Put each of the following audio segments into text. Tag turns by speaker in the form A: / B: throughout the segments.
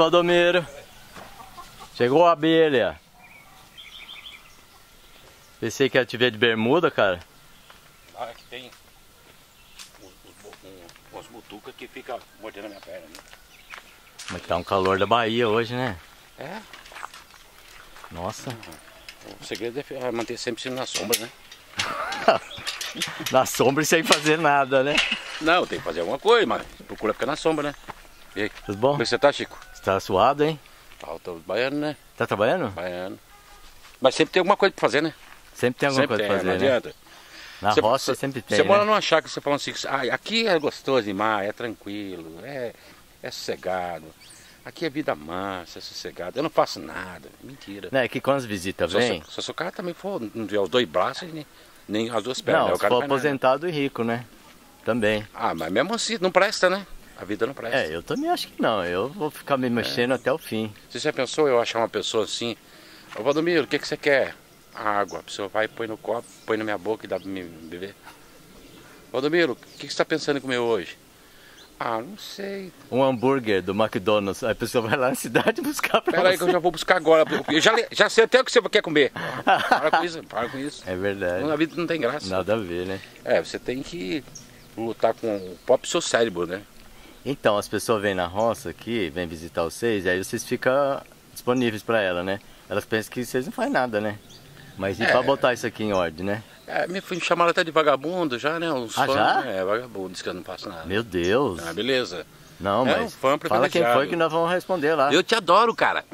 A: Valdomiro. Chegou a abelha. Pensei que ia te ver de bermuda, cara.
B: Ah, aqui tem umas butucas que ficam mordendo a minha perna. Né?
A: Mas tá um calor da Bahia hoje, né?
B: É.
A: Nossa.
B: O segredo é manter sempre na sombra, né?
A: Na sombra e sem fazer nada, né?
B: Não, tem que fazer alguma coisa, mas procura ficar na sombra, né? E aí?
A: Tudo bom?
B: Como é que você tá, Chico?
A: Você tá suado, hein?
B: Tô baiano, né?
A: Tá trabalhando?
B: Baiano. Mas sempre tem alguma coisa pra fazer, né?
A: Sempre tem alguma coisa pra fazer,
B: não
A: né?
B: adianta.
A: Na roça sempre tem,
B: Você
A: né?
B: mora numa chácara, você fala assim, aqui é gostoso demais, é tranquilo, é sossegado. Aqui é vida mansa, é sossegado. Eu não faço nada. Mentira.
A: Não, é que quando as visitas vêm...
B: Se o cara também for, não tiver os dois braços, nem as duas pernas.
A: Não,
B: o
A: se
B: cara
A: for
B: não faz nada.
A: aposentado e rico, né? Também.
B: Ah, mas mesmo assim, não presta, né? A vida não presta.
A: É, eu também acho que não. Eu vou ficar me mexendo até o fim.
B: Você já pensou eu achar uma pessoa assim? Ô Valdomiro, o que você quer? Água. A pessoa vai, põe no copo, põe na minha boca e dá pra me beber. Valdomiro, o que você está pensando em comer hoje? Ah, não sei.
A: Um hambúrguer do McDonald's. Aí a pessoa vai lá na cidade buscar pra
B: Pera aí
A: você.
B: que eu já vou buscar agora. Eu já sei até o que você quer comer. Para com isso, para com isso.
A: É verdade.
B: A vida não tem graça.
A: Nada a ver, né?
B: É, você tem que lutar com o próprio seu cérebro, né?
A: Então, as pessoas vêm na roça aqui, vêm visitar vocês, e aí vocês ficam disponíveis pra ela, né? Elas pensam que vocês não fazem nada, né? Mas e pra botar isso aqui em ordem, né?
B: É, me chamaram até de vagabundo já, né? Uns fãs,
A: já?
B: É, vagabundo, diz que eu não faço nada.
A: Meu Deus!
B: Ah, beleza.
A: Não,
B: É
A: mas
B: um fã
A: fala quem foi que nós vamos responder lá.
B: Eu te adoro, cara.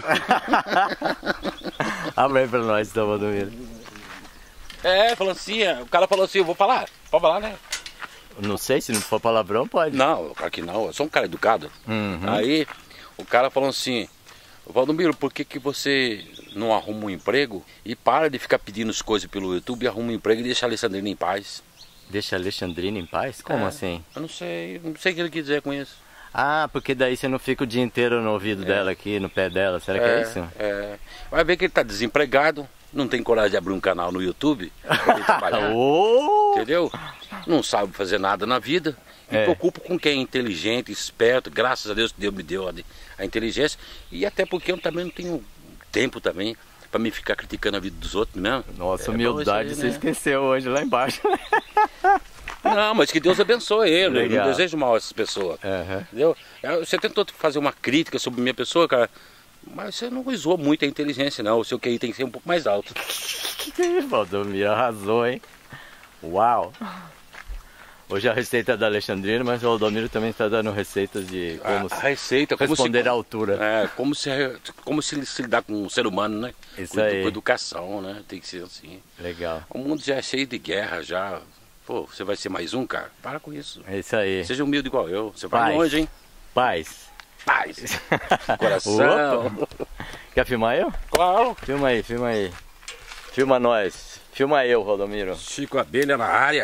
A: Abre aí pra nós, então, Valdomiro.
B: É, falou assim, o cara falou assim, eu vou falar. Pode falar, né?
A: Não sei, se não for palavrão, pode.
B: Não, claro que não, eu sou um cara educado.
A: Uhum.
B: Aí o cara falou assim, Valdomiro, por que você não arruma um emprego e para de ficar pedindo as coisas pelo YouTube e arruma um emprego e deixa a Alessandrina em paz?
A: Deixa a Alexandrina em paz? Como assim?
B: Eu não sei o que ele quis dizer com isso.
A: Ah, porque daí você não fica o dia inteiro no ouvido dela aqui, no pé dela. Será que é isso?
B: É. Vai ver que ele tá desempregado, não tem coragem de abrir um canal no YouTube pra ele trabalhar.
A: Oh!
B: Entendeu? Não sabe fazer nada na vida. Me preocupo com quem é inteligente, esperto. Graças a Deus Deus me deu a inteligência. E até porque eu também não tenho tempo também pra me ficar criticando a vida dos outros mesmo.
A: Nossa, humildade,
B: aí,
A: você
B: né?
A: esqueceu hoje lá embaixo.
B: Não, mas que Deus abençoe ele. Eu
A: Legal.
B: não desejo mal a essas pessoas.
A: Uhum.
B: Entendeu? Você tentou fazer uma crítica sobre minha pessoa, cara. Mas você não usou muito a inteligência, não. O seu QI tem que ser um pouco mais alto.
A: Valdomiro arrasou, hein? Uau! Hoje a receita é da Alexandrina, mas o Valdomiro também está dando receitas de como
B: A receita, como
A: responder à altura.
B: É, como se lidar com um ser humano, né?
A: Isso
B: com
A: aí.
B: educação, né? Tem que ser assim.
A: Legal.
B: O mundo já é cheio de guerra, já. Pô, você vai ser mais um, cara? Para com isso.
A: É isso aí.
B: Seja humilde igual eu. Você vai
A: Paz.
B: longe, hein?
A: Paz.
B: Paz. Coração.
A: Opa. Quer filmar eu?
B: Claro.
A: Filma aí, filma aí. Filma nós. Filma eu, Valdomiro.
B: Chico Abelha na área.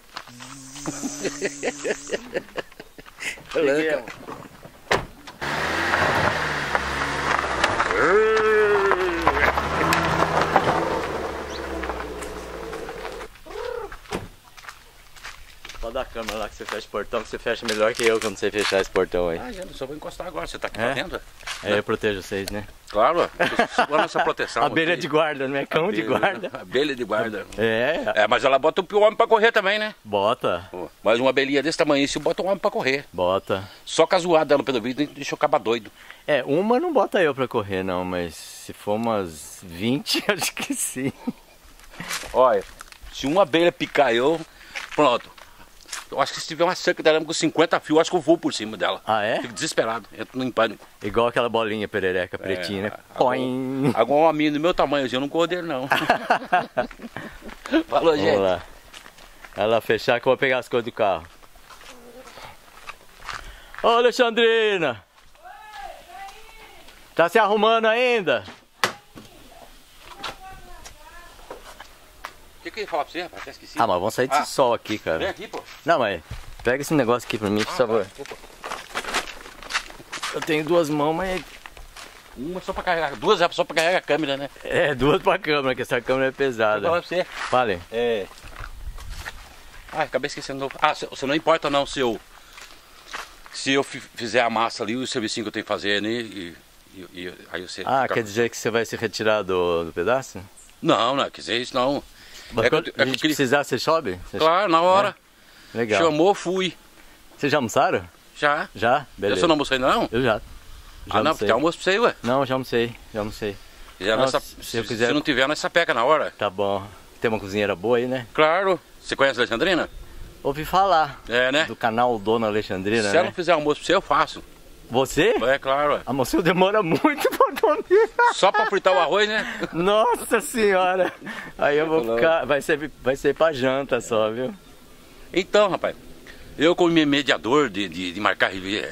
A: Cheguei. Pode dar a câmera lá que você fecha o portão, que você fecha melhor que eu quando você fechar esse portão aí.
B: Ah, gente, só vou encostar agora. Você tá aqui pra dentro?
A: É, eu protejo vocês, né?
B: Claro, segura essa proteção.
A: Abelha
B: aqui.
A: de guarda, não é cão de guarda.
B: Abelha de guarda.
A: É,
B: É, mas ela bota o homem pra correr também, né?
A: bota,
B: Pô, mas uma abelhinha desse tamanho, se bota o homem pra correr.
A: bota.
B: Só com a zoada dela pelo vídeo, deixa eu acabar doido.
A: É, uma não bota eu pra correr não, mas se for umas 20, acho que sim.
B: Olha, se uma abelha picar eu, pronto. Eu acho que se tiver uma cerca dela com 50 fios, eu acho que eu vou por cima dela.
A: Ah, é?
B: Fico desesperado, entro em pânico.
A: Igual aquela bolinha perereca pretinha, né? Põe.
B: Agora um homem do meu tamanho, eu não corro dele não. Falou, gente.
A: Vamos lá. Vai lá fechar que eu vou pegar as coisas do carro. Ô, Alexandrina! Tá se arrumando ainda?
B: O que eu ia falar pra você, rapaz? Até esqueci.
A: Ah, mas vamos sair desse sol aqui,
B: Vem
A: cara.
B: aqui, pô.
A: Não, mas pega esse negócio aqui pra mim, por favor.
B: Opa.
A: Eu tenho duas mãos, mas...
B: Uma só pra carregar, duas é só pra carregar a câmera, né?
A: É, duas pra câmera, que essa câmera é
B: Vou
A: pesada.
B: falar pra você.
A: Fale.
B: É. Ai, acabei esquecendo. Ah, você não importa não se eu fizer a massa ali, o serviço que eu tenho que fazer, né? Aí você
A: quer dizer que você vai se retirar do pedaço?
B: Não, quer dizer isso não.
A: A gente precisar, você sobe?
B: Claro, na hora.
A: Legal.
B: Chamou, fui.
A: Vocês já almoçaram?
B: Já.
A: Já? Beleza.
B: Você não almoçou ainda não?
A: Eu já.
B: Não, tem almoço pra você aí, ué.
A: Não, já almocei.
B: Se não tiver, nós sapeca na hora.
A: Tá bom. Tem uma cozinheira boa aí, né?
B: Claro. Você conhece a Alexandrina?
A: Ouvi falar.
B: Né?
A: Do canal Dona Alexandrina,
B: Se ela não fizer almoço pra você, eu faço.
A: Você?
B: É, claro, ué.
A: A moça demora muito pra dormir.
B: Só pra fritar o arroz, né?
A: Nossa senhora. Aí eu vou ficar... Vai ser pra janta só, viu?
B: Então, rapaz, eu como mediador de marcar...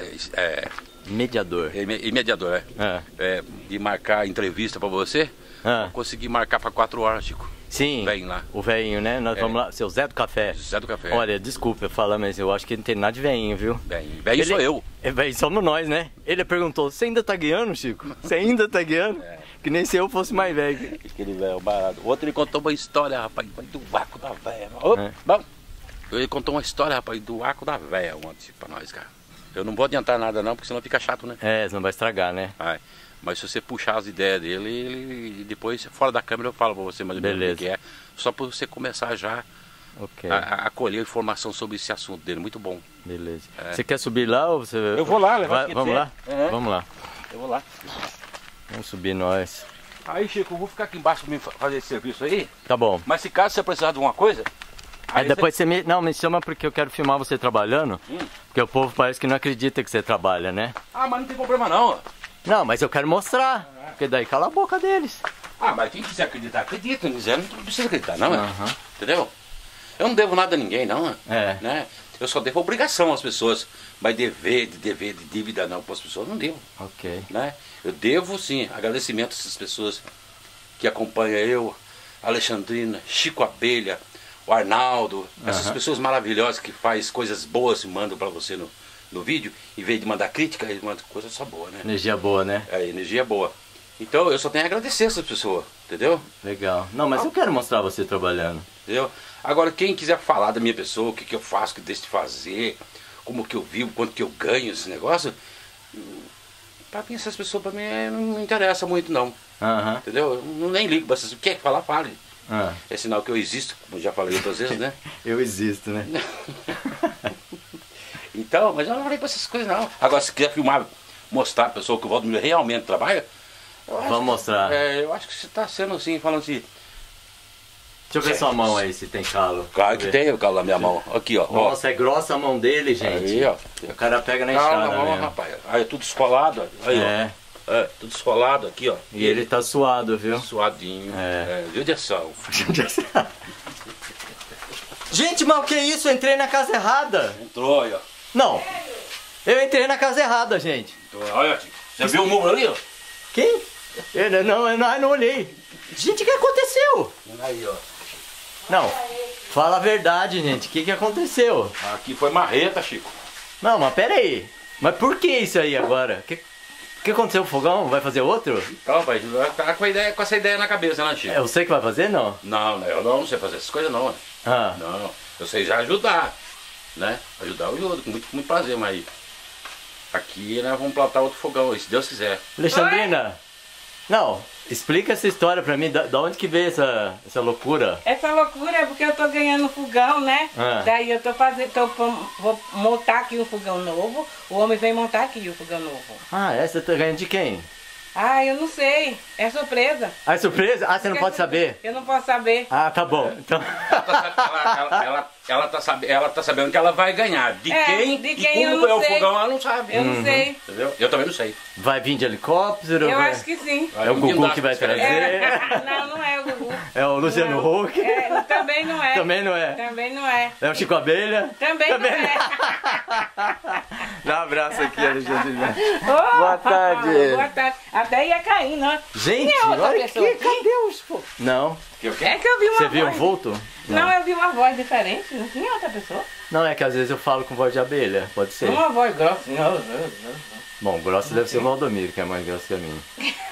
A: Mediador.
B: Mediador, de marcar entrevista pra você, consegui marcar pra 4 horas, Chico.
A: Sim,
B: Vem lá.
A: O velhinho, né? Nós vamos lá, seu Zé do Café.
B: Zé do Café.
A: Olha, desculpa eu falar, mas eu acho que ele não tem nada de velhinho, viu?
B: Velhinho sou eu.
A: Velhinho somos nós, né? Ele perguntou, você ainda tá guiando, Chico? Você ainda tá guiando? Que nem se eu fosse mais velho.
B: Aquele velho barato. O outro ele contou uma história, rapaz, do vácuo da véia. Bom, ele contou uma história, rapaz, do vácuo da véia ontem pra nós, cara. Eu não vou adiantar nada não, porque senão fica chato, né?
A: Senão vai estragar, né?
B: Mas se você puxar as ideias dele, ele depois, fora da câmera, eu falo pra você mais ou menos o que é. Só pra você começar já a colher informação sobre esse assunto dele. Muito bom.
A: Beleza. Você quer subir lá ou você...
B: Eu vou lá, levar.
A: Vamos lá? Vamos lá.
B: Eu vou lá.
A: Vamos subir nós.
B: Aí, Chico, eu vou ficar aqui embaixo pra mim fazer esse serviço aí.
A: Tá bom.
B: Mas se caso você precisar de alguma coisa...
A: Aí depois você me... Não, me chama porque eu quero filmar você trabalhando. Porque o povo parece que não acredita que você trabalha, né?
B: Mas não tem problema não.
A: Não, mas eu quero mostrar. Porque daí cala a boca deles.
B: Mas quem quiser acreditar, acredita. Não quiser, não precisa acreditar, não. Entendeu? Eu não devo nada a ninguém, não. Né? Eu só devo obrigação às pessoas. Mas de dívida não para as pessoas, não devo.
A: Ok.
B: Né? Eu devo, sim, agradecimento a essas pessoas que acompanham eu, Alexandrina, Chico Abelha, o Arnaldo, essas pessoas maravilhosas que fazem coisas boas e mandam para você no vídeo, em vez de mandar crítica, eles mandam coisa só boa, né?
A: Energia boa, né?
B: Energia boa. Então eu só tenho a agradecer essas pessoas, entendeu?
A: Legal. Não, mas eu quero mostrar você trabalhando.
B: Entendeu? Agora, quem quiser falar da minha pessoa, o que eu faço, o que eu deixo de fazer, como que eu vivo, quanto que eu ganho esse negócio, pra mim essas pessoas, pra mim, não interessa muito não. Entendeu? Eu nem ligo pra vocês. O que é que falar, fale. É sinal que eu existo, como já falei outras vezes, né?
A: Eu existo, né?
B: Então, mas eu não falei pra essas coisas não. Agora, se quiser filmar, mostrar a pessoa que o Valdomiro realmente trabalha,
A: vamos mostrar.
B: Eu acho que você tá sendo assim, falando assim.
A: Deixa eu ver sua mão aí, se tem calo.
B: Claro que tem o calo na minha mão. Aqui, ó.
A: Nossa, é grossa a mão dele, gente.
B: Aí, ó.
A: O cara pega na enxada mesmo.
B: Rapaz. Aí, tudo esfolado. Aí, ó. Tudo esfolado aqui, ó.
A: E ele tá suado, viu?
B: Suadinho. Judiação.
A: Gente, mas o que é isso? Eu entrei na casa errada.
B: Entrou aí, ó.
A: Não. Eu entrei na casa errada, gente.
B: Olha, você viu o número ali, ó?
A: Quem? Eu não olhei. Gente, o que aconteceu?
B: Aí, ó.
A: Não, fala a verdade, gente. O que aconteceu?
B: Aqui foi marreta, Chico.
A: Não, mas pera aí. Mas por que isso aí agora? O que aconteceu? O fogão? Vai fazer outro?
B: Então, pai, tá com essa ideia na cabeça, né, Chico?
A: É você que vai fazer, não?
B: Não, eu não sei fazer essas coisas, não. Não, eu sei já ajudar, né? Ajudar eu ajudo, com muito prazer, mas aqui nós vamos plantar outro fogão aí, se Deus quiser.
A: Alexandrina, não, explica essa história pra mim, da onde que veio essa loucura?
C: Essa loucura é porque eu tô ganhando fogão, né? Daí eu vou montar aqui um fogão novo, o homem vem montar aqui o fogão novo.
A: Você tá ganhando de quem?
C: Eu não sei, é surpresa.
A: É surpresa? Você não pode saber?
C: Eu não posso saber.
A: Tá bom. Então...
B: ela tá sabendo que ela vai ganhar. De quem e como é o fogão, ela não sabe.
C: Eu não sei.
B: Entendeu? Eu também não sei.
A: Vai vir de helicóptero?
C: Eu acho que sim.
A: É o Gugu que vai trazer?
C: Não é o Gugu.
A: É o Luciano Huck?
C: Também não é.
A: Também não é?
C: Também não é.
A: É o Chico Abelha?
C: Também não é.
A: Dá um abraço aqui, Alexandrina. Boa tarde.
C: Boa tarde. Até ia cair, não.
A: Gente, olha aqui, cadê os... Não.
C: É que eu vi uma voz.
A: Você viu um vulto?
C: Não, eu vi uma voz diferente. Não tinha outra pessoa.
A: Não, é que às vezes eu falo com voz de abelha. Pode ser.
C: Uma voz grossa.
A: Bom, grossa deve ser o Valdomiro, que é mais grosso que a minha.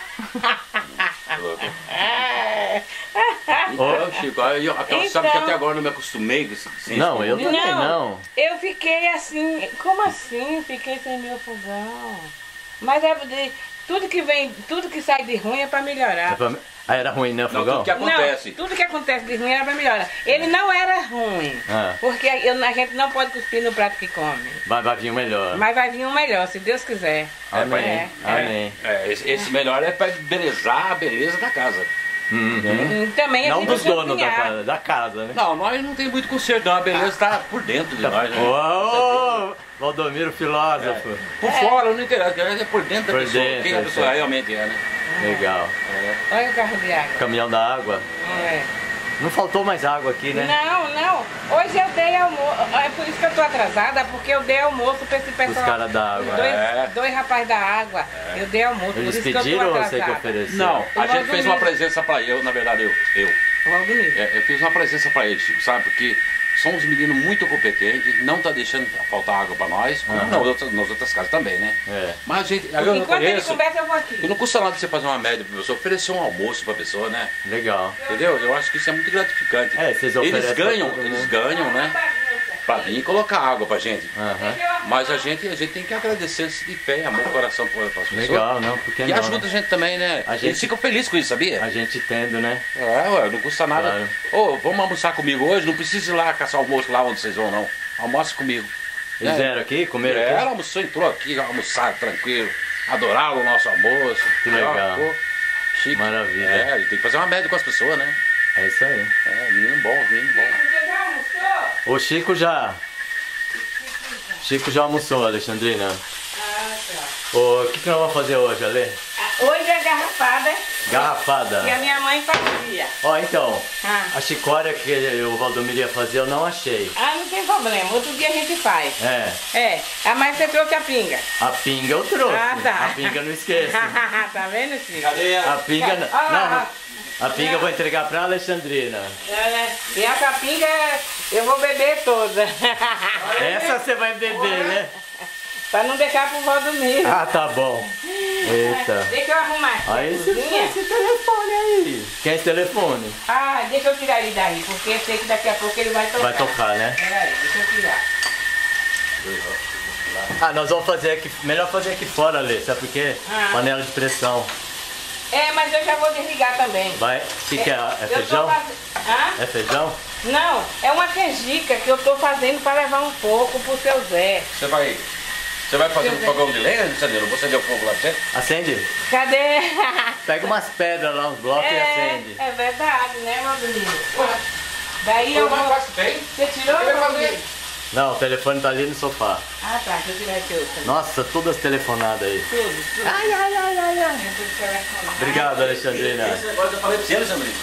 B: Chico, então, sabe que até agora eu não me acostumei com esse...
A: Não, eu também não.
C: Eu fiquei assim... Como assim? Fiquei sem meu fogão. Mas tudo que vem, tudo que sai de ruim é pra melhorar.
A: Ah, era ruim, né, o fogão?
B: Tudo que acontece.
C: Não, tudo que acontece de ruim era pra melhorar. Ele não era ruim, porque a gente não pode cuspir no prato que come.
A: Vai vir um melhor.
C: Mas vai vir um melhor, se Deus quiser.
A: Amém. Amém.
B: Esse melhor é pra embelezar a beleza da casa.
C: Também
A: não dos donos
C: cozinhar.
A: da casa, né?
B: Não, nós não tem muito conserto, não. A beleza está por dentro de nós, né?
A: Ô, Valdomiro filósofo.
B: Por fora, não interessa, é por dentro da
A: Por
B: pessoa.
A: dentro,
B: Quem a pessoa realmente é, né?
A: Legal.
C: Olha o carro de água.
A: Caminhão da água. Não faltou mais água aqui, né?
C: Não. Hoje eu dei almoço. É por isso que eu tô atrasada, porque eu dei almoço pra esse pessoal.
A: Os caras da água.
C: Dois rapazes da água. Eu dei almoço.
A: Eles
C: por isso
A: pediram
C: que eu tô
A: ou você que
C: atrasada.
A: ofereceu?
B: Não, a gente fez uma
C: Valdomiro.
B: presença pra eu, na verdade, eu.
C: Valdomiro.
B: Eu fiz uma presença pra eles, Chico, sabe? Porque são uns meninos muito competentes, não tá deixando faltar água pra nós, como nas outras casas também, né? Mas a gente, eu não
C: Enquanto ele
B: conheço.
C: conversa, eu vou aqui.
B: E não custa nada você fazer uma média pra pessoa, oferecer um almoço pra pessoa, né?
A: Legal.
B: Entendeu? Eu acho que isso é muito gratificante.
A: Vocês oferecem
B: Eles ganham, né? Pra vir e colocar água pra gente. Mas a gente tem que agradecer de fé e amor, coração para as pessoas.
A: Legal, não, porque
B: E
A: não,
B: ajuda a gente também, né? Eles ficam felizes com isso, sabia?
A: A gente tendo, né?
B: Não custa nada.
A: Claro.
B: Vamos almoçar comigo hoje? Não precisa ir lá caçar almoço lá onde vocês vão, não. Almoça comigo.
A: Eles vieram aqui, comeram aqui?
B: Almoçou, entrou aqui, almoçaram tranquilo. Adoraram o nosso almoço.
A: Que legal.
B: Chique.
A: Maravilha.
B: E tem que fazer uma média com as pessoas, né?
A: É isso aí.
B: Menino bom.
C: Você já almoçou?
A: O Chico já almoçou, Alexandrina.
C: Tá.
A: O que nós vamos fazer hoje, Ale?
C: Hoje é garrafada.
A: Garrafada.
C: Que a minha mãe fazia.
A: Então, a chicória que o Valdomiro ia fazer eu não achei.
C: Não tem problema. Outro dia a gente faz.
A: É.
C: Mas você trouxe a pinga.
A: A pinga eu trouxe.
C: Tá.
A: A pinga não esqueça.
C: Tá vendo, Chico?
B: Cadê
A: A pinga...
C: Olha,
A: a pinga eu vou entregar pra Alexandrina.
C: E essa pinga eu vou beber toda.
A: Essa você vai beber, né?
C: Pra não deixar pro Valdomiro.
A: Tá bom. Eita.
C: Deixa eu arrumar aqui.
A: Aí esse telefone aí. Quem é esse telefone?
C: Deixa eu tirar ele daí, porque eu sei que daqui a pouco ele vai tocar.
A: Vai tocar, né?
C: Peraí, deixa eu tirar.
A: Nós vamos fazer aqui. Melhor fazer aqui fora, Alê, sabe por quê? Panela de pressão.
C: Mas eu já vou desligar também.
A: Vai. O que é? É feijão? É feijão?
C: Não, é uma canjica que eu tô fazendo para levar um pouco pro seu Zé.
B: Você vai fazer um fogão de lenha, Alexandrina? Você deu fogo lá dentro?
A: Acende?
C: Cadê?
A: Pega umas pedras lá, uns blocos e acende.
C: É verdade, né, Valdomiro? Daí eu vou... Você tirou?
B: Você vai fazer?
A: Não, o telefone tá ali no sofá.
C: Tá, deixa eu tirar esse outro.
A: Nossa, todas telefonadas aí.
C: Tudo.
A: Ai. Obrigado, Alexandrina.
B: Esse negócio eu falei pra você, Alexandrina.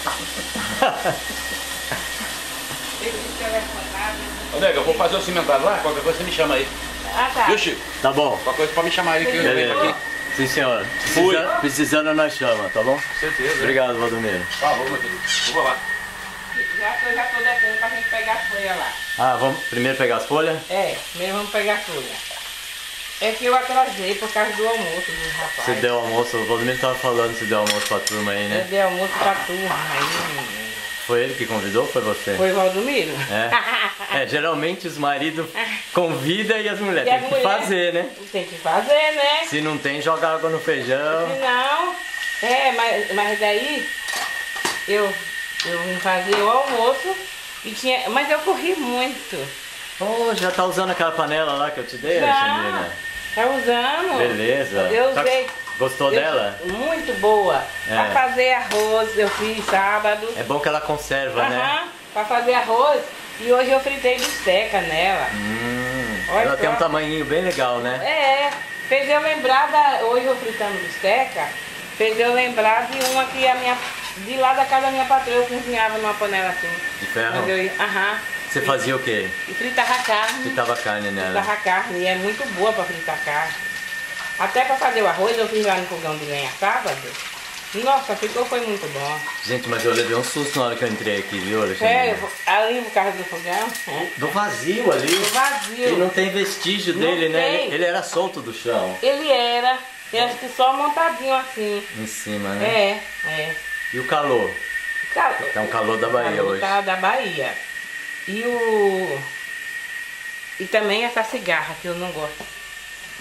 B: Ô, nega, eu vou fazer o cimentado lá, qualquer coisa você me chama aí.
C: Tá.
B: Viu, Chico?
A: Tá bom.
B: Qualquer coisa pode me chamar aí que eu venho aqui.
A: Sim, senhora. Precisando nós chama, tá bom?
B: Com certeza.
A: Obrigado, Valdomiro.
B: Falou, meu filho. Vou lá.
C: Já tô descendo pra gente pegar a folha lá.
A: Vamos primeiro pegar as folhas?
C: Primeiro vamos pegar a folha. É que eu atrasei por causa do almoço dos rapazes.
A: Você deu almoço, o Valdomiro tava falando se deu almoço pra turma aí,
C: Eu
A: né?
C: dei almoço pra turma aí.
A: Foi ele que convidou ou foi você?
C: Foi Valdomiro?
A: Geralmente os maridos convidam e as mulheres
C: E
A: tem
C: as
A: que
C: mulheres?
A: fazer, né?
C: Tem que fazer, né?
A: Se não tem, joga água no feijão.
C: Se não, mas daí eu vim fazer o almoço e tinha. Mas eu corri muito.
A: Já tá usando aquela panela lá que eu te dei,
C: Já,
A: Alexandrina?
C: tá usando.
A: Beleza.
C: Eu usei.
A: Gostou dela?
C: Muito boa. Pra fazer arroz, eu fiz sábado.
A: É bom que ela conserva, né?
C: Pra fazer arroz. E hoje eu fritei bisteca nela. Olha
A: Ela
C: só.
A: tem um tamanhinho bem legal, né?
C: Fez eu lembrar hoje eu fritando bisteca, fez eu lembrar de uma que de lá da casa da minha patroa eu cozinhava numa panela assim.
A: De ferro? Você fazia o quê?
C: E fritava carne.
A: Fritava carne nela.
C: Fritava carne, e é muito boa pra fritar carne. Até pra fazer o arroz eu fiz lá no fogão de lenha sábado. Nossa, foi muito bom.
A: Gente, mas eu levei um susto na hora que eu entrei aqui, viu, Alexandre?
C: Ali no carro do fogão.
A: Do vazio ali.
C: Do vazio.
A: E não tem vestígio dele, né? Ele era solto do chão.
C: Ele era. Eu acho que só montadinho assim.
A: Em cima, né?
C: É.
A: E o calor? Tá um calor da Bahia hoje.
C: Tá da Bahia. E também essa cigarra que eu não gosto.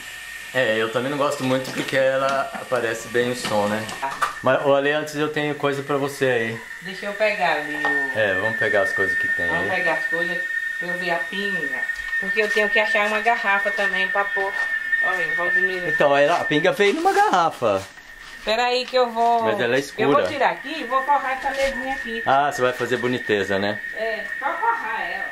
A: É, eu também não gosto muito porque ela aparece bem o som, né? Mas, olha, antes eu tenho coisa pra você aí.
C: Deixa eu pegar ali o...
A: É, vamos pegar as coisas que tem aí.
C: Vamos pegar as coisas pra eu ver a pinga. Porque eu tenho que achar uma garrafa também pra pôr. Olha, Valdemiro.
A: Então, a pinga veio numa garrafa.
C: Espera aí que eu vou...
A: Mas ela é escura.
C: Eu vou tirar aqui e vou forrar essa mesinha aqui.
A: Ah, você vai fazer boniteza, né?
C: É, só forrar ela.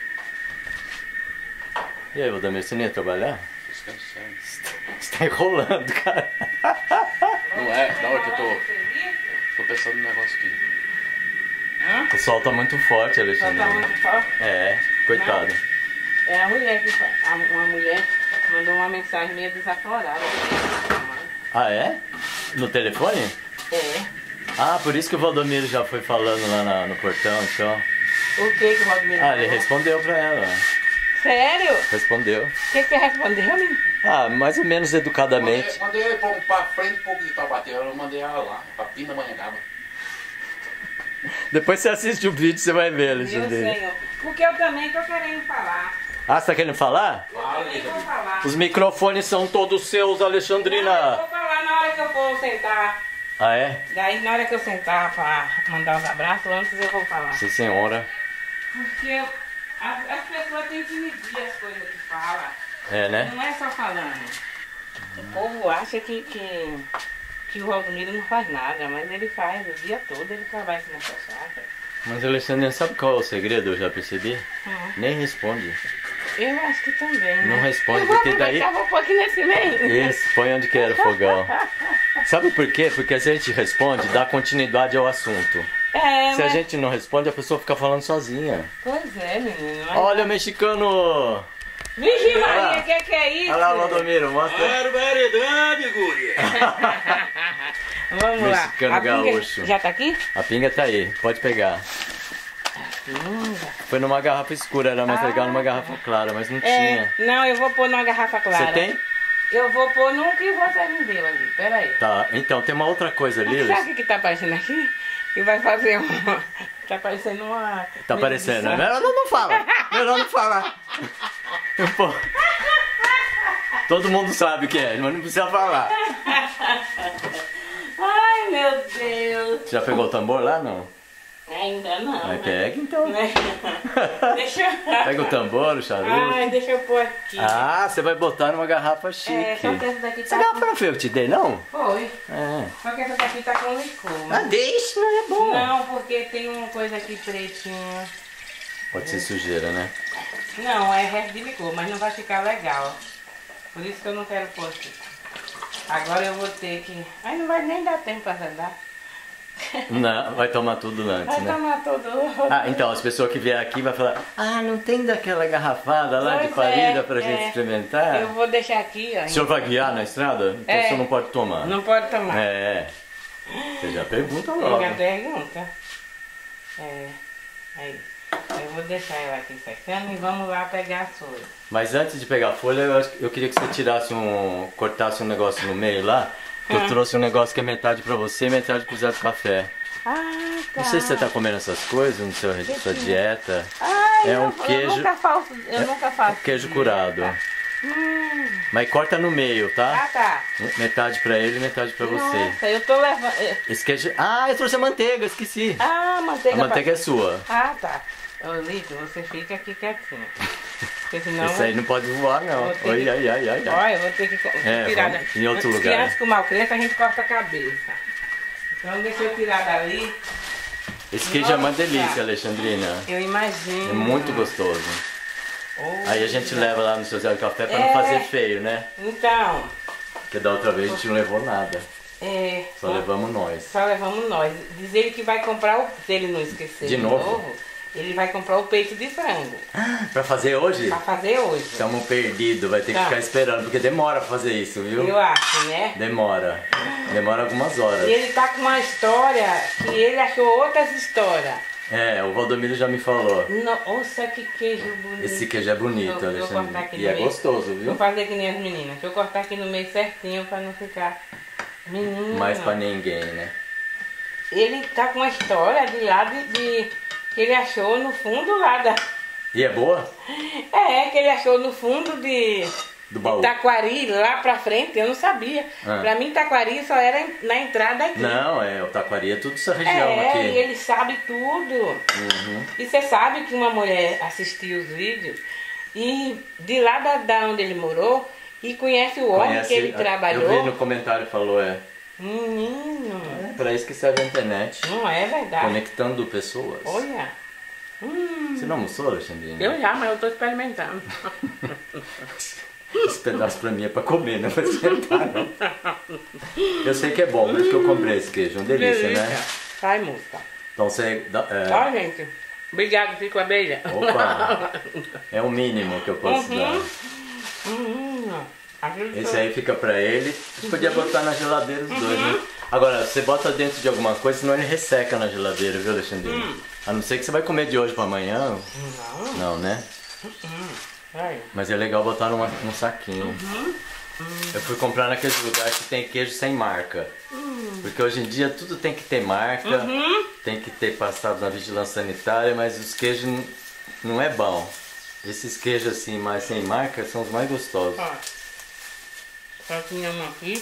A: E aí, Valdemiro, você nem ia trabalhar?
B: Descansando.
A: Você tá enrolando, cara.
B: Não é, não, é que eu tô pensando no negócio aqui.
C: Hã?
A: O sol tá muito forte, Alexandre.
C: Só tá muito forte.
A: É, coitado.
C: Não. É a mulher que faz. Uma mulher mandou uma mensagem meio desaforada.
A: Ah, é? No telefone?
C: É.
A: Ah, por isso que o Valdomiro já foi falando lá no portão, então.
C: O que o Valdemiro
A: Ah, ele
C: falou?
A: respondeu pra ela.
C: Sério?
A: Respondeu.
C: O que você respondeu, menino?
A: Ah, mais ou menos educadamente.
B: Mandei ele pra frente um pouco de Taubaté, eu mandei ela lá, pra Pindamonhangaba.
A: Depois você assiste o vídeo, você vai ver,
C: Meu
A: Alexandre.
C: Senhor. Porque eu também tô querendo falar.
A: Ah, você tá querendo falar?
C: Eu também vou falar.
A: Os microfones são todos seus,
C: Não, eu
A: Alexandrina.
C: vou falar na hora que eu for sentar.
A: Ah, é?
C: Daí na hora que eu sentar pra mandar os abraços, antes eu vou falar.
A: Sim, senhora.
C: Porque as pessoas têm que medir as coisas que falam.
A: É, né?
C: Não é só falando. O povo acha que o Valdemiro não faz nada, mas ele faz o dia todo, ele trabalha aqui nessa chácara.
A: Mas, Alexandre, sabe qual é o segredo? Eu já percebi. Nem responde.
C: Eu acho que também, né?
A: Não responde,
C: eu vou
A: porque daí...
C: aproveitar, vou pôr aqui nesse meio.
A: Isso, põe onde quer o fogão. Sabe por quê? Porque se a gente responde, dá continuidade ao assunto.
C: É,
A: Se a
C: mas...
A: gente não responde, a pessoa fica falando sozinha.
C: Pois é, menino. Mas...
A: Olha o mexicano!
C: Vixe Maria, o que é isso?
A: Olha lá o Valdomiro, mostra.
B: Barbaridade, guria!
C: Vamos lá.
A: Mexicano
C: A pinga
A: gaúcho.
C: já tá aqui?
A: A pinga tá aí, pode pegar. Foi numa garrafa escura, era mais legal numa garrafa clara, mas não tinha.
C: Não, eu vou pôr numa garrafa clara.
A: Você tem?
C: Eu vou pôr num que você me deu ali, peraí.
A: Tá, então tem uma outra coisa ali.
C: Sabe o que tá aparecendo aqui? Que vai fazer uma... Tá parecendo uma...
A: Tá aparecendo, né? Melhor não fala, melhor não falar. Pô, todo mundo sabe o que é, mas não precisa falar.
C: Ai, meu Deus.
A: Já pegou o tambor lá, não?
C: Ainda não.
A: Mas pega então.
C: Deixa eu...
A: Pega o tambor, o charuto.
C: Ai, deixa eu pôr aqui.
A: Ah, você vai botar numa garrafa chique.
C: É, só que essa daqui
A: Essa
C: tá
A: garrafa
C: com...
A: não foi eu que te dei, não?
C: Foi.
A: É.
C: Só que essa daqui tá com licor.
A: Ah, deixa, não é bom.
C: Não, porque tem uma coisa aqui pretinha.
A: Pode ser sujeira, né?
C: Não, é resto de licor, mas não vai ficar legal. Por isso que eu não quero pôr aqui. Agora eu vou ter que... Ai, não vai nem dar tempo pra andar.
A: Não, vai tomar tudo antes,
C: Vai
A: né?
C: tomar todo...
A: Ah, então, as pessoas que vierem aqui vão falar: ah, não tem daquela garrafada lá de
C: Pois
A: parida pra gente experimentar?
C: Eu vou deixar aqui, ó.
A: O senhor vai guiar na estrada? Então o senhor não pode tomar.
C: Não pode tomar.
A: É. Você já pergunta logo.
C: Minha pergunta. É. Aí. Eu vou deixar ela aqui secando e vamos lá pegar a folha.
A: Mas antes de pegar a folha, eu queria que você tirasse cortasse um negócio no meio lá. Que eu trouxe um negócio que é metade pra você e metade pro Zé do Café.
C: Ah, tá.
A: Não sei se você tá comendo essas coisas na sua dieta.
C: Ai,
A: É um
C: eu
A: queijo.
C: nunca faço.
A: Queijo curado. Mas corta no meio, tá?
C: Ah, tá.
A: Metade pra ele e metade pra você.
C: Nossa, eu tô levando...
A: Esse queijo... Ah, eu trouxe a manteiga, esqueci.
C: Ah, manteiga.
A: A manteiga é sua.
C: Ah, tá. Ô, Lito, você fica aqui quietinho. Porque senão...
A: Esse aí não pode voar, não.
C: Vou ter
A: Ai,
C: que-
A: ai, ai, ai, ai.
C: Olha, eu vou ter que tirar...
A: vamos em outro
C: Porque
A: lugar.
C: antes que o mal cresça, a gente corta a cabeça. Então deixa eu tirar dali.
A: Esse queijo é uma delícia, Alexandrina.
C: Eu imagino.
A: É muito gostoso.
C: Oh,
A: Aí a gente leva lá no seu Zé do Café pra
C: É.
A: não fazer feio, né?
C: Então,
A: Porque da outra vez a gente não levou nada. Só levamos nós.
C: Só levamos nós. Diz ele que vai comprar o... Se ele não esquecer
A: De novo?
C: ele vai comprar o peito de frango.
A: Pra fazer hoje?
C: Pra fazer hoje.
A: Estamos perdidos, vai ter que
C: Tá.
A: ficar esperando, porque demora pra fazer isso, viu?
C: Eu acho, né?
A: Demora. Demora algumas horas.
C: E ele tá com uma história que ele achou outras histórias.
A: É, o Valdomiro já me falou.
C: Nossa, que queijo bonito.
A: Esse queijo é bonito,
C: Vou cortar
A: Alexandre.
C: aqui
A: E
C: no
A: é
C: meio.
A: gostoso,
C: Vou
A: viu?
C: fazer que nem as meninas. Deixa eu cortar aqui no meio certinho pra não ficar... Menino.
A: Mais pra ninguém, né?
C: Ele tá com uma história de lá que ele achou no fundo lá da...
A: E é boa?
C: É, que ele achou no fundo
A: do baú.
C: Taquari, lá pra frente, eu não sabia. Pra mim, Taquari só era na entrada aqui.
A: Não, o Taquari é tudo essa região aqui.
C: E ele sabe tudo. E você sabe que uma mulher assistiu os vídeos e de lá da onde ele morou e conhece o homem que ele trabalhou.
A: Eu vi no comentário, falou,
C: Menino.
A: Pra isso que serve a internet.
C: Não é verdade.
A: Conectando pessoas.
C: Olha.
A: Você não almoçou, Alexandrina?
C: Eu já, mas eu tô experimentando.
A: Esse pedaço pra mim é pra comer, não é pra esquentar, não. Eu sei que é bom, por isso que eu comprei esse queijo. Uma delícia, né?
C: Sai, moça.
A: Então você...
C: Ó, gente. Obrigado, fico a beija.
A: Opa! É o mínimo que eu posso dar. Esse aí fica pra ele. Você podia botar na geladeira os dois, né? Agora, você bota dentro de alguma coisa, senão ele resseca na geladeira, viu, Alexandrina? A não ser que você vai comer de hoje pra amanhã. Não, né? Mas é legal botar num saquinho. Eu fui comprar naqueles lugares que tem queijo sem marca. Porque hoje em dia tudo tem que ter marca, tem que ter passado na vigilância sanitária, mas os queijos não é bom. Esses queijos assim, mais sem marca, são os mais gostosos.
C: Só tinha uma aqui.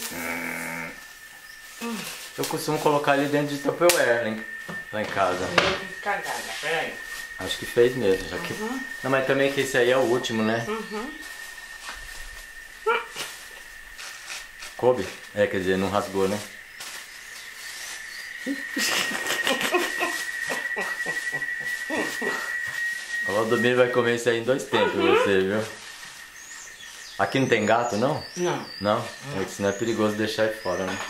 A: Eu costumo colocar ele dentro de Tupperware lá em casa.
C: Peraí.
A: Acho que fez mesmo, já que... Não, mas também que esse aí é o último, né? Coube? Quer dizer, não rasgou, né? O Valdomiro vai comer isso aí em 2 tempos, você viu? Aqui não tem gato, não?
C: Não.
A: Não? Senão é perigoso deixar aí fora, né?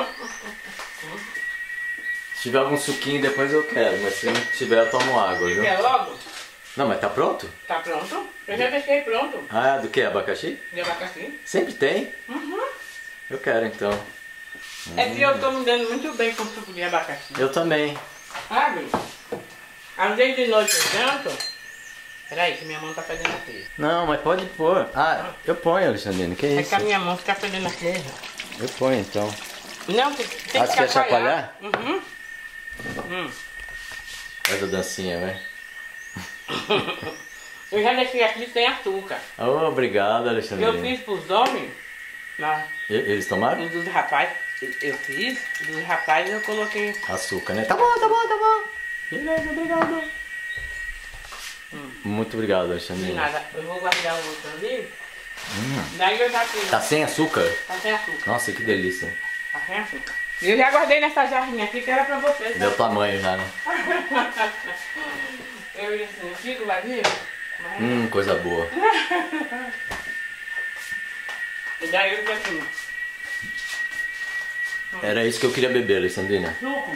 A: Se tiver algum suquinho depois eu quero, mas se não tiver eu tomo água, viu?
C: Quer logo?
A: Não, mas tá pronto?
C: Tá pronto? Eu já deixei pronto.
A: Ah, do que? Abacaxi?
C: De abacaxi.
A: Sempre tem? Eu quero então.
C: É que eu tô me dando muito bem com suco de abacaxi.
A: Eu também.
C: Sabe? Às vezes de noite eu janto. Peraí, que minha mão tá fedendo a queijo.
A: Não, mas pode pôr. Ah, eu ponho, Alexandrina, que
C: É
A: isso?
C: que a minha mão fica fedendo a queijo.
A: Eu ponho então.
C: Não, tem que
A: Você quer chacoalhar? Faz a dancinha, né?
C: Eu já deixei aqui sem açúcar.
A: Oh, obrigado, Alexandrina.
C: Eu fiz pros homens.
A: Eles tomaram?
C: Dos rapazes, eu fiz. Dos rapazes eu coloquei.
A: Açúcar, né? Tá bom, tá bom, tá bom. Beleza, obrigado. Muito obrigado,
C: De
A: Alexandrina.
C: nada. Eu vou guardar o outro ali. Daí eu já fiz.
A: Tá sem açúcar?
C: Tá sem açúcar.
A: Nossa, que delícia.
C: Tá sem açúcar. Eu já guardei nessa jarrinha aqui que era pra vocês.
A: Meu tamanho já, né?
C: Eu ia assim, fico vazio.
A: Coisa boa.
C: E daí eu fiz assim.
A: Era isso que eu queria beber, Alexandrina.
C: Suco.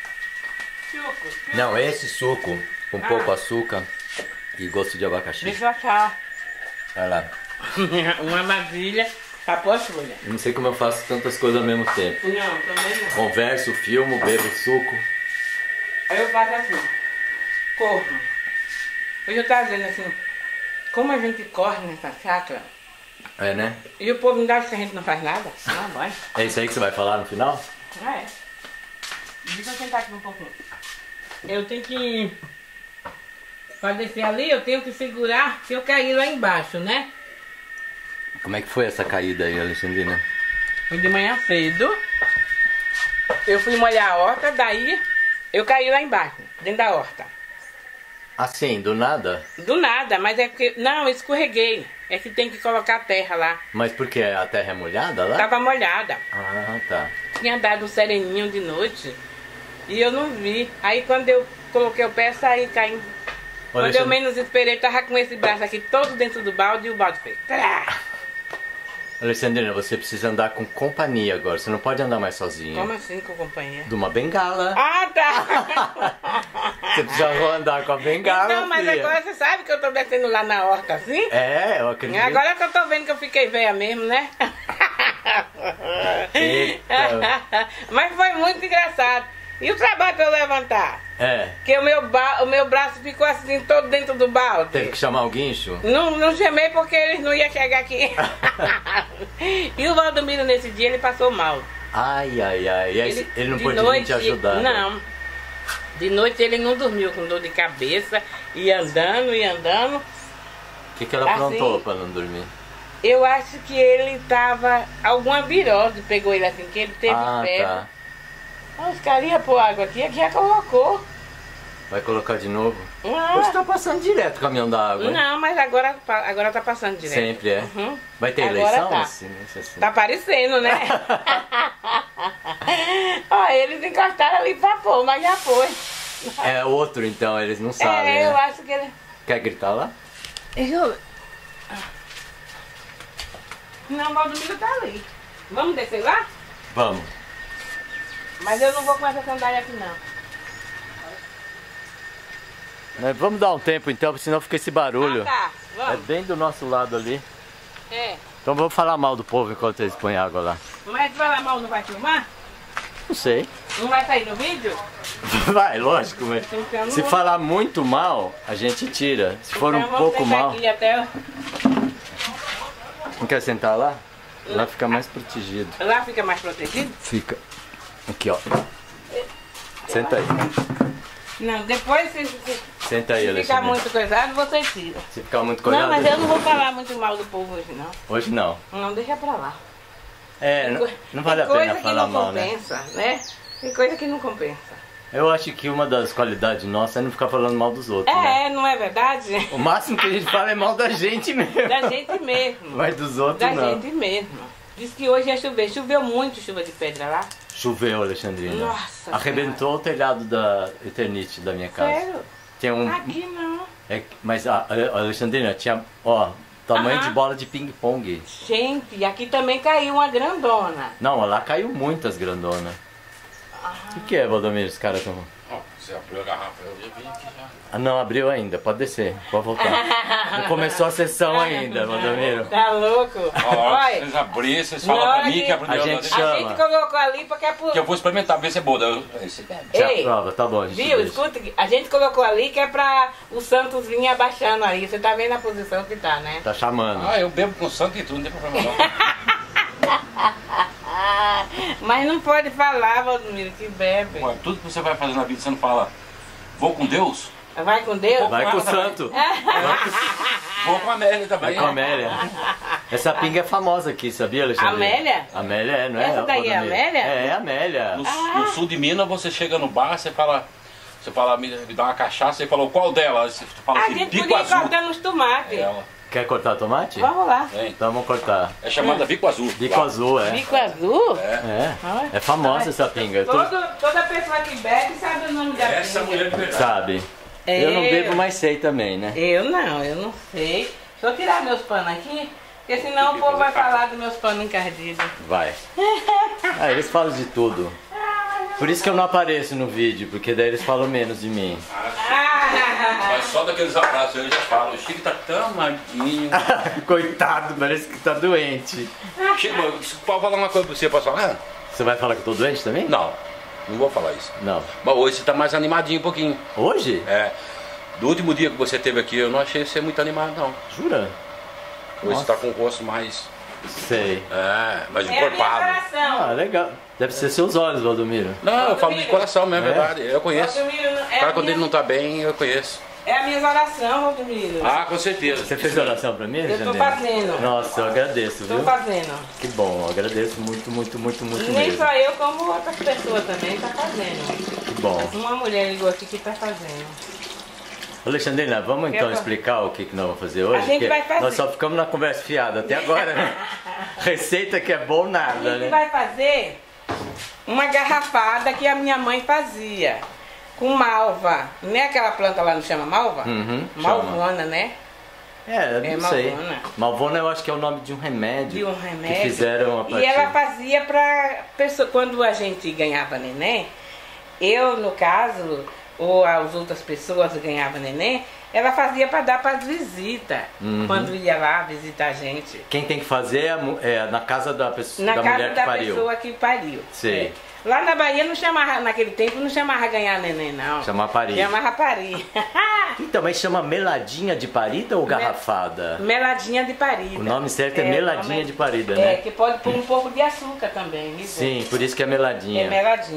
A: Não, esse suco com pouco açúcar e gosto de abacaxi.
C: Deixa eu achar
A: Vai lá.
C: uma vasilha pra pôr as folhas.
A: Eu não sei como eu faço tantas coisas ao mesmo tempo.
C: Não, também não.
A: Converso, filmo, bebo suco.
C: Aí eu faço assim, corro. Hoje eu tava dizendo assim, como a gente corre nessa chácara,
A: É, né?
C: e o povo não acha que a gente não faz nada. Não, vai.
A: É isso aí que você vai falar no final?
C: É. Deixa eu sentar aqui um pouquinho. Eu tenho que... Pra descer ali, eu tenho que segurar se eu cair lá embaixo, né?
A: Como é que foi essa caída aí, Alexandrina?
C: Foi de manhã cedo. Eu fui molhar a horta, daí eu caí lá embaixo, dentro da horta.
A: Assim, do nada?
C: Do nada, mas é porque... Não, eu escorreguei. É que tem que colocar a terra lá.
A: Mas por que? A terra é molhada lá?
C: Tava molhada.
A: Ah, tá.
C: Tinha dado um sereninho de noite e eu não vi. Aí quando eu coloquei o pé, saí caindo. Quando eu menos esperei, tava com esse braço aqui todo dentro do balde e o balde fez. Trá!
A: Alexandrina, você precisa andar com companhia agora. Você não pode andar mais sozinha.
C: Como assim com companhia?
A: De uma bengala.
C: Ah, tá!
A: Você precisa andar com a bengala,
C: Não, mas
A: filha.
C: agora você sabe que eu tô descendo lá na horta assim?
A: É, eu acredito.
C: Agora que eu tô vendo que eu fiquei velha mesmo, né?
A: Eita.
C: Mas foi muito engraçado. E o trabalho pra eu levantar?
A: É.
C: Que o meu braço ficou assim, todo dentro do balde.
A: Teve que chamar o guincho?
C: Não chamei porque eles não iam chegar aqui. E o Valdomiro nesse dia ele passou mal.
A: Ai, ai, ai. E aí, ele não
C: de
A: podia
C: noite,
A: te ajudar?
C: Não. De noite ele não dormiu com dor de cabeça. Ia andando, ia andando.
A: O que ela aprontou pra não dormir?
C: Eu acho que ele tava... Alguma virose pegou ele assim, que ele teve febre.
A: Tá.
C: Os caras iam pôr água aqui já colocou.
A: Vai colocar de novo? Hoje tá passando direto o caminhão da água, hein?
C: Não, mas agora tá passando direto.
A: Sempre é.
C: Uhum.
A: Vai ter
C: Agora
A: eleição?
C: tá.
A: Assim.
C: Tá aparecendo, né? Ó, eles encostaram ali pra pôr, mas já foi.
A: É outro então, eles não sabem,
C: eu
A: né?
C: acho que ele...
A: Quer gritar lá?
C: Não, o Valdomiro tá ali. Vamos descer lá?
A: Vamos.
C: Mas eu não vou com essa sandália aqui não.
A: Vamos dar um tempo então, porque senão fica esse barulho.
C: Tá, vamos.
A: É bem do nosso lado ali.
C: É.
A: Então vamos falar mal do povo enquanto eles põem água lá.
C: Mas falar mal não vai filmar?
A: Não sei.
C: Não vai sair no vídeo?
A: Vai, lógico, mas
C: Então,
A: se falar muito mal, a gente tira. Se for
C: então,
A: um pouco mal...
C: Aqui até...
A: Não quer sentar lá? Lá fica mais protegido.
C: Lá fica mais protegido?
A: Fica. Aqui, ó. Senta aí.
C: Não, depois se
A: Senta aí,
C: ficar
A: Alexandre.
C: muito coisado, você tira.
A: Se ficar muito coisado...
C: Não, mas eu não vou falar muito mal do povo hoje não.
A: Hoje não.
C: Não, deixa pra lá.
A: É, não vale a pena falar mal, né?
C: Tem coisa que não compensa, né? Tem coisa que não compensa.
A: Eu acho que uma das qualidades nossas é não ficar falando mal dos outros, né?
C: Não é verdade?
A: O máximo que a gente fala é mal da gente mesmo.
C: Da gente mesmo.
A: Mas dos outros
C: Da
A: não.
C: gente mesmo. Diz que hoje ia chover. Choveu muito chuva de pedra lá.
A: Choveu, Alexandrina.
C: Nossa
A: Arrebentou o telhado da Eternite da minha casa.
C: Sério?
A: Tem um...
C: Aqui não.
A: Mas a Alexandrina tinha, ó, tamanho
C: Aham.
A: de bola de ping-pong.
C: Gente, aqui também caiu uma grandona.
A: Não, lá caiu muitas grandonas. O que é, Valdomiro? Os caras estão...
B: Você abriu a garrafa, eu já vim aqui já.
A: Ah, não, abriu ainda. Pode descer, pode voltar. Não começou a sessão ainda, Valdomiro.
C: Tá louco?
B: Olha, vocês abriram, vocês falam pra mim que abriu
A: a gente
B: a
A: chama.
C: A gente colocou ali porque é por...
B: que eu vou experimentar, ver se é boa. Você bebe.
A: Já
C: Ei,
A: prova, tá bom, a gente
C: viu?
A: deixa.
C: Escuta, a gente colocou ali que é pra o Santos vir abaixando ali. Você tá vendo a posição que tá, né?
A: Tá chamando.
B: Ah, eu bebo com santo e tudo, não tem problema não.
C: Mas não pode falar, Valdomiro, que bebe.
B: Ué, tudo que você vai fazer na vida, você não fala, vou com Deus?
C: Vai com Deus?
A: Vai com o santo.
B: Vou com a Amélia
A: Vai
B: também.
A: com a Amélia. Essa pinga é famosa aqui, sabia, Alexandre?
C: Amélia?
A: Amélia é, não é?
C: Essa daí é
A: Valdomiro?
C: Amélia?
A: É, Amélia.
B: No sul de Minas, você chega no bar, você fala, me dá uma cachaça, você falou, qual dela? Você fala
C: A
B: assim,
C: gente
B: Vico
C: podia
B: Azul.
C: cortar nos tomates.
B: É ela.
A: Quer cortar tomate?
C: Vamos lá.
B: Vem.
A: Então vamos cortar.
B: É chamada Vico Azul.
A: Bico
B: lá.
A: azul, é.
C: Bico azul?
A: É.
C: Ai.
A: É famosa essa pinga.
C: Toda pessoa que bebe sabe o nome da
B: Essa
C: pinga.
B: mulher de verdade.
A: Sabe? Eu não bebo, mas sei também, né?
C: Eu não sei. Deixa eu tirar meus panos aqui, porque senão o povo vai falar dos meus panos encardidos.
A: Vai. Ah, eles falam de tudo. Por isso que eu não apareço no vídeo, porque daí eles falam menos de mim.
B: Mas só daqueles abraços eu já falo, o Chico tá tão magrinho.
A: Coitado, parece que tá doente.
B: Chico, pode falar uma coisa pra você, posso falar?
A: Você vai falar que eu tô doente também?
B: Não, não vou falar isso.
A: Não.
B: Mas hoje você tá mais animadinho um pouquinho.
A: Hoje?
B: É. Do último dia que você esteve aqui, eu não achei você muito animado, não.
A: Jura?
B: Hoje
A: Nossa.
B: você tá com o rosto mais.
A: Sei.
B: Mais
C: É a minha
B: encorpado.
C: coração.
A: Ah, legal. Deve ser seus olhos, Valdomiro.
B: Não, eu falo de coração mesmo, é
A: É?
B: verdade. Eu conheço.
C: Valdomiro,
B: O cara, quando ele não tá bem, eu conheço.
C: É a minha oração, Valdomiro.
B: Ah, com certeza.
A: Você fez oração pra mim,
C: Eu tô
A: Alexandre?
C: fazendo.
A: Nossa, eu agradeço,
C: Tô
A: viu?
C: fazendo.
A: Que bom, eu agradeço muito, muito, muito, muito
C: Nem
A: mesmo.
C: só eu, como outras pessoas também tá fazendo.
A: Que bom.
C: Mas uma mulher ligou aqui que tá fazendo.
A: Alexandrina, vamos então
C: Eu-
A: explicar o que nós vamos fazer hoje?
C: A gente
A: Porque
C: vai fazer.
A: Nós só ficamos na conversa fiada até agora, né? Receita que é bom
C: A
A: nada,
C: gente
A: né?
C: vai fazer uma garrafada que a minha mãe fazia. Com malva. Não é aquela planta lá, não chama malva?
A: Uhum,
C: Malvona, né?
A: É,
C: É
A: não sei.
C: Malvona.
A: Malvona eu acho que é o nome de um remédio.
C: De um remédio.
A: Que fizeram a partir...
C: E ela fazia pra pessoa, quando a gente ganhava neném, eu no caso, ou as outras pessoas ganhavam neném, ela fazia pra dar pras visitas.
A: Uhum.
C: Quando ia lá visitar a gente.
A: Quem tem que fazer é na casa da pessoa,
C: Na
A: da
C: casa
A: mulher que
C: da
A: pariu.
C: pessoa que pariu.
A: Sei.
C: É. Lá na Bahia não chamava, naquele tempo não chamava ganhar neném, não.
A: Chamava parir.
C: Chamava parir.
A: Então, mas chama meladinha de parida ou garrafada?
C: Meladinha de parida.
A: O nome certo é
C: o
A: meladinha
C: nome-
A: de parida,
C: É,
A: né?
C: que pode pôr um pouco de açúcar também. viu?
A: Sim, por isso que é meladinha.
C: É meladinha.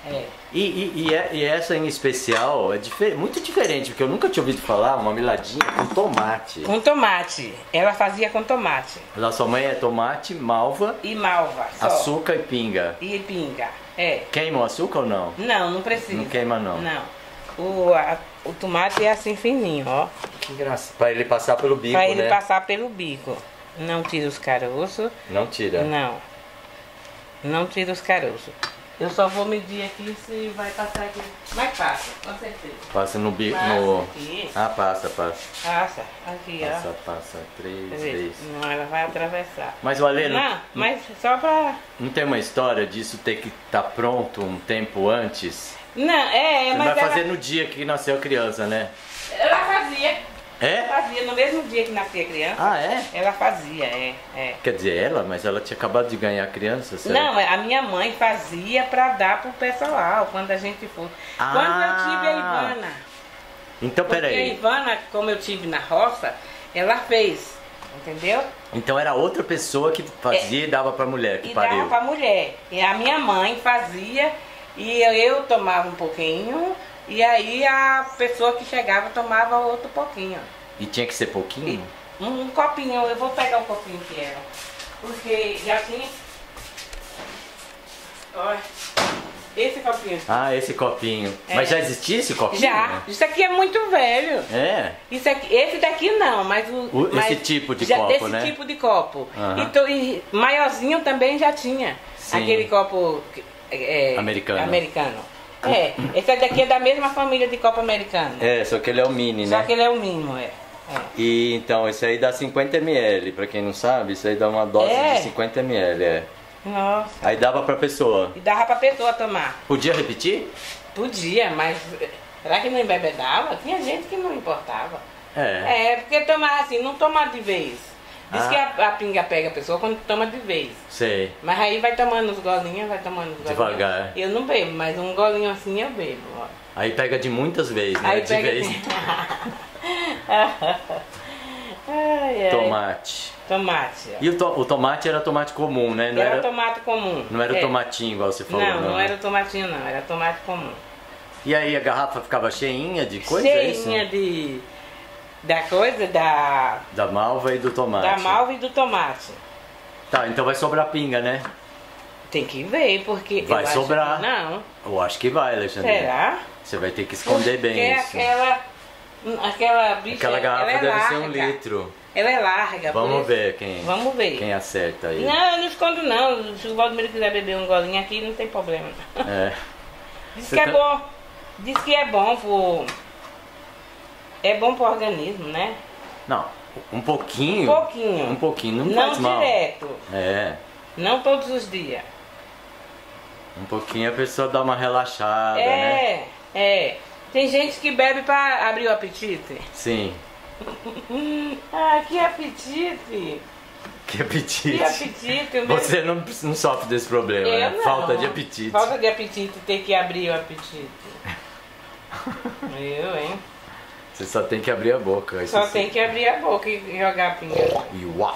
C: É.
A: E essa em especial é muito diferente, porque eu nunca tinha ouvido falar uma miladinha com tomate.
C: Com tomate. Ela fazia com tomate.
A: A sua mãe é tomate, malva,
C: E malva. Só.
A: açúcar e pinga.
C: E pinga. É.
A: Queima o açúcar ou não?
C: Não, não precisa.
A: Não queima não.
C: Não. O tomate é assim fininho, ó.
A: Que graça. Pra ele passar pelo bico,
C: Pra ele
A: né?
C: passar pelo bico. Não tira os caroços.
A: Não tira.
C: Não. Não tira os caroços. Eu só vou medir aqui se vai passar aqui. Mas passa, com certeza.
A: Passa no bico.
C: Passa
A: No...
C: aqui.
A: Ah, passa.
C: Passa. Aqui, ó.
A: Passa 3
C: Quer ver?
A: vezes.
C: Não, ela vai atravessar.
A: Mas Valê,
C: Não, mas só pra...
A: não tem uma história disso ter que estar pronto um tempo antes?
C: Não,
A: Você
C: mas
A: vai fazer no dia que nasceu a criança, né?
C: ela fazia.
A: É?
C: Fazia no mesmo dia que nascia a criança.
A: Ah, é?
C: Ela fazia, é.
A: Quer dizer, mas ela tinha acabado de ganhar a criança, certo?
C: Não, a minha mãe fazia pra dar pro pessoal quando a gente for. Quando eu tive a Ivana.
A: Então,
C: Porque a
A: peraí.
C: Ivana, como eu tive na roça, ela fez. Entendeu?
A: Então era outra pessoa que fazia e dava pra mulher que
C: E
A: pariu.
C: dava pra mulher. E a minha mãe fazia e eu tomava um pouquinho. E aí a pessoa que chegava tomava outro pouquinho.
A: E tinha que ser pouquinho?
C: Um copinho, eu vou pegar um copinho que era. Porque já tinha. Olha, esse copinho.
A: Ah, esse copinho. Mas já existia esse copinho?
C: Já. Isso aqui é muito velho.
A: É?
C: Isso aqui, esse daqui não, mas
A: esse tipo de
C: já,
A: copo,
C: desse
A: né?
C: tipo de copo.
A: Aham.
C: E maiorzinho também já tinha.
A: Sim.
C: Aquele copo americano. Esse daqui é da mesma família de copo americano.
A: É, só que ele é o mini,
C: Só
A: né?
C: que ele é o mínimo, é.
A: E então, esse aí dá 50 ml, pra quem não sabe, isso aí dá uma dose de 50 ml, é.
C: Nossa.
A: Aí dava pra pessoa.
C: E dava pra pessoa tomar.
A: Podia repetir?
C: Podia, mas será que não embebedava? Tinha gente que não importava.
A: É.
C: Porque tomar assim, não tomar de vez. Diz que a pinga pega a pessoa quando toma de vez.
A: Sei.
C: Mas aí vai tomando os golinhos, vai tomando os golinhos.
A: Devagar.
C: Eu não bebo, mas um golinho assim eu bebo. Ó.
A: Aí pega de muitas vezes, né?
C: Aí
A: De
C: pega
A: vez.
C: ai, ai.
A: Tomate.
C: Tomate. Ó.
A: E o tomate era tomate comum, né? Não
C: Era tomate comum.
A: Não era o tomatinho, igual você falou.
C: Não era tomatinho não, era tomate comum.
A: E aí a garrafa ficava cheinha de coisa, é isso?
C: Cheinha da coisa, da
A: malva e do tomate.
C: Da malva e do tomate.
A: Tá, então vai sobrar pinga, né?
C: Tem que ver, porque
A: Vai
C: eu
A: sobrar.
C: Acho que não.
A: Eu acho que vai, Alexandre.
C: Será?
A: Você vai ter que esconder bem
C: Porque
A: isso.
C: aquela bicha,
A: Aquela garrafa
C: ela é
A: deve ser
C: larga.
A: 1 litro.
C: Ela é larga.
A: Vamos
C: por isso.
A: ver quem,
C: Vamos ver.
A: quem acerta aí.
C: Não, eu não escondo não. Se o Valdemiro quiser beber um golinho aqui, não tem problema.
A: É.
C: Diz
A: Você
C: que é
A: tá-
C: bom. Diz que é bom pro... É bom pro organismo, né?
A: Não, um pouquinho.
C: Um pouquinho.
A: Um pouquinho, não
C: Não
A: faz mal.
C: direto.
A: É.
C: Não todos os dias.
A: Um pouquinho a pessoa dá uma relaxada, né?
C: É. Tem gente que bebe pra abrir o apetite.
A: Sim.
C: Ah, que apetite!
A: Que apetite.
C: Que apetite! o meu-
A: Você não sofre desse problema,
C: Eu
A: né?
C: não.
A: Falta de apetite.
C: Falta de apetite, ter que abrir o apetite. Eu, hein?
A: Você só tem que abrir a boca. Isso
C: Só
A: sim.
C: tem que abrir a boca e jogar a pinga.
A: E uau!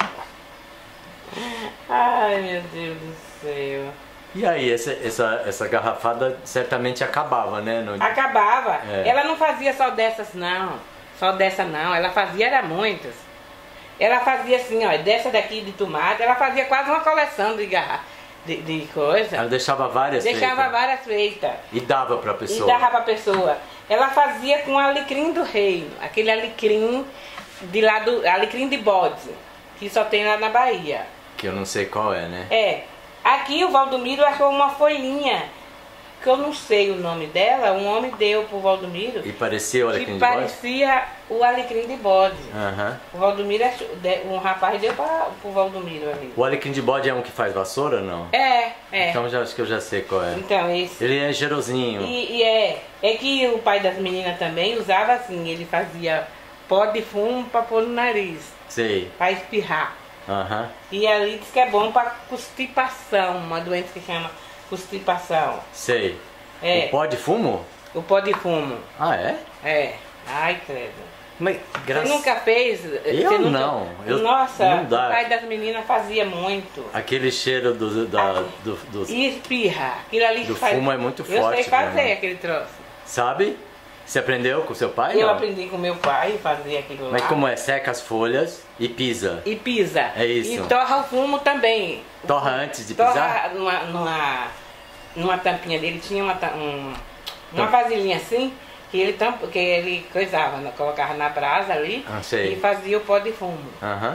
C: Ai, meu Deus do céu.
A: E aí, essa garrafada certamente acabava, né?
C: Acabava.
A: É.
C: Ela não fazia só dessas, não. Só dessa, não. Ela fazia, era muitas. Ela fazia assim, ó, dessa daqui de tomate, ela fazia quase uma coleção de garrafa, de coisa.
A: Ela deixava várias
C: Deixava
A: feitas.
C: várias feitas.
A: E dava pra
C: E
A: pessoa.
C: dava pra pessoa. Ela fazia com alecrim do reino. Aquele alecrim de lá do. Alecrim de bode. Que só tem lá na Bahia.
A: Que eu não sei qual é, né?
C: É. Aqui o Valdomiro achou uma folhinha. Que eu não sei o nome dela. Um homem deu pro Valdomiro.
A: E parecia o alecrim
C: Que
A: de bode?
C: parecia o alecrim de bode.
A: Aham.
C: O Valdomiro achou, um rapaz deu pro Valdomiro ali.
A: O alecrim de bode é um que faz vassoura ou não?
C: É.
A: Então acho que eu já sei qual é.
C: Então esse.
A: Ele é cheirosinho.
C: E é que o pai das meninas também usava assim, ele fazia pó de fumo pra pôr no nariz,
A: Sei.
C: pra espirrar.
A: Aham.
C: E ali diz que é bom pra constipação, uma doença que chama constipação.
A: Sei.
C: É.
A: O pó de fumo?
C: O pó de fumo.
A: Ah, é?
C: É. Ai, credo.
A: Mas,
C: Você nunca fez?
A: Eu não.
C: Nossa,
A: não dá.
C: o pai das meninas fazia muito.
A: Aquele cheiro do
C: E espirra. Aquilo ali
A: do fumo é muito forte.
C: Eu sei fazer
A: né?
C: aquele troço.
A: Sabe? Você aprendeu com seu pai?
C: Eu
A: não?
C: aprendi com meu pai a fazer aquilo lá.
A: Mas como é? Seca as folhas e pisa.
C: E pisa.
A: É isso.
C: E torra o fumo também.
A: Torra antes de pisar?
C: Torra numa tampinha dele. Tinha uma vasilhinha assim, que ele coisava, colocava na brasa ali
A: sei.
C: E fazia o pó de fumo.
A: Aham.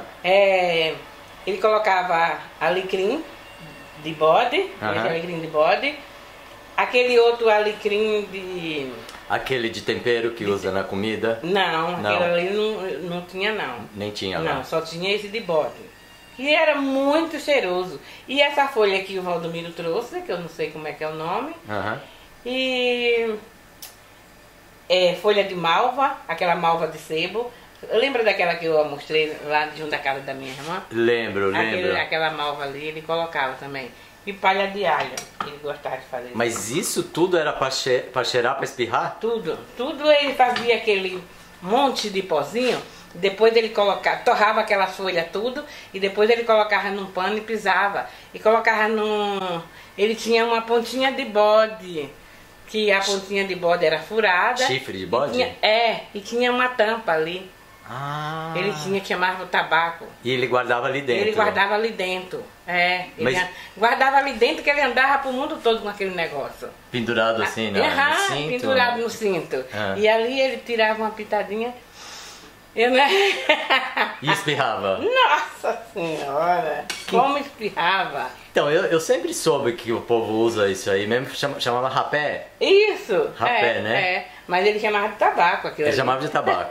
C: Ele colocava alecrim de bode, alecrim de bode, aquele outro alecrim de...
A: Aquele de tempero que usa na comida?
C: Não, aquele ali não tinha não.
A: Nem tinha lá?
C: Não, só tinha esse de bode. Que era muito cheiroso. E essa folha que o Valdomiro trouxe, que eu não sei como é que é o nome. E folha de malva, aquela malva de sebo. Lembra daquela que eu mostrei lá junto da casa da minha irmã?
A: Lembro.
C: Aquela malva ali, ele colocava também. E palha de alho, ele gostava de fazer.
A: Mas isso tudo era pra cheirar, pra espirrar?
C: Tudo ele fazia aquele monte de pozinho, depois ele torrava aquela folha tudo, e depois ele colocava num pano e pisava. E colocava ele tinha uma pontinha de bode, que a pontinha de bode era furada.
A: Chifre de bode?
C: E tinha uma tampa ali. Ele tinha que chamava o tabaco.
A: E ele guardava ali dentro?
C: Ele guardava ali dentro. Guardava ali dentro, que ele andava pro mundo todo com aquele negócio.
A: Pendurado assim, no cinto?
C: Pendurado no cinto. E ali ele tirava uma pitadinha. E
A: espirrava?
C: Nossa Senhora! Como espirrava!
A: Então, eu sempre soube que o povo usa isso aí, mesmo chamava rapé.
C: Isso!
A: Rapé, né?
C: Mas ele chamava de tabaco aquilo.
A: Ele chamava de tabaco.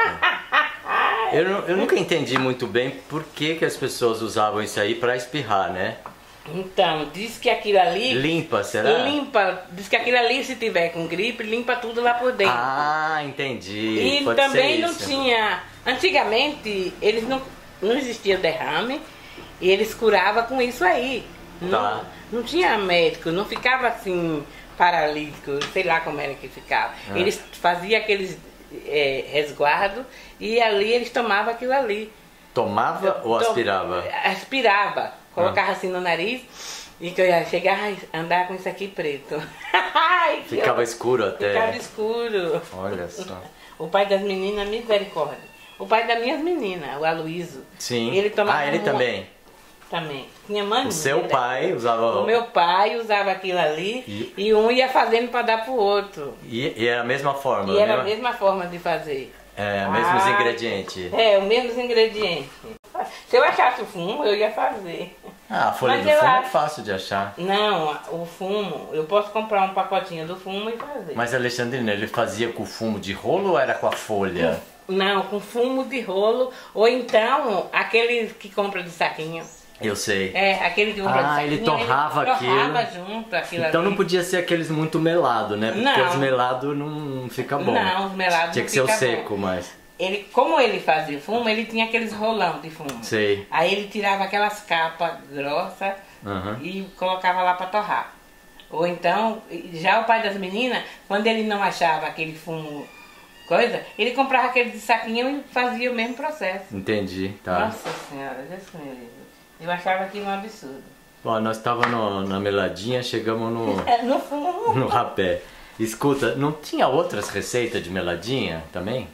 A: Eu nunca entendi muito bem por que as pessoas usavam isso aí pra espirrar, né?
C: Então, diz que aquilo ali...
A: Limpa, será?
C: Limpa. Diz que aquilo ali, se tiver com gripe, limpa tudo lá por dentro.
A: Entendi.
C: E
A: pode
C: também
A: ser
C: não
A: isso.
C: tinha... Antigamente, eles não existia derrame, e eles curavam com isso aí. Não tinha médico, não ficava assim, paralítico, sei lá como era que ficava. Eles faziam aqueles resguardos, e ali eles tomavam aquilo ali.
A: Tomava ou aspirava?
C: Aspirava. Colocava assim no nariz e que eu ia chegar a andar com isso aqui preto.
A: Ficava escuro até.
C: Ficava escuro.
A: Olha só.
C: O pai das meninas, misericórdia. O pai das minhas meninas, o Aloísio.
A: Sim.
C: Ele tomava
A: ele também?
C: Também. Tinha mania.
A: O seu pai usava...
C: O meu pai usava aquilo ali e um ia fazendo para dar pro outro.
A: E era a mesma forma?
C: E era a mesma forma de fazer.
A: Mesmos ingredientes?
C: Os mesmos ingredientes. Se eu achasse o fumo, eu ia fazer.
A: A folha do fumo é fácil de achar.
C: Não, o fumo, eu posso comprar um pacotinho do fumo e fazer.
A: Mas, Alexandrina, ele fazia com fumo de rolo ou era com a folha?
C: Não, com fumo de rolo, ou então aquele que compra de saquinho.
A: Eu sei.
C: Aquele que compra de saquinho.
A: Ele torrava aquilo.
C: Torrava junto aquilo
A: então
C: ali.
A: Não podia ser aqueles muito melados, né? Porque os melados não fica bom.
C: Não, os melados
A: tinha
C: não
A: que ser o
C: fica
A: seco,
C: bom.
A: mas...
C: Como ele fazia fumo, ele tinha aqueles rolão de fumo.
A: Sei.
C: Aí ele tirava aquelas capas grossas e colocava lá para torrar. Ou então, já o pai das meninas, quando ele não achava aquele fumo, ele comprava aquele de saquinho e fazia o mesmo processo.
A: Entendi, tá.
C: Nossa Senhora, Deus me livre. Eu achava aquilo um absurdo.
A: Bom, nós estávamos na meladinha, chegamos
C: no fumo.
A: No rapé. Escuta, não tinha outras receitas de meladinha também?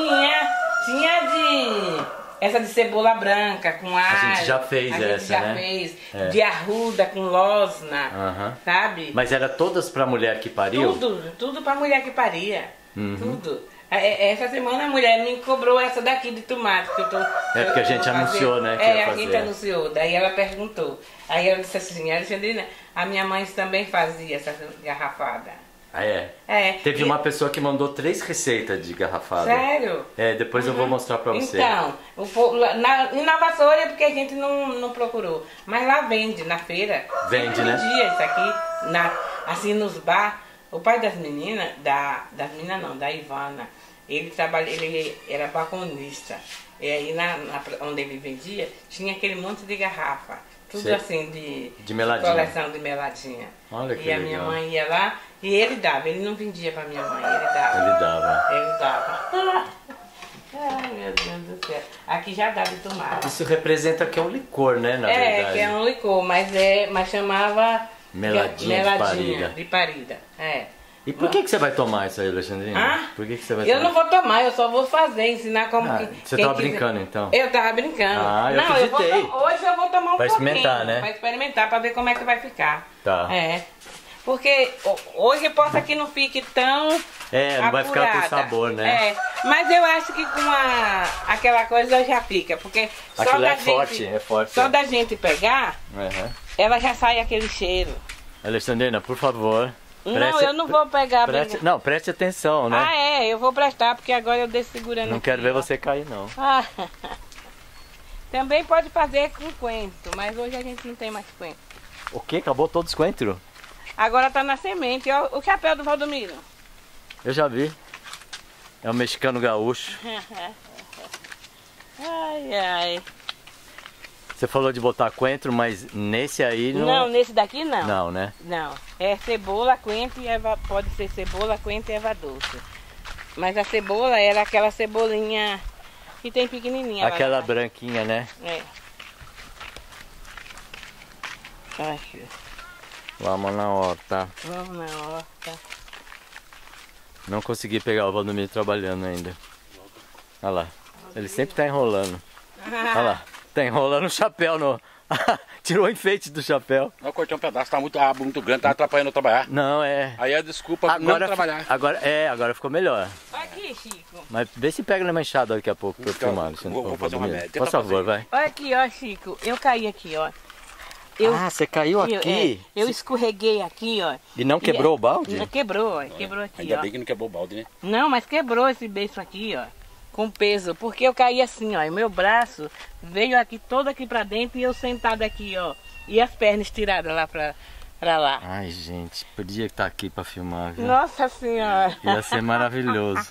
C: Tinha essa de cebola branca com alho.
A: A gente já fez essa, né?
C: Fez. De arruda com losna, sabe?
A: Mas era todas pra mulher que pariu?
C: Tudo pra mulher que paria. Tudo. Essa semana a mulher me cobrou essa daqui de tomate que eu tô...
A: porque a gente anunciou, né?
C: A gente anunciou. Daí ela perguntou. Aí ela disse assim, Alexandrina, a minha mãe também fazia essa garrafada. Teve uma pessoa que mandou 3 receitas de garrafada. Sério?
A: Depois eu vou mostrar pra você.
C: Então, em Nova Soura é porque a gente não procurou. Mas lá vende, na feira.
A: Vende, né?
C: Vendia isso aqui, assim nos bar. O pai das meninas, da Ivana, ele era balconista. E aí onde ele vendia, tinha aquele monte de garrafa. Tudo assim de
A: meladinha.
C: Coleção de meladinha.
A: Olha que
C: legal. E a minha mãe ia lá e ele dava, ele não vendia pra minha mãe, ele dava.
A: Ele dava.
C: Ai, meu Deus do céu. Aqui já dá de tomar.
A: Isso representa que é um licor, né, na verdade?
C: Que é um licor, mas chamava...
A: Meladinha
C: de parida.
A: E por que você vai tomar isso aí, Alexandrina? Por que você vai tomar?
C: Eu não vou tomar, eu só vou fazer, ensinar como que...
A: Você tava brincando, então?
C: Eu tava brincando.
A: Eu acreditei.
C: Hoje eu vou tomar um pouquinho.
A: Pra experimentar, né?
C: Pra experimentar, pra ver como é que vai ficar.
A: Tá.
C: Porque hoje possa que não fique tão
A: não vai ficar com sabor, né?
C: Mas eu acho que com aquela coisa já fica, porque só da gente,
A: é forte.
C: Só da gente pegar, ela já sai aquele cheiro.
A: Alexandrina, por favor.
C: Não, eu não vou pegar.
A: Preste atenção, né?
C: Eu vou prestar, porque agora eu deixo segurando.
A: Não quero ver você cair, não.
C: Também pode fazer com coentro, mas hoje a gente não tem mais coentro.
A: O quê? Acabou todos os coentros?
C: Agora tá na semente. Ó, o chapéu do Valdomiro.
A: Eu já vi. É um mexicano gaúcho.
C: Ai.
A: Você falou de botar coentro, mas nesse aí não...
C: Não, nesse daqui não.
A: Não, né?
C: Não. É cebola, coentro e erva... Pode ser cebola, coentro e erva doce. Mas a cebola era aquela cebolinha que tem pequenininha.
A: Aquela branquinha, né?
C: Ai,
A: vamos na horta.
C: Vamos na horta.
A: Não consegui pegar o Valdomiro trabalhando ainda. Olha lá. Ele sempre tá enrolando. Olha lá. Tá enrolando o chapéu no... Tirou o enfeite do chapéu.
B: Eu cortei um pedaço, tá muito grande, tá atrapalhando eu trabalhar.
A: Não,
B: Aí a desculpa não trabalhar.
A: Agora ficou melhor.
C: Olha aqui, Chico.
A: Mas vê se pega na manchada daqui a pouco pra eu filmar.
B: Vou fazer uma média.
A: Por favor, vai.
C: Olha aqui, ó, Chico. Eu caí aqui, ó.
A: Você caiu aqui?
C: Eu escorreguei aqui, ó.
A: E não quebrou o balde?
C: Quebrou, quebrou aqui,
B: Ainda bem que não quebrou o balde, né?
C: Não, mas quebrou esse beiço aqui, ó. Com peso, porque eu caí assim, ó, e meu braço veio aqui todo aqui pra dentro e eu sentado aqui, ó, e as pernas tiradas lá pra lá.
A: Ai, gente, podia estar aqui pra filmar, viu?
C: Nossa Senhora!
A: Ia ser maravilhoso.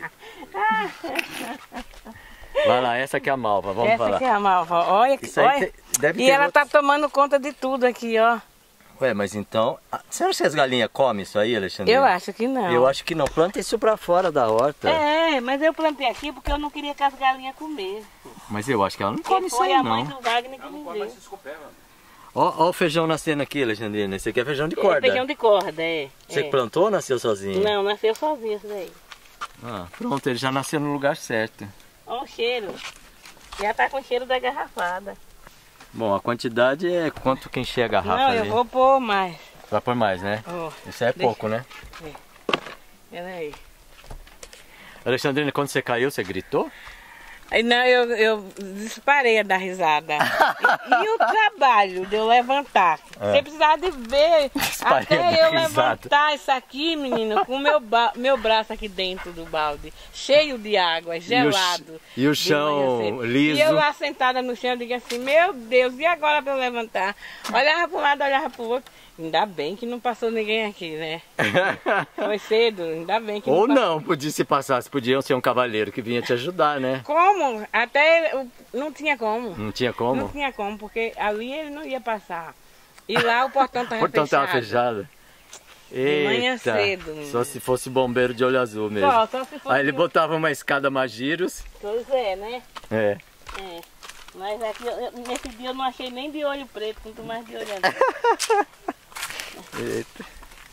A: Vai lá, essa aqui é a malva, vamos falar.
C: Essa aqui é a malva, olha aqui, olha. E ela tá tomando conta de tudo aqui, ó.
A: Ué, mas então... Você acha que as galinhas comem isso aí, Alexandre?
C: Eu acho que não.
A: Eu acho que não. Planta isso pra fora da horta.
C: Mas eu plantei aqui porque eu não queria que as galinhas comessem.
A: Mas eu acho que ela não come isso aí,
C: não. Foi a
A: não.
C: mãe do Wagner que me deu.
A: Ó o feijão nascendo aqui, Alexandrina. Esse aqui é feijão de corda.
C: Feijão de corda,
A: Você plantou ou nasceu sozinho?
C: Não, nasceu sozinho isso daí.
A: Pronto, ele já nasceu no lugar certo.
C: Olha o cheiro. Já tá com o cheiro da garrafada.
A: Bom, a quantidade é quanto que encher a garrafa
C: Não,
A: ali.
C: eu vou pôr mais.
A: Vai pôr mais, né? Isso é pouco, né?
C: Peraí.
A: Alexandrina, quando você caiu, você gritou?
C: Não, eu disparei a dar risada. E o trabalho de eu levantar? Você precisava de ver. Até eu levantar isso aqui, menino, com meu braço aqui dentro do balde, cheio de água, gelado.
A: E o chão liso.
C: E eu lá sentada no chão, eu digo assim, meu Deus, e agora para eu levantar? Olhava para um lado, olhava para o outro. Ainda bem que não passou ninguém aqui, né? Foi cedo, ainda bem que
A: não passou. Ou não, podia se passasse, podia ser um cavaleiro que vinha te ajudar, né?
C: Como? Até não tinha como.
A: Não tinha como?
C: Não tinha como, porque ali ele não ia passar. E lá o portão estava fechado.
A: O portão estava fechado.
C: De manhã cedo.
A: Só se fosse bombeiro de olho azul mesmo.
C: Só se fosse...
A: Aí ele botava uma escada Magiros.
C: Pois é, né?
A: É.
C: Mas aqui, nesse dia eu não achei nem de olho preto, quanto mais de olho azul.
A: Eita.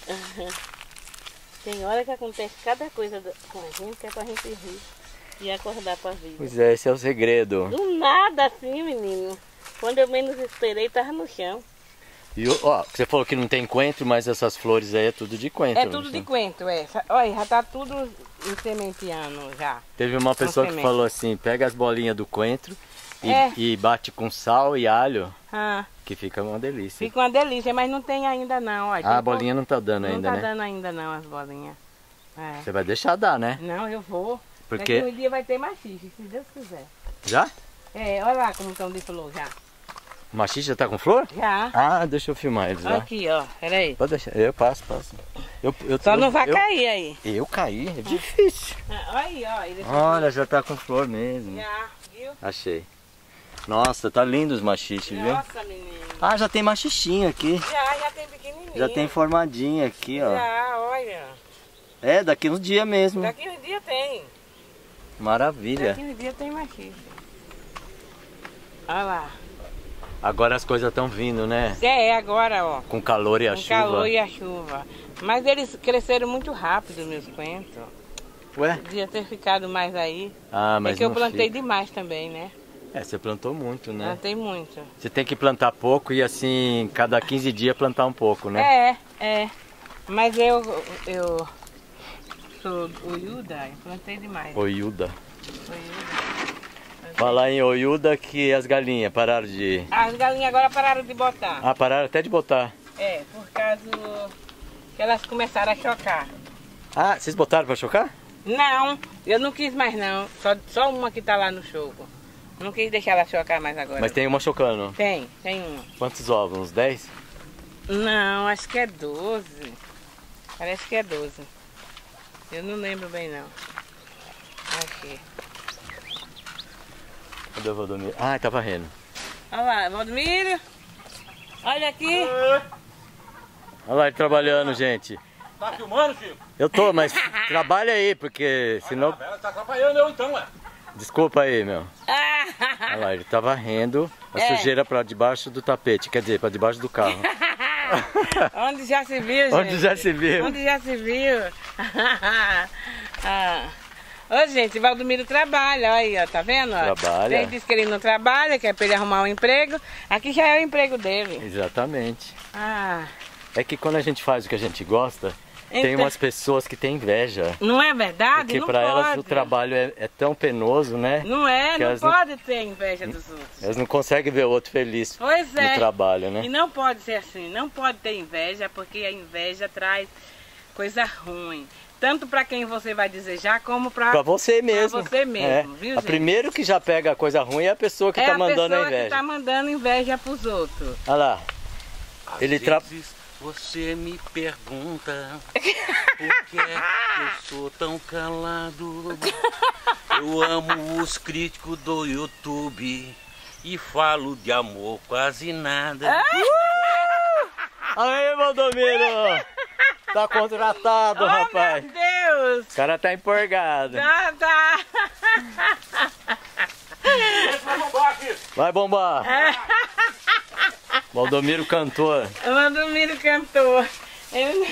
C: Tem hora que acontece cada coisa com a gente que é pra gente rir e acordar pra vida.
A: Pois é, esse é o segredo.
C: Do nada assim, menino. Quando eu menos esperei, tava no chão.
A: E você falou que não tem coentro, mas essas flores aí é tudo de coentro.
C: É tudo de coentro, Olha, já tá tudo sementeando já.
A: Teve uma pessoa que falou assim, pega as bolinhas do coentro e bate com sal e alho. Que fica uma delícia.
C: Fica uma delícia, mas não tem ainda não. Olha,
A: a bolinha não tá dando ainda, né?
C: Não tá dando ainda não as bolinhas.
A: Você vai deixar dar, né?
C: Não, eu vou.
A: Porque
C: daqui um dia vai ter machixe, se Deus quiser.
A: Já?
C: Olha lá como estão de flor já.
A: O machixe já tá com flor?
C: Já.
A: Deixa eu filmar eles lá.
C: Aqui, ó, peraí.
A: Pode deixar, eu passo.
C: Só não vai cair aí.
A: Eu caí? É difícil.
C: Olha aí, ó.
A: Olha, já tá com flor mesmo.
C: Já, viu?
A: Achei. Nossa, tá lindo os machiches, viu?
C: Nossa, menino.
A: Já tem machichinho aqui.
C: Já tem pequenininho.
A: Já tem formadinho aqui, ó.
C: Já, olha.
A: Daqui uns dias mesmo.
C: Daqui uns dias tem.
A: Maravilha.
C: Aquele dia tem mais chifre. Olha lá.
A: Agora as coisas estão vindo, né?
C: É, agora, ó.
A: Com calor e a
C: Com
A: chuva.
C: calor e a chuva. Mas eles cresceram muito rápido, meus coentros.
A: Ué?
C: Podia ter ficado mais aí.
A: Ah, mas
C: é que eu
A: não
C: plantei
A: fica.
C: demais também, né?
A: É, você plantou muito, né?
C: Plantei muito.
A: Você tem que plantar pouco e assim, cada 15 dias plantar um pouco, né?
C: É. Mas eu sou Oyuda, eu plantei demais.
A: Oyuda.
C: Oyuda.
A: Falar em Oyuda que as galinhas pararam de...
C: As galinhas agora pararam de botar.
A: Ah, pararam até de botar.
C: É, por causa que elas começaram a chocar.
A: Ah, vocês botaram pra chocar?
C: Não, eu não quis mais não. Só uma que tá lá no choco. Não quis deixar ela chocar mais agora.
A: Mas tem uma chocando.
C: Tem uma.
A: Quantos ovos? Uns 10?
C: Não, acho que é 12. Parece que é 12. Eu não lembro bem não. Aqui.
A: Cadê o Valdomiro? Ah, tá varrendo.
C: Olha lá, Valdomiro. Olha aqui.
A: Olha lá ele trabalhando, gente.
B: Tá filmando, Chico?
A: Eu tô, mas trabalha aí, porque senão...
B: Ela tá atrapalhando eu então, ué.
A: Desculpa aí, meu. Olha lá, ele tá varrendo a sujeira pra debaixo do tapete, quer dizer, pra debaixo do carro.
C: Onde já se viu, gente?
A: Onde já se viu.
C: Onde já se viu. Ô, gente, Valdomiro trabalha, olha aí, ó, tá vendo? Ó?
A: Trabalha.
C: Ele disse que ele não trabalha, que é pra ele arrumar um emprego. Aqui já é o emprego dele.
A: Exatamente.
C: Ah,
A: É que quando a gente faz o que a gente gosta, tem
C: então-
A: umas pessoas que têm inveja.
C: não é verdade?
A: Porque
C: Não
A: pra elas
C: pode.
A: o trabalho é tão penoso, né?
C: Não é,
A: que
C: não
A: elas
C: pode ter inveja dos outros.
A: Elas não conseguem ver o outro feliz
C: Pois é.
A: no trabalho, né?
C: E não pode ser assim, não pode ter inveja, porque a inveja traz coisa ruim. Tanto para quem você vai desejar, como
A: Pra você mesmo.
C: você mesmo, viu,
A: A
C: gente?
A: primeiro que já pega a coisa ruim é a pessoa que
C: é
A: tá
C: a
A: mandando a
C: pessoa
A: inveja.
C: que tá mandando inveja pros outros.
A: Olha lá. Ele
B: Você me pergunta por que eu sou tão calado. Eu amo os críticos do YouTube e falo de amor quase nada.
A: Aí, Valdomiro! Tá contratado, rapaz.
C: Meu Deus!
A: O cara tá empolgado.
C: Tá.
A: Vai bombar. Valdomiro cantor.
C: O Valdomiro cantou. Ele...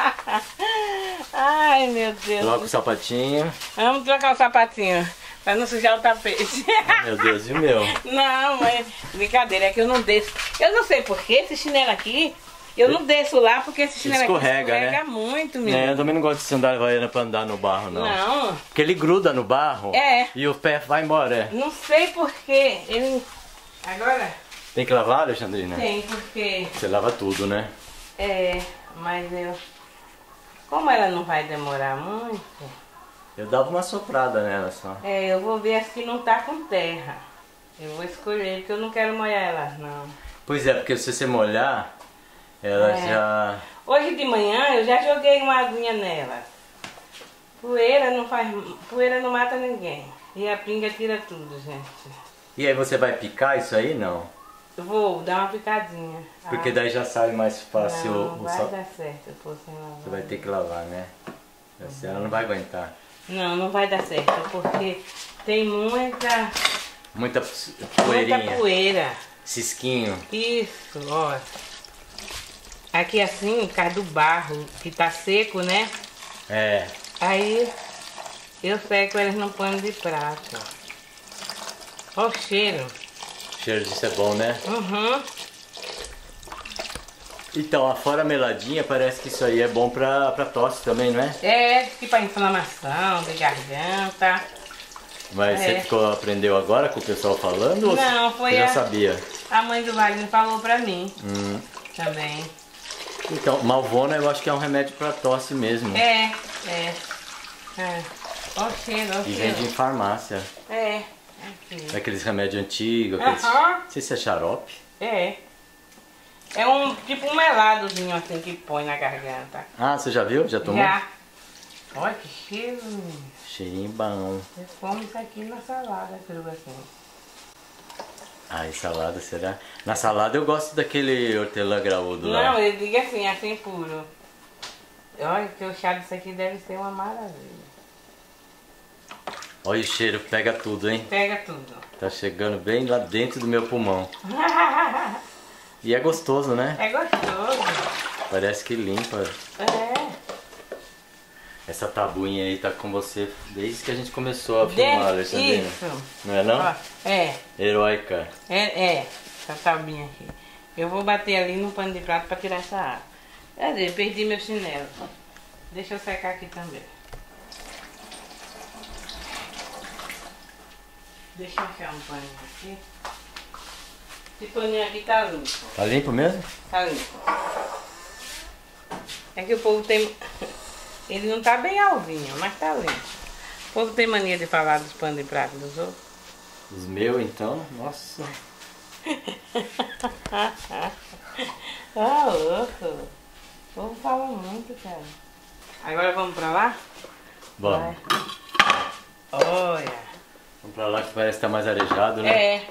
C: Ai, meu Deus.
A: Troca o sapatinho.
C: Vamos trocar o sapatinho, pra não sujar o tapete.
A: Meu Deus, e o meu?
C: Não, mas brincadeira, é que eu não desço. Eu não sei porquê, esse chinelo aqui, eu não desço lá porque esse chinelo
A: Escorrega,
C: aqui escorrega
A: né?
C: muito,
A: É, eu
C: menino.
A: também não gosto de sandália havaiana pra andar no barro, não.
C: Não,
A: Porque ele gruda no barro
C: É.
A: e o pé vai embora.
C: não sei porquê. Ele... Agora
A: Tem que lavar, Alexandrina?
C: tem, porque...
A: Você lava tudo, né?
C: É, mas eu... Como ela não vai demorar muito,
A: Eu dava uma soprada nela só.
C: eu vou ver as que não tá com terra. Eu vou escolher, porque eu não quero molhar elas, não.
A: Pois é, porque se você molhar, ela já...
C: Hoje de manhã eu já joguei uma aguinha nela. Poeira não mata ninguém. E a pinga tira tudo, gente.
A: E aí você vai picar isso aí? Não.
C: Eu vou dar uma picadinha.
A: Porque daí já sai mais fácil
C: não,
A: o
C: vai
A: sal.
C: dar certo, eu pôr sem lavar.
A: Você vai ter que lavar, né? Assim ela não vai aguentar.
C: Não, não vai dar certo, porque tem muita
A: Poeirinha.
C: poeira.
A: Cisquinho.
C: Isso, ó. Aqui assim, por causa do barro, que tá seco, né?
A: É.
C: Aí eu seco eles no pano de prato. Ó o cheiro.
A: O cheiro disso é bom, né?
C: Uhum.
A: Então, a fora meladinha parece que isso aí é bom pra tosse também, não é?
C: É, tipo pra inflamação de garganta.
A: Mas você aprendeu agora com o pessoal falando? Ou
C: Não, foi
A: você já
C: a-
A: sabia?
C: A mãe do Wagner falou pra mim também.
A: Então, Malvona eu acho que é um remédio pra tosse mesmo.
C: É. Ó o cheiro, ó o
A: E
C: cheiro.
A: vende em farmácia.
C: É. Aqui.
A: Aqueles remédios antigos, aqueles...
C: Aham.
A: Não sei se é xarope.
C: É. É um tipo um meladozinho assim que põe na garganta.
A: Ah, você já viu? Já tomou?
C: Já. Olha que cheiro, menino.
A: Cheirinho bom.
C: Eu como isso aqui na salada, crua assim.
A: Ai, salada, será? Na salada eu gosto daquele hortelã graúdo lá.
C: Não, eu digo assim puro. Olha que o chá disso aqui deve ser uma maravilha.
A: Olha o cheiro, pega tudo, hein?
C: Pega tudo.
A: Tá chegando bem lá dentro do meu pulmão. E é gostoso, né?
C: É gostoso.
A: Parece que limpa.
C: É.
A: Essa tabuinha aí tá com você desde que a gente começou a filmar, Alexandrina.
C: Isso.
A: Não é não?
C: Ó, é.
A: Heróica.
C: Essa tabuinha aqui. Eu vou bater ali no pano de prato pra tirar essa água. Cadê? Perdi meu chinelo. Deixa eu secar aqui também. Deixa eu enfiar um paninho aqui. Esse paninho aqui tá limpo.
A: Tá limpo mesmo?
C: Tá limpo. É que o povo tem... Ele não tá bem alvinho, mas tá limpo. O povo tem mania de falar dos panos de prato dos outros.
A: Os meus, então? Nossa.
C: Ah, louco. O povo fala muito, cara. Agora vamos pra lá?
A: Vamos.
C: Olha.
A: Vamos pra lá que parece que tá mais arejado, né?
C: É.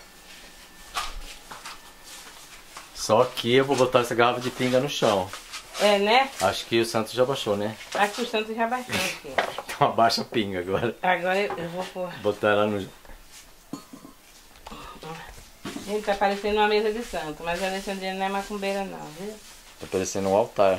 A: Só que eu vou botar essa garrafa de pinga no chão.
C: É, né?
A: Acho que o Santos já baixou, né?
C: Acho que o Santos já baixou aqui.
A: Então abaixa a pinga agora.
C: Agora eu vou pôr.
A: Botar ela no...
C: Gente, tá parecendo uma mesa de santo, mas a Alexandrina não é macumbeira não, viu?
A: Tá parecendo um altar.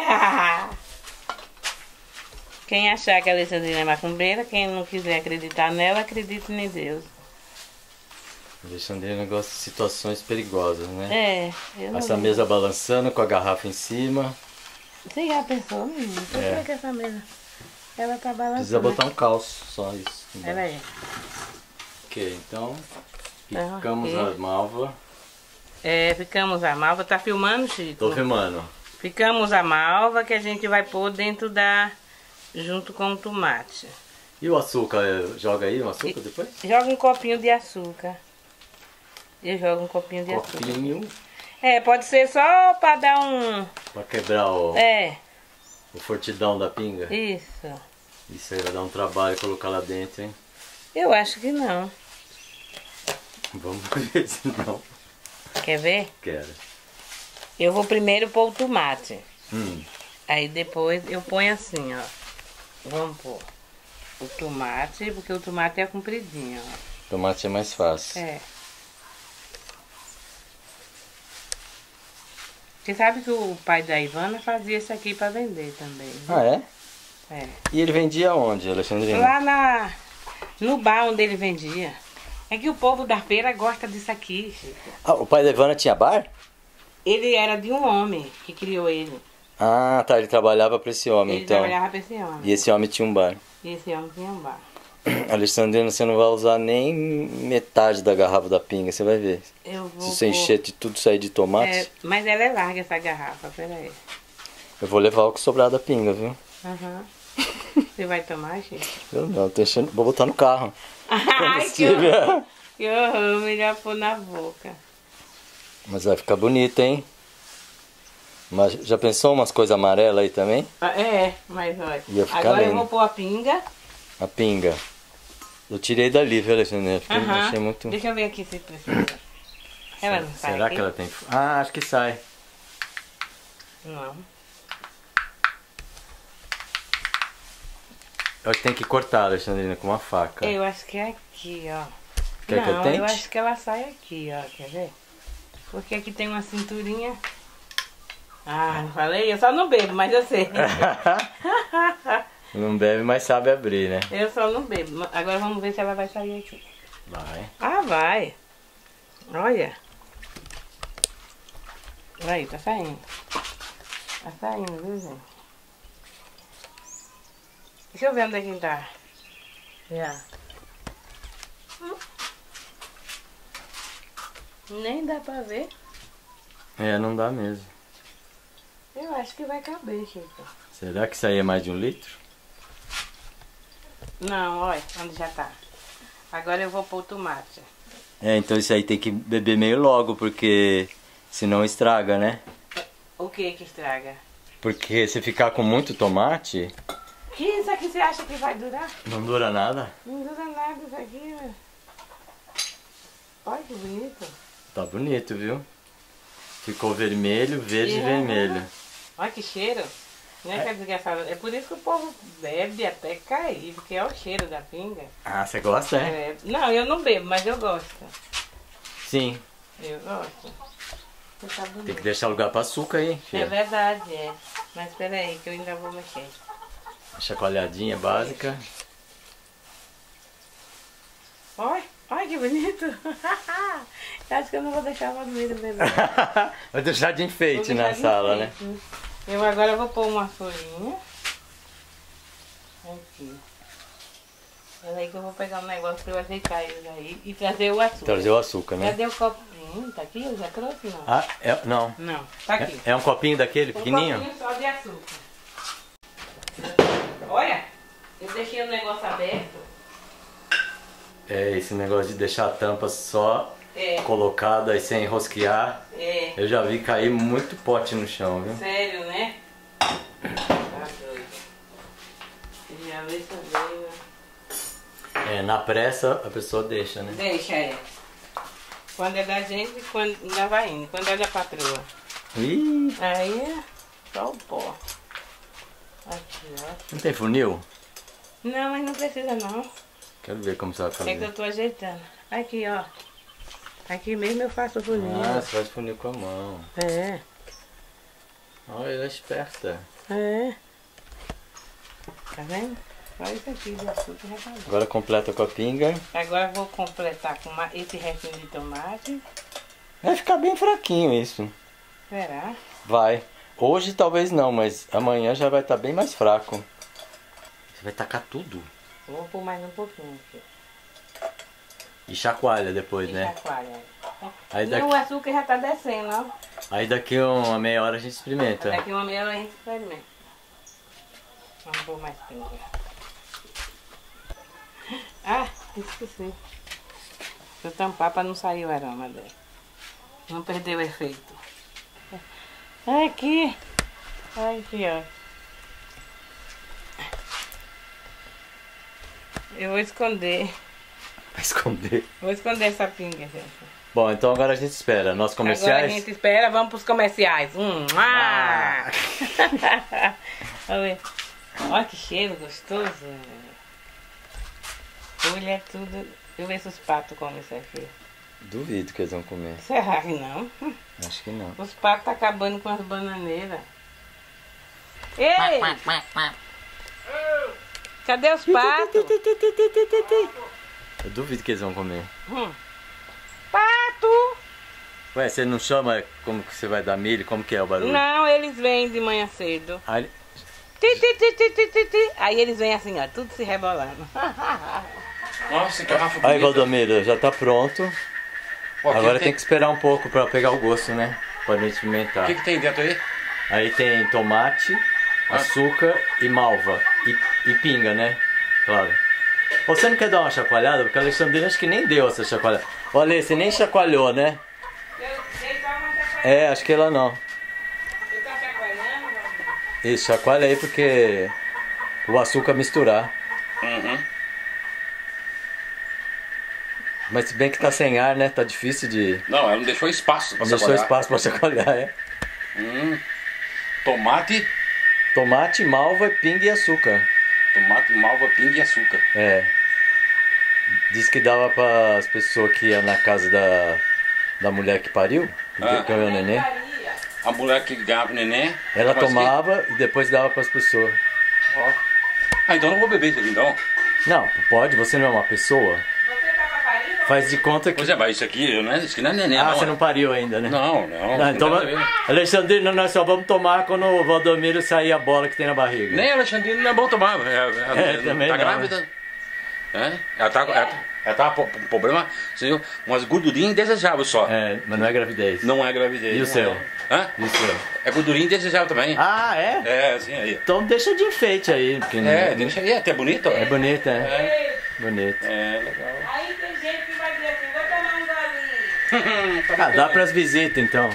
C: Quem achar que a Alexandrina é macumbeira, quem não quiser acreditar nela, acredite em Deus.
A: Alexandrina gosta de situações perigosas, né?
C: É, eu não
A: Essa
C: vou.
A: mesa balançando com a garrafa em cima.
C: Você já pensou, menino? Por
A: É.
C: que essa mesa? Ela tá balançando.
A: Precisa botar um calço, só isso.
C: Pera aí.
A: Ok, então
C: Tá,
A: picamos
C: ok.
A: a malva.
C: É, ficamos a malva. Tá filmando, Chico?
A: Tô filmando.
C: Ficamos a malva que a gente vai pôr dentro da... junto com o tomate.
A: E o açúcar? Joga aí o açúcar depois?
C: Joga um copinho de açúcar. Eu jogo um copinho de açúcar.
A: Copinho
C: É, pode ser só pra dar um...
A: pra quebrar o fortidão da pinga.
C: Isso.
A: Isso aí vai dar um trabalho colocar lá dentro, hein?
C: Eu acho que não.
A: Vamos ver se não.
C: Quer ver?
A: Quero.
C: Eu vou primeiro pôr o tomate.
A: Hum.
C: Aí depois eu ponho assim, ó. Vamos pôr o tomate, porque o tomate é compridinho, ó.
A: Tomate é mais fácil.
C: É. Você sabe que o pai da Ivana fazia isso aqui pra vender também, né?
A: Ah, é?
C: É.
A: E ele vendia onde, Alexandrina?
C: Lá no bar onde ele vendia. É que o povo da feira gosta disso aqui, Chico.
A: Ah, o pai da Ivana tinha bar?
C: Ele era de um homem que criou ele.
A: Ah, tá. Ele trabalhava pra esse homem,
C: Ele
A: então.
C: trabalhava pra esse homem.
A: E esse homem tinha um bar.
C: E esse homem tinha um bar.
A: Alexandrina, você não vai usar nem metade da garrafa da pinga, você vai ver.
C: Eu vou
A: Se você
C: pôr-
A: encher de tudo sair de tomate,
C: É, mas ela é larga essa garrafa, peraí.
A: eu vou levar o que sobrar da pinga, viu?
C: Aham. Você vai tomar, Chico?
A: Eu não, tô enchendo, vou botar no carro.
C: Ai, que horror. Que horror, melhor pôr na boca.
A: Mas vai ficar bonito, hein? Mas já pensou umas coisas amarelas aí também?
C: É, mas olha.
A: Ia ficar
C: Agora eu
A: lindo.
C: vou pôr a pinga.
A: A pinga. Eu tirei dali, viu, Alexandrina? Porque eu
C: Aham.
A: achei muito...
C: Deixa eu ver aqui se precisa. Ela não sai
A: Será
C: aqui?
A: que ela tem... Ah, acho que sai.
C: Não.
A: Eu acho que tem que cortar, Alexandrina, com uma faca.
C: Eu acho que é aqui, ó.
A: Quer que eu
C: não,
A: tente?
C: eu acho que ela sai aqui, ó. Quer ver? Porque aqui tem uma cinturinha. Ah, não falei? Eu só não bebo, mas eu sei.
A: Não bebe, mas sabe abrir, né?
C: Eu só não bebo. Agora vamos ver se ela vai sair aqui.
A: Vai.
C: Ah, vai. Olha. Aí, tá saindo. Tá saindo, viu, gente? Deixa eu ver onde é que tá. Já. Nem dá pra ver.
A: É, não dá mesmo.
C: Eu acho que vai caber, Chico.
A: Será que isso aí é mais de 1 litro?
C: Não, olha onde já tá. Agora eu vou pôr o tomate.
A: É, então isso aí tem que beber meio logo, porque senão estraga, né?
C: O que que estraga?
A: Porque se ficar com muito tomate,
C: Que isso aqui você acha que vai durar?
A: não dura nada.
C: Não dura nada isso aqui, velho. Olha que bonito.
A: Tá bonito, viu? Ficou vermelho, verde e
C: Uhum.
A: vermelho.
C: Olha que cheiro. Não é que é desgraçado. É por isso que o povo bebe até cair, porque é o cheiro da pinga.
A: Ah, você gosta, é?
C: Não, eu não bebo, mas eu gosto.
A: Sim.
C: Eu gosto. Tá
A: tem que deixar lugar para açúcar aí, filha.
C: É verdade, é. Mas espera aí, que eu ainda vou mexer.
A: Chacoalhadinha básica.
C: Olha, olha que bonito. Eu acho que eu não vou deixar o Admiro mesmo.
A: Vai deixar de enfeite na sala, né?
C: Eu agora vou pôr uma folhinha. Aqui. Olha aí que eu vou pegar um negócio pra eu ajeitar eles aí e trazer o açúcar.
A: Trazer o açúcar, né?
C: Cadê o copinho? Tá aqui? Eu já trouxe, não?
A: Ah, não.
C: Não, tá aqui.
A: É um copinho daquele, pequenininho?
C: Um copinho só de açúcar. Olha, eu deixei o negócio aberto.
A: É, esse negócio de deixar a tampa só colocada e sem rosquear.
C: É.
A: Eu já vi cair muito pote no chão, viu?
C: Sério, né? Tá doido. Já veio também, né?
A: É, na pressa a pessoa deixa, né?
C: Deixa, Quando é da gente, quando ainda vai indo. Quando é da patroa.
A: Ih!
C: Aí é só o pó. Aqui, ó.
A: Não tem funil?
C: Não, mas não precisa não.
A: Quero ver como você vai fazer.
C: É que eu tô ajeitando. Aqui, ó. Aqui mesmo eu faço o funil.
A: Ah, você faz funil com a mão.
C: É.
A: Olha, ela é esperta.
C: É. Tá vendo? Olha isso aqui de açúcar já tá bom.
A: Agora completa com a pinga.
C: Agora eu vou completar com esse restinho de tomate.
A: Vai ficar bem fraquinho isso.
C: Será?
A: Vai. Hoje talvez não, mas amanhã já vai estar bem mais fraco. Você vai tacar tudo.
C: Vou pôr mais um pouquinho aqui.
A: E chacoalha depois, né?
C: Chacoalha.
A: Aí
C: E
A: daqui...
C: o açúcar já tá descendo, ó.
A: Aí daqui uma meia hora a gente experimenta.
C: Daqui uma meia hora a gente experimenta. Vamos pôr mais pinga. Ah, esqueci. Vou tampar para não sair o aroma dele. Não perder o efeito. Aqui. Aqui, ó. Eu vou esconder.
A: Vai esconder.
C: Vou esconder essa pinga, gente.
A: Bom, então agora a gente espera. Nossos comerciais?
C: Agora a gente espera, vamos pros comerciais. Olha que cheiro gostoso. Olha é tudo. Deixa eu ver se os patos comem isso aqui.
A: Duvido que eles vão comer.
C: Será que não?
A: Acho que não.
C: Os patos tá acabando com as bananeiras. Ei! Cadê os patos?
A: Eu duvido que eles vão comer.
C: Pato!
A: Ué, você não chama como que você vai dar milho? Como que é o barulho?
C: Não, eles vêm de manhã cedo.
A: Aí,
C: Aí eles vêm assim, ó, tudo se rebolando.
B: Nossa, que garrafa
A: aí
B: bonita.
A: Valdomiro, já tá pronto.
B: Pô,
A: Agora tem que esperar um pouco pra pegar o gosto, né? Pra gente experimentar.
B: O que tem dentro aí?
A: Aí tem tomate, açúcar e malva. E pinga, né? Claro. Você não quer dar uma chacoalhada? Porque a Alexandrina acho que nem deu essa chacoalhada. Olha, você nem chacoalhou, né? É, acho que ela não.
C: Você tá chacoalhando?
A: Isso, chacoalha aí porque o açúcar misturar.
B: Uhum.
A: Mas se bem que tá sem ar, né? Tá difícil de...
B: Não, ela não deixou espaço pra
A: Não deixou
B: chacoalhar.
A: espaço pra chacoalhar, é.
B: Tomate,
A: Tomate, malva, pinga e açúcar.
B: malva, pinga e açúcar.
A: É. Diz que dava para as pessoas que iam na casa da mulher que pariu, que ganhou o neném.
B: A mulher que ganhava o neném.
A: Ela
B: fazia-
A: tomava e depois dava para as pessoas.
B: Ó. Ah, então eu não vou beber isso aqui então.
A: Não, pode, você não é uma pessoa.
C: Você tá com farinha?
A: Faz de conta que...
B: Pois é, mas isso aqui não é neném,
A: Ah,
B: não.
A: você não pariu ainda, né?
B: Não.
A: Então,
B: tem nada a ver.
A: Alexandrina, nós só vamos tomar quando o Valdomiro sair a bola que tem na barriga.
B: Nem a Alexandrina não é bom tomar.
A: também
B: tá
A: não,
B: grávida. É? Ela tá com problema, assim, umas gordurinhas indesejáveis só.
A: É, mas não é gravidez.
B: Não é gravidez.
A: E o
B: não
A: seu?
B: É. Hã?
A: E o seu?
B: É gordurinha indesejável também.
A: Ah, é?
B: É, assim aí.
A: Então deixa de enfeite aí, porque
B: Deixa aí, até bonito.
A: é bonito, é?
B: É,
A: Bonito.
B: legal.
C: Aí tem gente que vai dizer assim, vou tomar um golinho.
A: Ah, dá pras visitas então.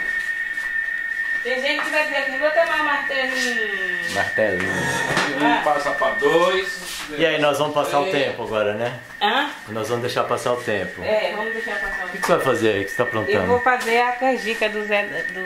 C: Tem gente que vai dizer assim, vou tomar um martelinho.
A: Martelinho.
B: Um passa pra dois.
A: E aí, nós vamos passar o tempo agora, né?
C: Hã?
A: Nós vamos deixar passar o tempo.
C: É, vamos deixar passar
A: O que você vai fazer aí? O que você tá
C: Eu vou
A: aprontando?
C: fazer a canjica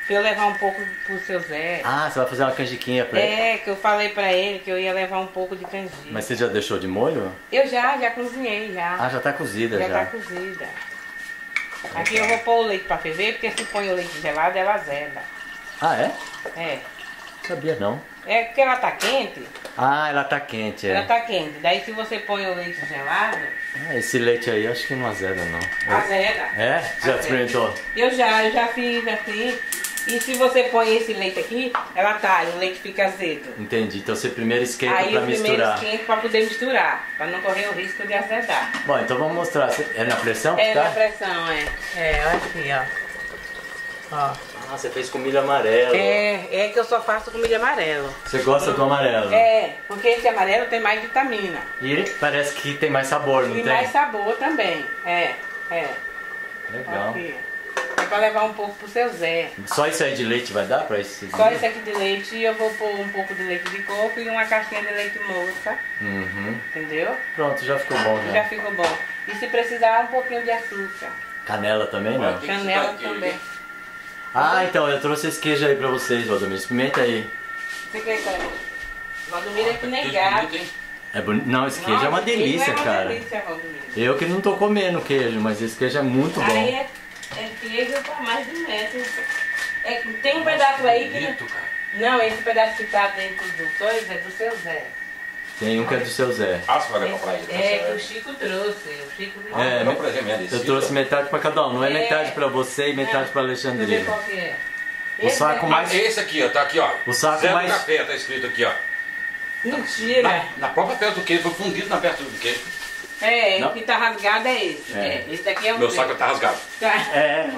C: pra eu levar um pouco pro seu Zé.
A: Ah, você vai fazer uma canjiquinha pra ele?
C: É, que eu falei pra ele que eu ia levar um pouco de canjica.
A: Mas você já deixou de molho?
C: Eu já cozinhei já.
A: Ah, já tá cozida já.
C: Já tá cozida. Aqui eu vou pôr o leite pra ferver, porque se põe o leite gelado, ela azeda.
A: Ah, é?
C: É.
A: Sabia não.
C: É porque ela tá quente.
A: Ah, ela tá quente, é.
C: Ela tá quente. Daí se você põe o leite gelado,
A: Ah, esse leite aí acho que não azeda não.
C: azeda.
A: É? Já
C: Azeda.
A: experimentou?
C: Eu já fiz assim. E se você põe esse leite aqui, ela talha, o leite fica azedo.
A: Entendi. Então você primeiro esquenta
C: Aí
A: pra
C: o primeiro
A: misturar.
C: esquenta pra poder misturar, pra não correr o risco de azedar.
A: Bom, então vamos mostrar. É na pressão que
C: É
A: tá?
C: na pressão, é. É, olha aqui, ó. Ó.
A: Ah, você fez com milho amarelo.
C: É que eu só faço com milho amarelo.
A: Você gosta do amarelo?
C: É, porque esse amarelo tem mais vitamina.
A: E parece que tem mais sabor, não
C: E
A: tem?
C: mais sabor também. É.
A: Legal.
C: Aqui. É pra levar um pouco pro seu Zé.
A: Só isso aí de leite vai dar pra esse?
C: Só isso aqui de leite e eu vou pôr um pouco de leite de coco e uma caixinha de leite moça.
A: Uhum.
C: Entendeu?
A: Pronto, já ficou bom
C: Já ficou bom. E se precisar, um pouquinho de açúcar.
A: Canela também, não?
C: Canela também.
A: Ah, então, eu trouxe esse queijo aí pra vocês, Valdomiro. Experimenta aí.
C: Você quer que Valdomiro é que nem gato.
A: É bonito. Não, esse queijo é uma
C: Nossa, esse
A: delícia,
C: é uma
A: cara.
C: delícia, Valdomiro.
A: Eu que não tô comendo queijo, mas esse queijo é muito bom.
C: Aí é queijo pra mais de metro. É, tem um pedaço aí que... Não, esse pedaço que tá dentro do coisa é do seu Zé.
A: Tem um que é do seu Zé.
B: Ah, você vai levar pra ele?
C: É, que o Chico trouxe. O Chico me
A: É,
B: Não, presente desse.
A: Eu trouxe metade pra cada um. Não é
C: É.
A: metade pra você e metade pra
C: Deixa eu ver
A: Alexandrina.
C: qual que é.
A: O saco
C: é...
A: mais-
B: Esse aqui, ó, tá aqui, ó.
A: O saco
B: Zé do
A: mais-
B: café, tá escrito aqui, ó.
C: Mentira.
B: Na própria peça do queijo, foi fundido na peça do queijo.
C: É,
A: Não.
C: o que tá rasgado é esse.
A: É.
C: Esse daqui é o
B: Meu saco tá rasgado.
C: Tá.
A: É,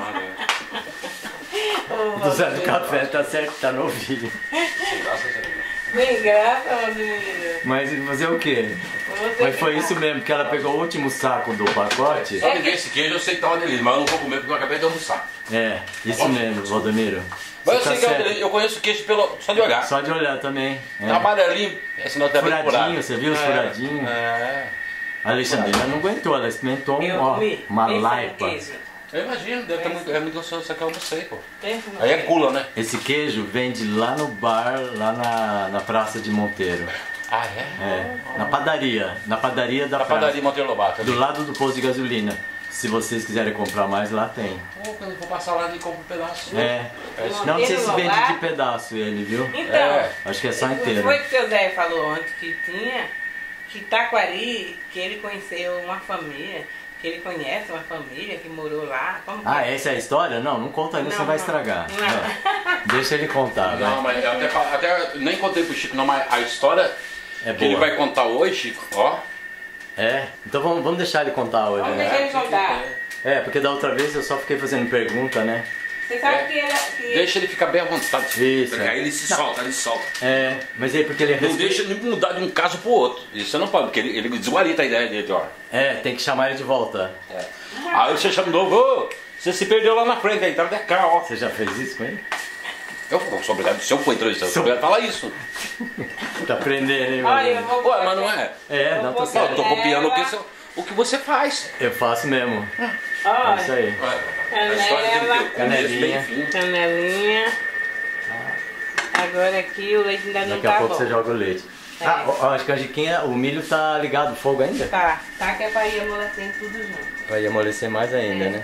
C: Ô,
A: do Zé do
C: Valdomiro.
A: Café tá certo, tá no vídeo.
B: Graças a Deus.
C: Bem graça, Valdomiro.
A: Mas fazer o quê?
C: Você
A: Mas foi
C: que
A: isso mesmo, que ela pegou o último saco do pacote.
B: Só me ver esse queijo, eu sei que tá uma delícia, mas eu não vou comer porque eu acabei de almoçar.
A: É, isso mesmo, Valdomiro.
B: Mas eu
A: Você
B: sei
A: tá
B: que é uma
A: certo.
B: delícia, eu conheço o queijo só de olhar.
A: Só de olhar também.
B: Tá
A: É.
B: amarelinho, esse não tá bem
A: Furadinho,
B: curado.
A: você viu os furadinhos?
B: É.
A: A Alexandrina não aguentou, ela experimentou
C: Eu
A: ó,
C: comi.
A: uma
C: Pensa no
A: laipa.
C: queijo.
B: Eu imagino, deve ter muito, é muito gostoso, só que eu almocei, pô.
C: Pensa no
B: Aí é
C: queijo.
B: gula, né?
A: Esse queijo vende lá no bar, lá na Praça de Monteiro.
B: Ah, é?
A: É, na padaria da
B: Na
A: praça.
B: padaria Monteiro Lobato.
A: Do lado do posto de gasolina. Se vocês quiserem comprar mais, lá tem.
B: Pô, quando eu vou passar lá e compro um pedaço.
A: É.
C: Monteiro
A: Não sei se vende
C: Lobato?
A: de pedaço ele, viu?
C: Então,
B: É.
A: Acho que é só inteiro.
C: foi que o seu Zé falou antes que tinha, que Taquari, que ele conheceu uma família, que ele conhece uma família que morou lá. Como que
A: Ah, essa é a história? Não, não conta ainda,
C: Não,
A: você vai
C: não.
A: estragar.
C: Não.
A: Não. Deixa ele contar,
B: Não,
A: vai.
B: mas eu até nem contei pro Chico, não, mas a história
A: É
B: que ele
A: boa.
B: vai contar hoje, Chico, ó.
A: É? Então vamos deixar ele contar hoje,
C: Vamos
A: né?
C: deixar ele contar.
A: É, porque da outra vez eu só fiquei fazendo pergunta, né?
C: Você sabe
B: É.
C: que ele... Que...
B: Deixa ele ficar bem à vontade.
A: Isso,
B: Porque
A: é.
B: aí ele se solta, ele solta.
A: É, mas aí porque ele
B: Não deixa ele mudar de um caso pro outro. Isso você não pode, porque ele desguarita a ideia dele, ó.
A: É, tem que chamar ele de volta.
B: Aí você chama de novo, ô, você se perdeu lá na frente, aí tá de cá, ó.
A: Você já fez isso com ele?
B: Eu sou obrigado, se eu for entrevistado, eu sou obrigado a falar isso.
A: Tá aprendendo, hein,
C: Olha, eu
A: mano?
C: vou...
B: Ué, mas não é?
A: É, não, tá
C: vou
A: certo.
B: Eu tô copiando o que você faz.
A: Eu faço mesmo. É isso
C: Olha,
A: aí.
B: A história dele tem o começo,
A: Canelinha.
B: bem fim.
C: canelinha. Agora aqui o leite ainda não
A: Daqui a
C: tá
A: pouco
C: bom.
A: você joga o leite.
C: É.
A: Ah, ó, as canjiquinhas, o milho tá ligado, o fogo ainda?
C: Tá que é pra ir amolecendo tudo junto.
A: Vai amolecer mais ainda,
C: É.
A: né?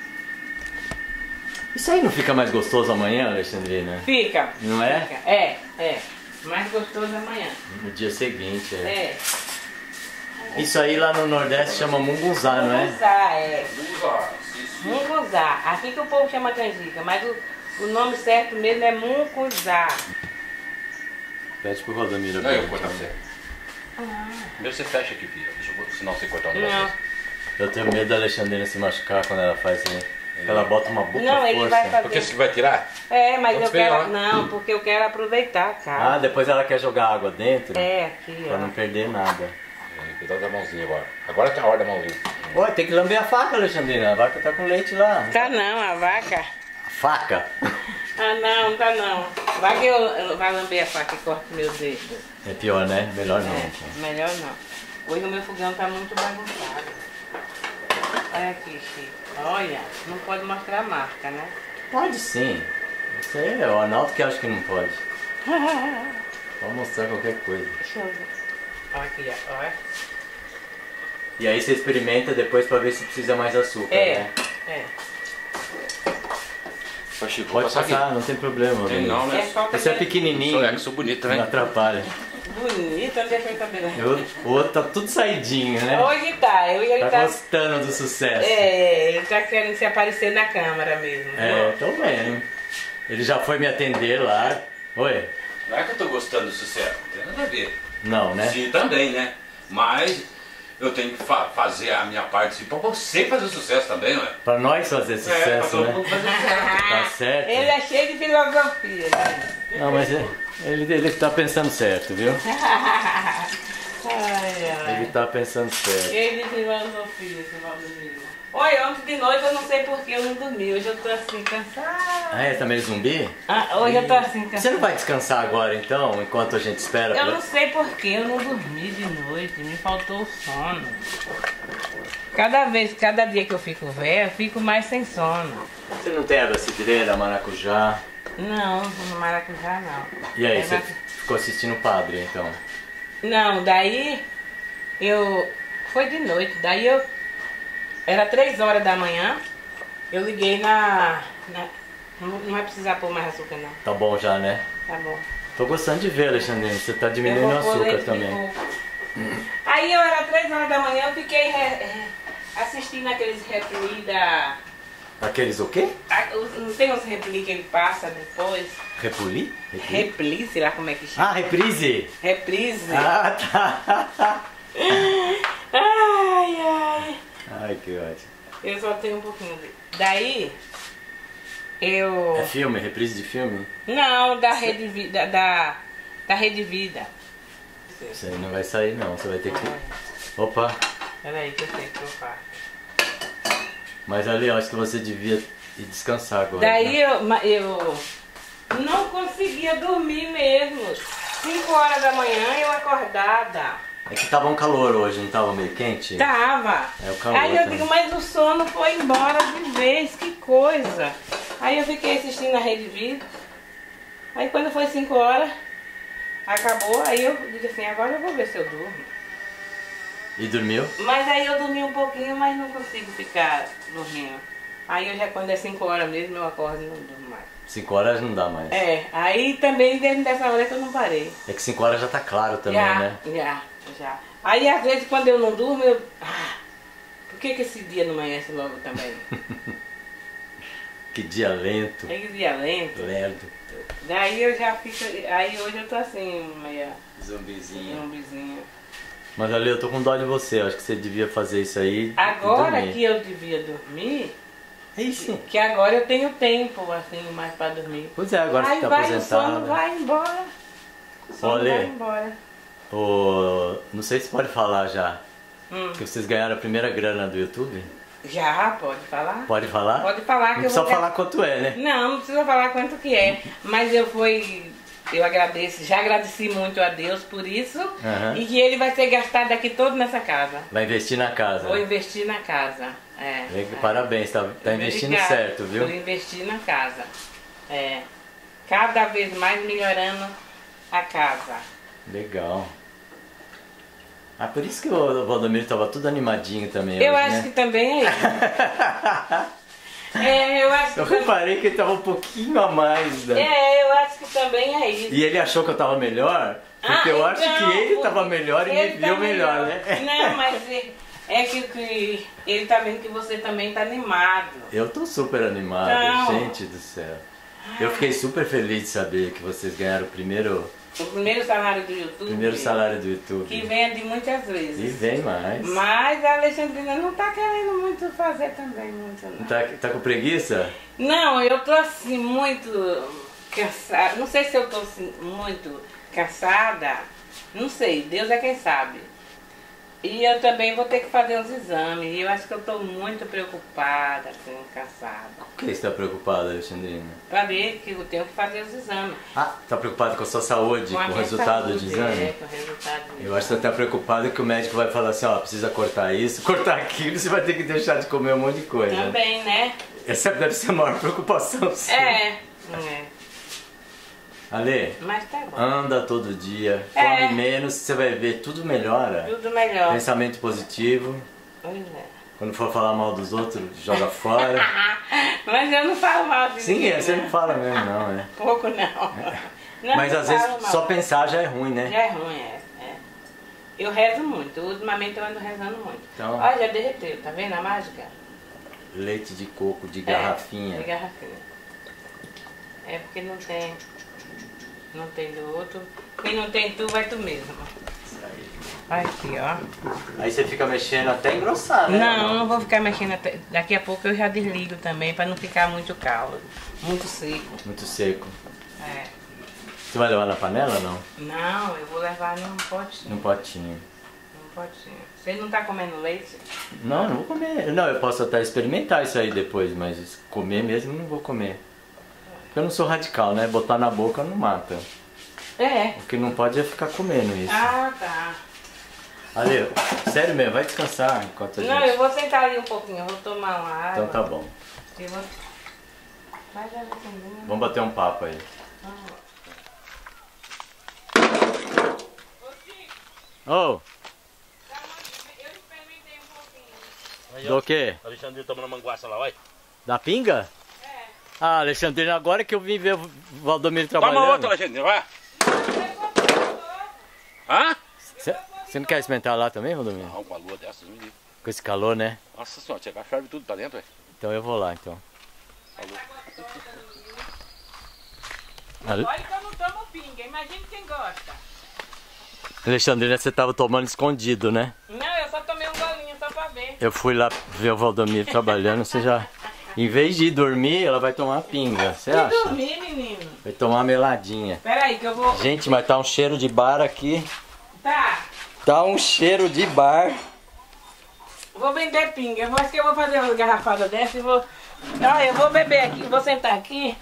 A: Isso aí não fica mais gostoso amanhã, Alexandrina?
C: Fica.
A: Não é?
C: Fica. É. Mais gostoso amanhã.
A: No dia seguinte, é.
C: É.
A: Isso aí lá no Nordeste chama mungunzá, não é?
C: Munguzá, é.
B: Usa, isso.
C: Munguzá. Aqui que o povo chama canjica, mas o nome certo mesmo é mucuzá.
A: Pede pro Valdomiro.
B: Não, eu vou cortar você. Primeiro você fecha aqui, filha. Deixa eu, senão você cortar o negócio.
C: Não.
B: desse.
A: Eu tenho medo da Alexandrina se machucar quando ela faz isso. Porque ela bota uma boca
C: Não, ele
A: força.
C: vai fazer.
B: Porque você vai tirar?
C: É, mas
B: Vamos
C: eu quero.
B: pegar.
C: Não, porque eu quero aproveitar,
A: Ah,
C: cara.
A: depois ela quer jogar água dentro?
C: É, aqui,
A: Pra não
C: ó.
A: perder nada.
B: Cuidado da mãozinha agora. Agora que é a hora da mãozinha.
A: Oi, tem que lamber a faca, Alexandrina. A vaca tá com leite lá.
C: Tá não, a vaca.
A: A faca?
C: Ah, não, tá não. Vai que eu vai lamber a faca e corte meu dedo.
A: É pior, né? Melhor não.
C: É, melhor não. Hoje o meu fogão tá muito bagunçado. Olha aqui, Chico. Olha, não pode mostrar a marca, né?
A: Pode sim. Isso aí é o Arnaldo que acha que não pode. Pode mostrar qualquer coisa.
C: Deixa eu ver. Olha aqui, ó.
A: E aí você experimenta depois pra ver se precisa mais açúcar, né?
B: Chico,
A: pode passar, não tem problema.
B: Tem não, né?
A: Você é pequenininho.
B: Eu sou bonito também.
A: Não atrapalha.
C: Bonita, deixa eu saber.
A: O outro tá tudo saidinho, né?
C: Hoje tá,
A: tá gostando do sucesso.
C: Ele tá querendo se aparecer na câmera mesmo.
A: Tô vendo. Ele já foi me atender lá. Oi?
B: Não é que eu tô gostando do sucesso, não tem nada a ver.
A: Não, né?
B: Sim, também, né? Mas eu tenho que fazer a minha parte assim, pra você fazer sucesso também, ué.
A: Pra nós fazer sucesso,
B: pra todo
A: né?
B: mundo fazer sucesso.
A: Tá certo.
C: Ele é cheio de filosofia.
A: Não, mas ele tá pensando certo, viu? Ele tá pensando certo.
C: Cheio de filosofia, esse Valdomiro. Olha, ontem de noite eu não sei porque eu não dormi. Hoje eu tô assim, cansada.
A: Tá meio zumbi?
C: Hoje eu tô assim, cansada.
A: Você não vai descansar agora então, enquanto a gente espera?
C: Eu não sei porque eu não dormi de noite. Me faltou o sono. Cada dia que eu fico velha, eu fico mais sem sono.
A: Você não tem água cidreira, maracujá?
C: Não, no maracujá não.
A: E aí, você ficou assistindo o padre então?
C: Não, daí foi de noite, daí era 3 horas da manhã, eu liguei não vai precisar pôr mais açúcar não.
A: Tá bom já, né?
C: Tá bom.
A: Tô gostando de ver, Alexandrine, você tá diminuindo o açúcar também.
C: Aí era 3 horas da manhã, eu fiquei assistindo aqueles replis da...
A: Aqueles o quê?
C: Não tem uns replis que ele passa depois?
A: Repuli?
C: Replis, sei lá como é que chama.
A: Reprise!
C: Reprise.
A: Tá. Ai, que ótimo.
C: Eu só tenho um pouquinho dele. Daí, eu...
A: É filme? Reprise de filme?
C: Não, da Rede Vida. Da Rede Vida.
A: Isso aí não vai sair não, você vai ter que... Opa!
C: Peraí que eu sei o que eu faço.
A: Mas ali, eu acho que você devia ir descansar agora.
C: Daí
A: né?
C: eu não conseguia dormir mesmo. 5 horas da manhã eu acordada.
A: É que tava um calor hoje, não tava meio quente?
C: Tava.
A: É o calor.
C: Aí eu digo, mas o sono foi embora de vez, que coisa. Aí eu fiquei assistindo a Rede Vida. Aí quando foi 5 horas, acabou, aí eu disse assim, agora eu vou ver se eu durmo.
A: E dormiu?
C: Mas aí eu dormi um pouquinho, mas não consigo ficar dormindo. Aí eu já, quando é 5 horas mesmo, eu acordo e não durmo mais.
A: 5 horas não dá mais.
C: Aí também desde dessa hora que eu não parei.
A: É que 5 horas já tá claro também, né?
C: Já. Aí às vezes quando eu não durmo, por que esse dia não amanhece logo também?
A: Que dia lento.
C: Que dia lento.
A: Lento.
C: Daí eu já fico, aí hoje eu tô assim, meia...
A: Zumbizinha. Mas ali eu tô com dó de você, acho que você devia fazer isso aí.
C: Agora que eu devia dormir,
A: sim.
C: Que agora eu tenho tempo assim mais pra dormir.
A: Pois é, agora
C: aí
A: você tá aposentada.
C: O sono vai embora. O sono vai embora.
A: Não sei se pode falar já. Que vocês ganharam a primeira grana do YouTube?
C: Já, pode falar.
A: Pode falar?
C: Pode falar que
A: não precisa falar quanto é, né?
C: Não precisa falar quanto que é. Mas eu agradeço, já agradeci muito a Deus por isso. E que ele vai ser gastado aqui todo nessa casa.
A: Vai investir na casa?
C: Vou investir na casa.
A: Parabéns, tá investindo certo, viu?
C: Vou investir na casa. Cada vez mais melhorando a casa.
A: Legal. Por isso que o Valdomiro estava tudo animadinho também.
C: Eu
A: hoje,
C: acho
A: né?
C: que também é isso.
A: Eu reparei que ele estava um pouquinho a mais, né?
C: Eu acho que também é isso.
A: E ele achou que eu estava melhor? Porque eu acho que ele estava melhor e me viu melhor, né?
C: Não, mas é que ele tá vendo que você também tá animado.
A: Eu tô super animado, gente do céu. Eu fiquei super feliz de saber que vocês ganharam o primeiro
C: salário do YouTube.
A: Primeiro salário do YouTube.
C: Que vem de muitas vezes.
A: E vem mais.
C: Mas a Alexandrina não tá querendo muito fazer também, muito não.
A: Tá com preguiça?
C: Não, eu tô assim muito cansada. Não sei se eu tô assim, muito cansada. Não sei, Deus é quem sabe. E eu também vou ter que fazer uns exames. E eu acho que eu estou muito preocupada, assim, cansada.
A: Por que você está preocupada, Alexandrina?
C: Para ver que eu tenho que fazer os exames.
A: Está preocupada com a sua saúde, com o resultado do exame?
C: Com o resultado do exame.
A: Eu acho que você está preocupada que o médico vai falar assim, precisa cortar isso, cortar aquilo, você vai ter que deixar de comer um monte de coisa.
C: Também, né?
A: Essa deve ser a maior preocupação sua. Ale,
C: Mas tá bom.
A: anda todo dia, come menos, você vai ver, tudo melhora.
C: Tudo melhor.
A: Pensamento positivo.
C: Pois é.
A: Quando for falar mal dos outros, joga fora.
C: Mas eu não falo mal de
A: Sim,
C: ninguém,
A: você
C: né?
A: não fala mesmo, não, né?
C: Pouco não. Não,
A: Mas
C: não
A: às vezes
C: falo mal.
A: só pensar já é ruim, né?
C: Já é ruim, é. Eu rezo muito. Ultimamente eu ando rezando muito.
A: Então-
C: Olha, já derreteu, tá vendo a mágica?
A: Leite de coco de garrafinha.
C: De garrafinha. É porque não tem. Não tem do outro. Quem não tem tu, vai tu mesmo. Olha aqui, ó.
A: Aí você fica mexendo até engrossar, né?
C: Não vou ficar mexendo até. Daqui a pouco eu já desligo também, pra não ficar muito caldo. Muito seco.
A: Muito seco.
C: É.
A: Você vai levar na panela ou não?
C: Não, eu vou levar num potinho.
A: Num potinho.
C: Num potinho. Você não tá comendo leite?
A: Não, não vou comer. Não, eu posso até experimentar isso aí depois, mas comer mesmo não vou comer. Porque eu não sou radical, né? Botar na boca não mata.
C: É.
A: O que não pode é ficar comendo isso.
C: Ah, tá.
A: Ale, sério mesmo, vai descansar enquanto a gente...
C: Não, eu vou sentar ali um pouquinho, eu vou tomar uma água.
A: Então tá bom.
C: Eu vou... Vai já acendendo.
A: Vamos bater um papo aí. Ô!
C: Eu experimentei um pouquinho.
B: Aí,
A: Do quê?
B: Alexandre tomando manguaça lá, vai.
A: Da pinga?
C: É.
A: Ah, Alexandre, agora que eu vim ver o Valdomiro trabalhando...
B: Toma outra, Alexandre, vai. Hã?
A: Você não quer experimentar lá também, Valdomiro?
B: Não, com a lua dessas, me livre.
A: Com esse calor, né?
B: Nossa senhora, chega, ferve tudo, tá dentro, velho.
A: Então eu vou lá, então.
C: Olha que eu não tomo pinga, imagine quem gosta.
A: Alexandrina, você tava tomando escondido, né?
C: Não, eu só tomei um golinho só pra ver.
A: Eu fui lá ver o Valdomiro trabalhando, você já... Em vez de ir dormir, ela vai tomar uma pinga, você
C: E
A: acha?
C: dormir, menino?
A: Vai tomar uma meladinha.
C: Pera aí que eu vou...
A: Gente, mas tá um cheiro de bar aqui.
C: Tá,
A: Tá um cheiro de bar.
C: vou vender pinga. Eu acho que eu vou fazer uma garrafada dessa e vou... Olha, eu vou beber aqui, vou sentar aqui.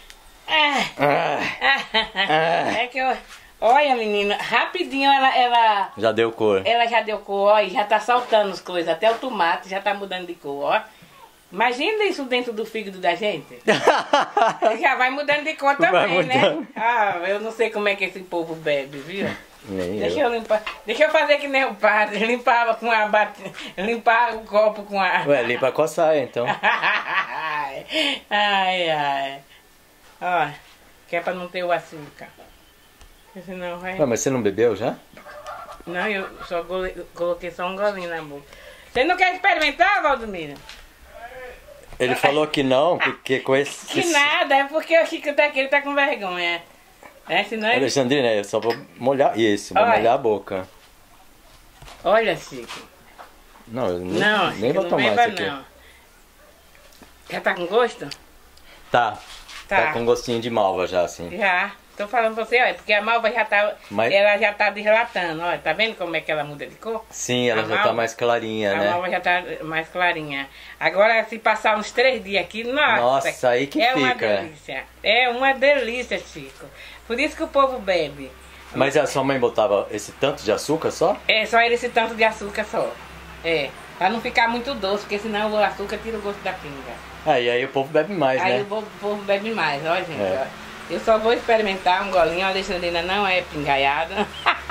C: É que eu... Olha, menina, rapidinho ela
A: Já deu cor.
C: já deu cor, ó, e já tá saltando as coisas. Até o tomate já tá mudando de cor, ó. Imagina isso dentro do fígado da gente. Já vai mudando de cor
A: Vai
C: também, né?
A: mudando.
C: Ah, eu não sei como é que esse povo bebe, viu?
A: Nem
C: Deixa
A: eu.
C: eu limpar. Deixa eu fazer que nem o padre. Limpava com a limpar o copo com a.
A: Ué, limpa com a saia, então.
C: Ai. Ó, que é pra não ter o açúcar. Porque senão vai.
A: Ué, mas você não bebeu já?
C: Não, eu só coloquei só um golinho na boca. Você não quer experimentar, Valdomiro?
A: Ele falou que não, porque com esse...
C: Que nada, é porque o Chico tá aqui, ele tá com vergonha. É, senão ele...
A: Alexandrina, eu só vou molhar isso, vou
C: Olha.
A: molhar a boca.
C: Olha, Chico.
A: Não, eu nem,
C: Não,
A: nem
C: Chico,
A: vou
C: não
A: tomar
C: beba,
A: isso aqui.
C: não. Já tá com gosto?
A: Tá.
C: Tá.
A: Tá com gostinho de malva já, assim.
C: Já. Tô falando pra você, olha, porque a malva já tá...
A: Mas-
C: Ela já tá deslatando, olha. Tá vendo como é que ela muda de cor?
A: Sim, ela
C: A
A: já tá
C: malva-
A: mais clarinha,
C: A
A: né?
C: malva já tá mais clarinha. Agora, se passar uns 3 dias aqui,
A: Nossa, aí que
C: é uma
A: fica.
C: delícia. É uma delícia, Chico. Por isso que o povo bebe.
A: Mas a sua mãe botava esse tanto de açúcar só?
C: É só esse tanto de açúcar só. É. Pra não ficar muito doce, porque senão o açúcar tira o gosto da pinga.
A: Ah, e aí o povo bebe mais,
C: Aí
A: né?
C: o povo bebe mais, ó, gente.
A: É.
C: Ó. Eu só vou experimentar um golinho, a Alexandrina não é pingaiada.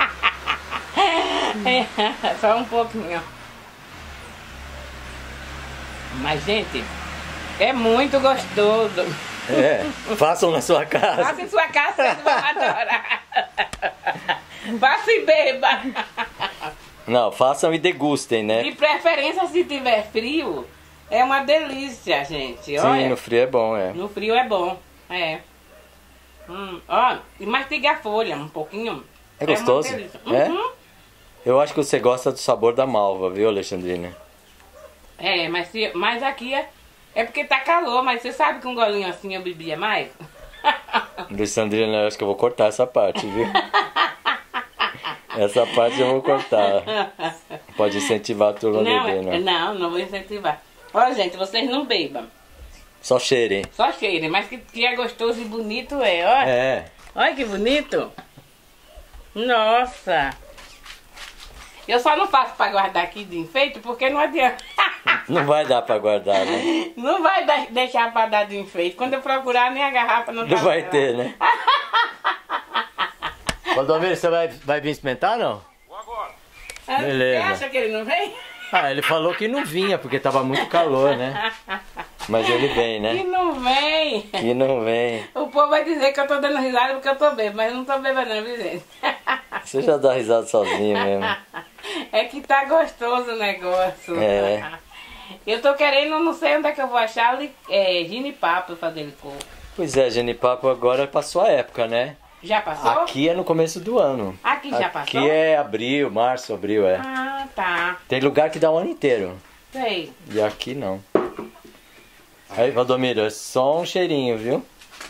C: É, só um pouquinho. Mas, gente, é muito gostoso.
A: É, façam na sua casa.
C: Faça em sua casa, vocês vão adorar. Faça e beba.
A: Não, façam e degustem, né?
C: De preferência, se tiver frio, é uma delícia, gente.
A: Sim,
C: Olha,
A: no frio é bom, é.
C: no frio é bom. É. Ó, e mastiga a folha um pouquinho.
A: É gostoso?
C: uma delícia.
A: É?
C: Uhum.
A: Eu acho que você gosta do sabor da malva, viu, Alexandrina?
C: É, mas aqui é porque tá calor, mas você sabe que um golinho assim eu bebia mais?
A: Alexandrina, eu acho que eu vou cortar essa parte, viu? Essa parte eu vou cortar. Pode incentivar a turma a beber, né?
C: Não vou incentivar. Ó, gente, vocês não bebam.
A: Só cheirem.
C: Só cheirem, mas que é gostoso e bonito é, ó.
A: É.
C: Olha que bonito. Nossa. Eu só não faço pra guardar aqui de enfeite porque não adianta.
A: Não vai dar pra guardar, né?
C: Não vai deixar pra dar de enfeite. Quando eu procurar, nem a garrafa não tá
A: Não vai
C: lá.
A: ter, né? Valdomiro, você vai vir experimentar, não?
B: Vou agora.
A: Beleza.
C: Você acha que ele não vem?
A: Ah, ele falou que não vinha, porque tava muito calor, né? Mas ele vem,
C: Que
A: né?
C: não vem.
A: Que não vem.
C: O povo vai dizer que eu tô dando risada porque eu tô bêbado, mas eu não tô bêbada não, viu, gente?
A: Você já dá risada sozinho mesmo.
C: É que tá gostoso o negócio.
A: É.
C: Eu tô querendo, não sei onde é que eu vou achar ginipapo pra fazer licor.
A: Pois é, genipapo agora passou a época, né?
C: Já passou?
A: Aqui é no começo do ano.
C: Aqui já passou?
A: Aqui é abril, março, abril, é.
C: Ah, tá.
A: Tem lugar que dá o ano inteiro.
C: Sei.
A: E aqui não. Aí, Valdomiro, é só um cheirinho, viu?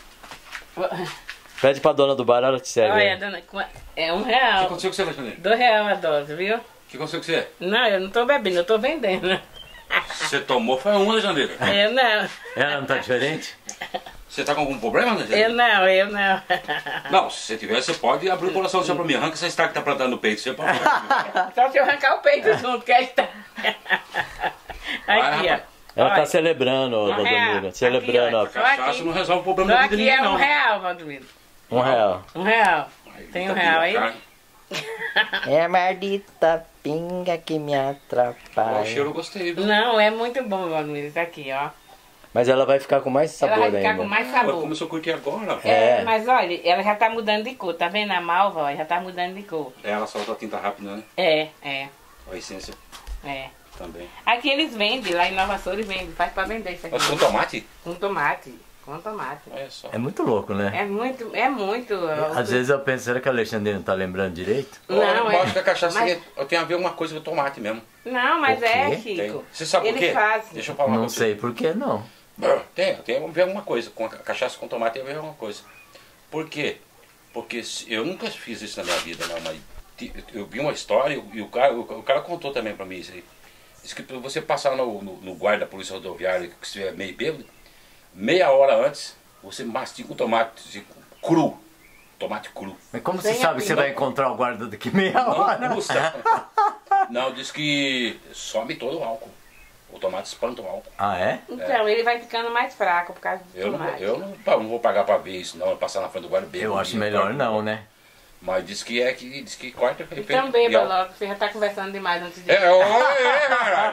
A: Pede pra dona do bar, ela te serve.
C: Olha,
A: aí.
C: dona, é
B: O que
C: R$1.
B: aconteceu com você, Alexandre?
C: R$2 a dose, viu?
B: O que aconteceu com você?
C: Não, eu não tô bebendo, eu tô vendendo.
B: Você tomou, foi um, Alexandre.
C: Eu não.
A: Ela não tá diferente?
B: Você tá com algum problema, Alexandre?
C: Eu não.
B: Não, se você tiver, você pode abrir o coração seu pra mim. Arranca essa estaca que tá plantando no peito. Você pode.
C: Só se eu arrancar o peito junto, que aí está. Aqui, ó.
A: Ela tá
C: Olha.
A: celebrando, ó, Valdomiro.
C: Aqui,
A: Celebrando,
C: ó.
A: ó.
B: Cachaça não resolve o
C: Só
B: problema da vida
C: aqui
B: de
C: é
B: ninguém, não.
C: R$1, Valdomiro.
A: R$1.
C: R$1.
B: Aí,
C: Tem
B: tá
C: R$1 aí?
B: cara.
A: É a maldita pinga que me
B: Ó, o
A: atrapalha.
B: cheiro eu gostei, viu?
C: Não, é muito bom, Valdomiro. Isso aqui, ó.
A: Mas ela vai ficar com mais
C: Ela
A: sabor
C: vai ficar
A: ainda.
C: com mais
B: Ela
C: sabor.
B: começou a curtir agora.
A: É.
C: Mas olha, ela já tá mudando de cor. Tá vendo a malva? Ó, já tá mudando de cor.
B: Ela solta a tinta rápida, né?
C: É.
B: A essência também.
C: Aqui eles vendem, lá em Nova Açores eles vendem. Faz pra vender isso aqui.
B: Mas com tomate?
C: Com tomate. Com tomate.
B: Olha só.
A: É muito louco, né?
C: É muito.
A: Às vezes eu penso, será que a Alexandre não tá lembrando direito?
C: Não,
B: eu acho que a cachaça
C: mas-
B: tem a ver uma coisa com tomate mesmo.
C: Não, mas
A: O
C: é,
A: quê?
C: Chico.
B: Tem. Você sabe por
C: Eles
B: quê?
C: fazem.
B: Deixa eu falar uma
A: Não
B: coisa.
A: sei por que não.
B: Tem a ver alguma coisa. Com a cachaça com tomate tem a ver alguma coisa. Por quê? Porque eu nunca fiz isso na minha vida, não, mas eu vi uma história e o cara contou também pra mim isso aí. Diz que pra você passar no guarda da polícia rodoviária que estiver meio bêbado, meia hora antes, você mastiga um tomate cru. Tomate cru.
A: Mas como
C: Sem
A: você sabe que você
C: apinha.
A: vai encontrar o guarda daqui meia hora?
B: Não custa. Não, diz que some todo o álcool. O tomate espanta o álcool.
A: Ah, é?
C: Então, ele vai ficando mais fraco por causa do
B: Eu
C: tomate.
B: não vou pagar pra ver isso, não. Passar na frente do guarda bêbado.
A: Eu acho melhor não, né?
B: Mas diz que corta efeito.
C: Então beba
B: e álcool.
C: logo, você já tá conversando demais antes de...
B: Caralho!